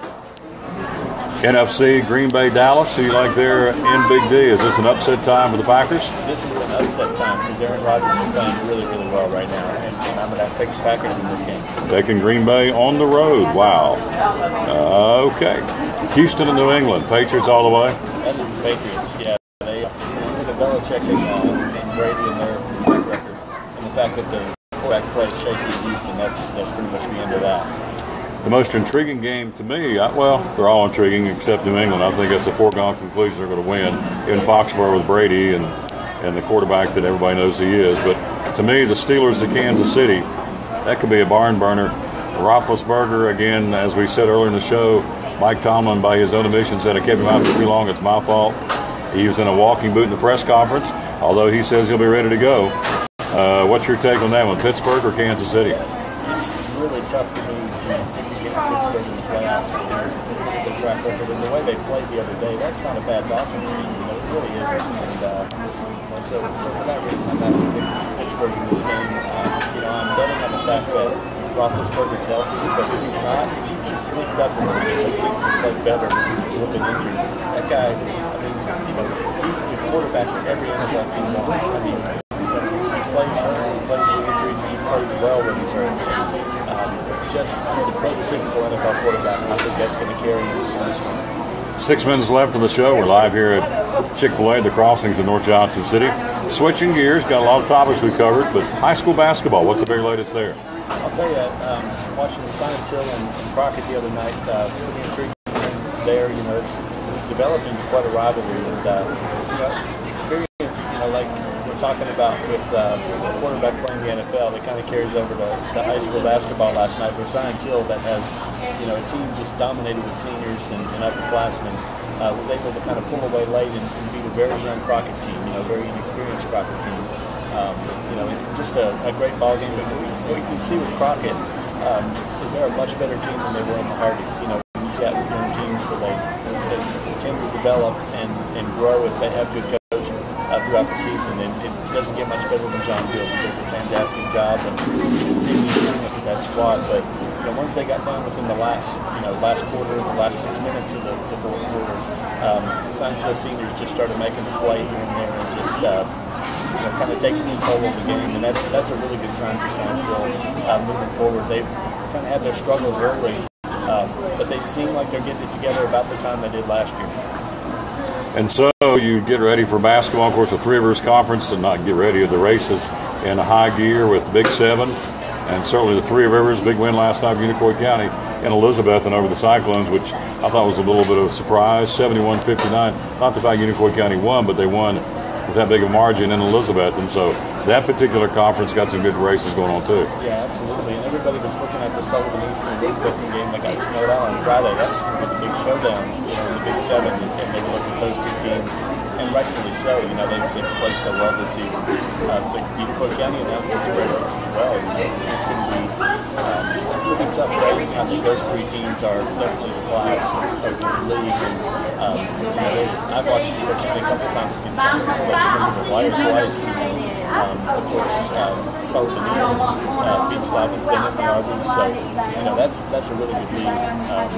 now. N F C, Green Bay, Dallas. Who you like there in Big D? Is this an upset time for the Packers? This is an upset time because Aaron Rodgers is playing really, really well right now, and, and I'm going to have to take the Packers in this game. Taking Green Bay on the road. Wow. Uh, okay. Houston and New England. Patriots all the way? That is the Patriots, yeah. They, with the Belichick and, uh, and Brady and their track record, and the fact that the quarterback play is shaky in Houston, that's, that's pretty much the end of that. The most intriguing game to me, I, well, they're all intriguing except New England. I think it's a foregone conclusion they're going to win in Foxborough with Brady and, and the quarterback that everybody knows he is. But to me, the Steelers of Kansas City, that could be a barn burner. Roethlisberger, again, as we said earlier in the show, Mike Tomlin, by his own admission, said I kept him out for too long. It's my fault. He was in a walking boot in the press conference, although he says he'll be ready to go. Uh, what's your take on that one, Pittsburgh or Kansas City? It's really tough for me to pick against Pittsburgh in the playoffs. You know, the track record and the way they played the other day, that's not a bad Dolphins team. You know, it really isn't. And uh, you know, so, so for that reason, I'm happy to pick Pittsburgh in this game. Uh, you know, I'm betting on the fact that Roethlisberger's healthy, but if he's not, if he's just linked up and he seems to play better, but he's a little bit injured. That guy, I mean, you know, he's the quarterback that every N F L team wants. I mean, he plays hurt, he plays with injuries, and he plays well when he's hurt. Um, just the prototypical N F L quarterback, and I think that's going to carry him in this one. Six minutes left of the show. We're live here at Chick-fil-A, the Crossings in North Johnson City. Switching gears, got a lot of topics we covered, but high school basketball, what's the big latest there? I'll tell you, um, watching Science Hill and, and Crockett the other night, uh, pretty intriguing there. You know, it's developing quite a rivalry, and uh, you know, experience. You know, like we're talking about with uh, the quarterback playing the N F L, that kind of carries over to, to high school basketball last night. Where Science Hill, that has, you know, a team just dominated with seniors and, and upperclassmen, uh, was able to kind of pull away late and, and beat a very young Crockett team. You know, very inexperienced Crockett team. Um, you know, just a, a great ball game. But what you can see with Crockett um, is they're a much better team than they were in the Hardies. You know, you see that with young teams where they, they tend to develop and, and grow if they have good coaching uh, throughout the season. And it doesn't get much better than John Field. He does a fantastic job, and you can see the improvement with that squad. But you know, once they got done within the last, you know, last quarter, the last six minutes of the, the fourth quarter, um, Science Hill seniors just started making the play here and there, and just uh, you know, kind of taking control of the game, and that's that's a really good sign for Science Hill uh, moving forward. They've kind of had their struggles early, um, but they seem like they're getting it together about the time they did last year. And so you get ready for basketball. Of course, the Three Rivers Conference, and not get ready, the races in high gear with Big Seven, and certainly the Three Rivers, big win last night for Unicoi County in Elizabethton over the Cyclones, which I thought was a little bit of a surprise, seventy-one fifty-nine. Not the fact Unicoi County won, but they won with that big a margin in Elizabeth, and so that particular conference got some good races going on too. Yeah, absolutely. And everybody was looking at the Sullivan East and Elizabethton game that got snowed out on Friday. That's going to be the big showdown, you know, in the Big Seven, and, and they look at those two teams, and rightfully so. You know, they've, they've played so well this season. Uh, but Unicoi County announced its presence as well. You know, it's going to be um, a pretty tough race. I think those three teams are definitely the class of the league. And, um, you know, they, I've watched Unicoi County a couple of times against Science Hill. They've been to the wire twice. You know. Um, of course, um, Sullivan East uh, beat Slavin's been in the Arby's, so you know that's that's a really good league. Um,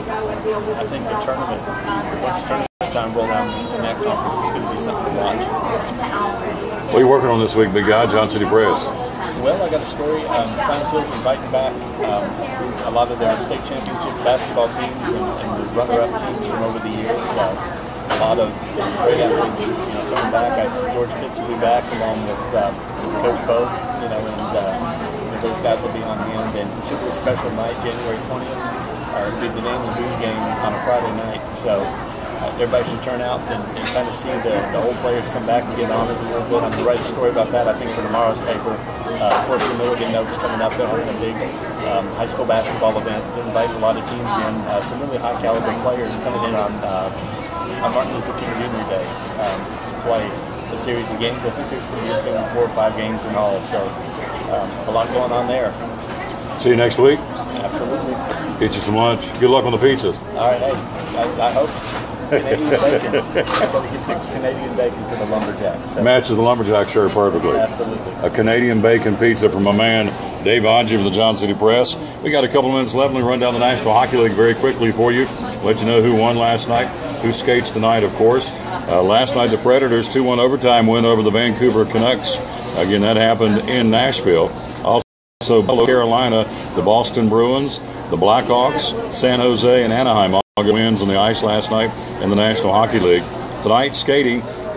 I think the tournament, once tournament time roll around in that conference, it's going to be something to watch. What are you working on this week, big guy? Johnson City Press. Well, I got a story. Um, Science Hill's inviting back um, a lot of their state championship basketball teams and, and the runner-up teams from over the years. Uh, A lot of great athletes, you know, coming back. I, George Pitts will be back along with uh, Coach Bo, you know, and uh, you know, those guys will be on hand. And it should be a special night, January twentieth. Uh, it'll be the Daniel Boone game on a Friday night. So uh, everybody should turn out and, and kind of see the, the old players come back and get honored a little bit. I'm going to write a story about that, I think, for tomorrow's paper. Uh, of course, the Milligan Notes coming up. They're having a big um, high school basketball event. They're inviting a lot of teams in. Uh, some really high caliber players coming in on uh, on Martin Luther King Junior Day um, to play a series of games. I think there's going to be four or five games in all, so um, a lot going on there. See you next week. Absolutely. Get you some lunch. Good luck on the pizzas. All right, hey, I, I hope Canadian bacon. I've got to get the Canadian bacon for the lumberjack. So. Matches the lumberjack shirt perfectly. Absolutely. A Canadian bacon pizza from my man Dave Odgie from the Johnson City Press. We got a couple minutes left. Let me run down the National Hockey League very quickly for you. Let you know who won last night, who skates tonight, of course. Uh, last night, the Predators two one overtime win over the Vancouver Canucks. Again, that happened in Nashville. Also, Carolina, the Boston Bruins, the Blackhawks, San Jose, and Anaheim all got wins on the ice last night in the National Hockey League. Tonight, skating,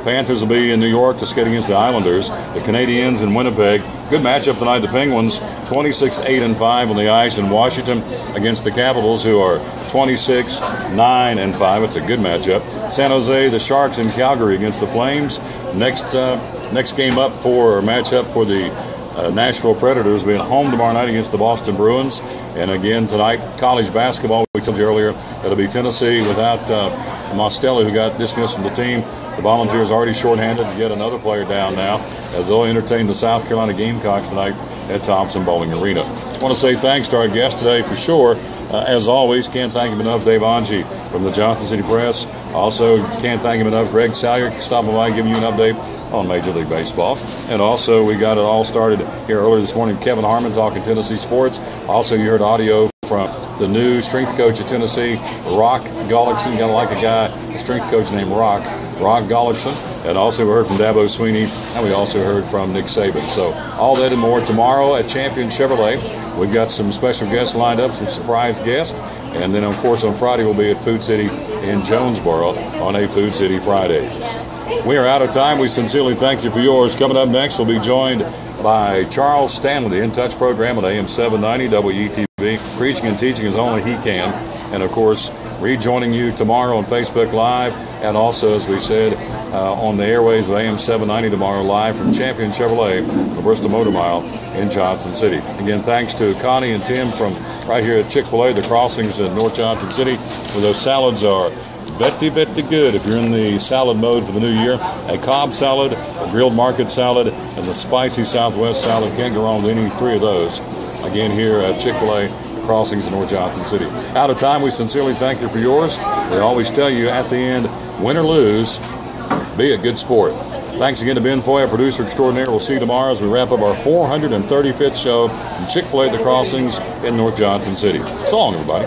Panthers will be in New York to skate against the Islanders. The Canadiens in Winnipeg. Good matchup tonight. The Penguins twenty-six eight and five on the ice in Washington against the Capitals, who are twenty-six nine and five. It's a good matchup. San Jose, the Sharks in Calgary against the Flames. Next uh, next game up for or matchup for the uh, Nashville Predators being home tomorrow night against the Boston Bruins. And again tonight, college basketball. We told you earlier it'll be Tennessee without uh, Mostelli, who got dismissed from the team. The Volunteers already shorthanded to get another player down now as they'll entertain the South Carolina Gamecocks tonight at Thompson Bowling Arena. I want to say thanks to our guest today for sure. Uh, as always, can't thank him enough, Dave Angie from the Johnson City Press. Also, can't thank him enough, Greg Salyer, stopping by giving you an update on Major League Baseball. And also, we got it all started here earlier this morning. Kevin Harmon talking Tennessee sports. Also, you heard audio from the new strength coach at Tennessee, Rock Gullickson. Got to like a guy, a strength coach named Rock. Rock Gullickson. And also we heard from Dabo Sweeney, and we also heard from Nick Saban. So all that and more tomorrow at Champion Chevrolet. We've got some special guests lined up, some surprise guests. And then, of course, on Friday we'll be at Food City in Jonesboro on a Food City Friday. We are out of time. We sincerely thank you for yours. Coming up next, we'll be joined by Charles Stanley, the In Touch program at A M seven ninety W E T V, preaching and teaching as only he can. And, of course, rejoining you tomorrow on Facebook Live, and also, as we said, uh, on the airways of A M seven ninety tomorrow, live from Champion Chevrolet, the Bristol Motor Mile in Johnson City. Again, thanks to Connie and Tim from right here at Chick-fil-A, the Crossings in North Johnson City, where those salads are very, very good if you're in the salad mode for the new year. A Cobb salad, a grilled market salad, and the spicy Southwest salad. Can't go wrong with any three of those. Again, here at Chick-fil-A, Crossings in North Johnson City. Out of time, we sincerely thank you for yours. We always tell you at the end, win or lose, be a good sport. Thanks again to Ben Foy, our producer extraordinaire. We'll see you tomorrow as we wrap up our four hundred thirty-fifth show from Chick-fil-A at the Crossings in North Johnson City. So long, everybody.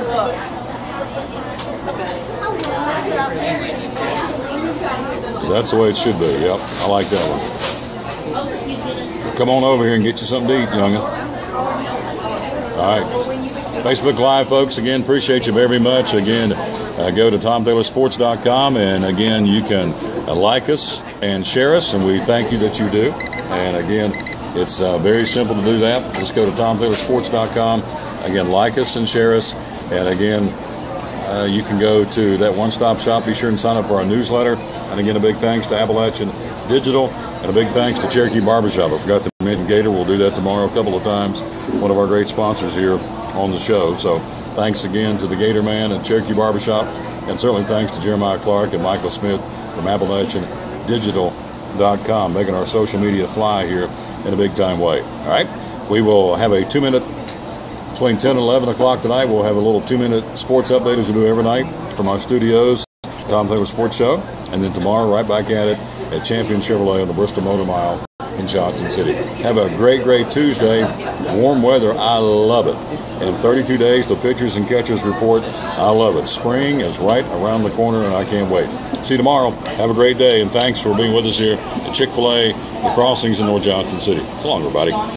That's the way it should be. Yep, I like that one. Come on over here and get you something to eat, youngin'. All right. Facebook Live, folks, again, appreciate you very much. Again, uh, go to tom taylor sports dot com, and again, you can uh, like us and share us, and we thank you that you do. And again, it's uh, very simple to do that. Just go to tom taylor sports dot com. Again, like us and share us. And again, uh, you can go to that one-stop shop. Be sure and sign up for our newsletter. And again, a big thanks to Appalachian Digital, and a big thanks to Cherokee Barbershop. I forgot to mention Gator. We'll do that tomorrow a couple of times. One of our great sponsors here on the show. So thanks again to the Gator Man and Cherokee Barbershop, and certainly thanks to Jeremiah Clark and Michael Smith from Appalachian Digital dot com, making our social media fly here in a big-time way. All right? We will have a two-minute, between ten and eleven o'clock tonight, we'll have a little two-minute sports update as we do every night from our studios, Tom Taylor Sports Show. And then tomorrow, right back at it at Champion Chevrolet on the Bristol Motor Mile in Johnson City. Have a great, great Tuesday. Warm weather. I love it. And thirty-two days till pitchers and catchers report. I love it. Spring is right around the corner, and I can't wait. See you tomorrow. Have a great day, and thanks for being with us here at Chick-fil-A, the Crossings in North Johnson City. So long, everybody.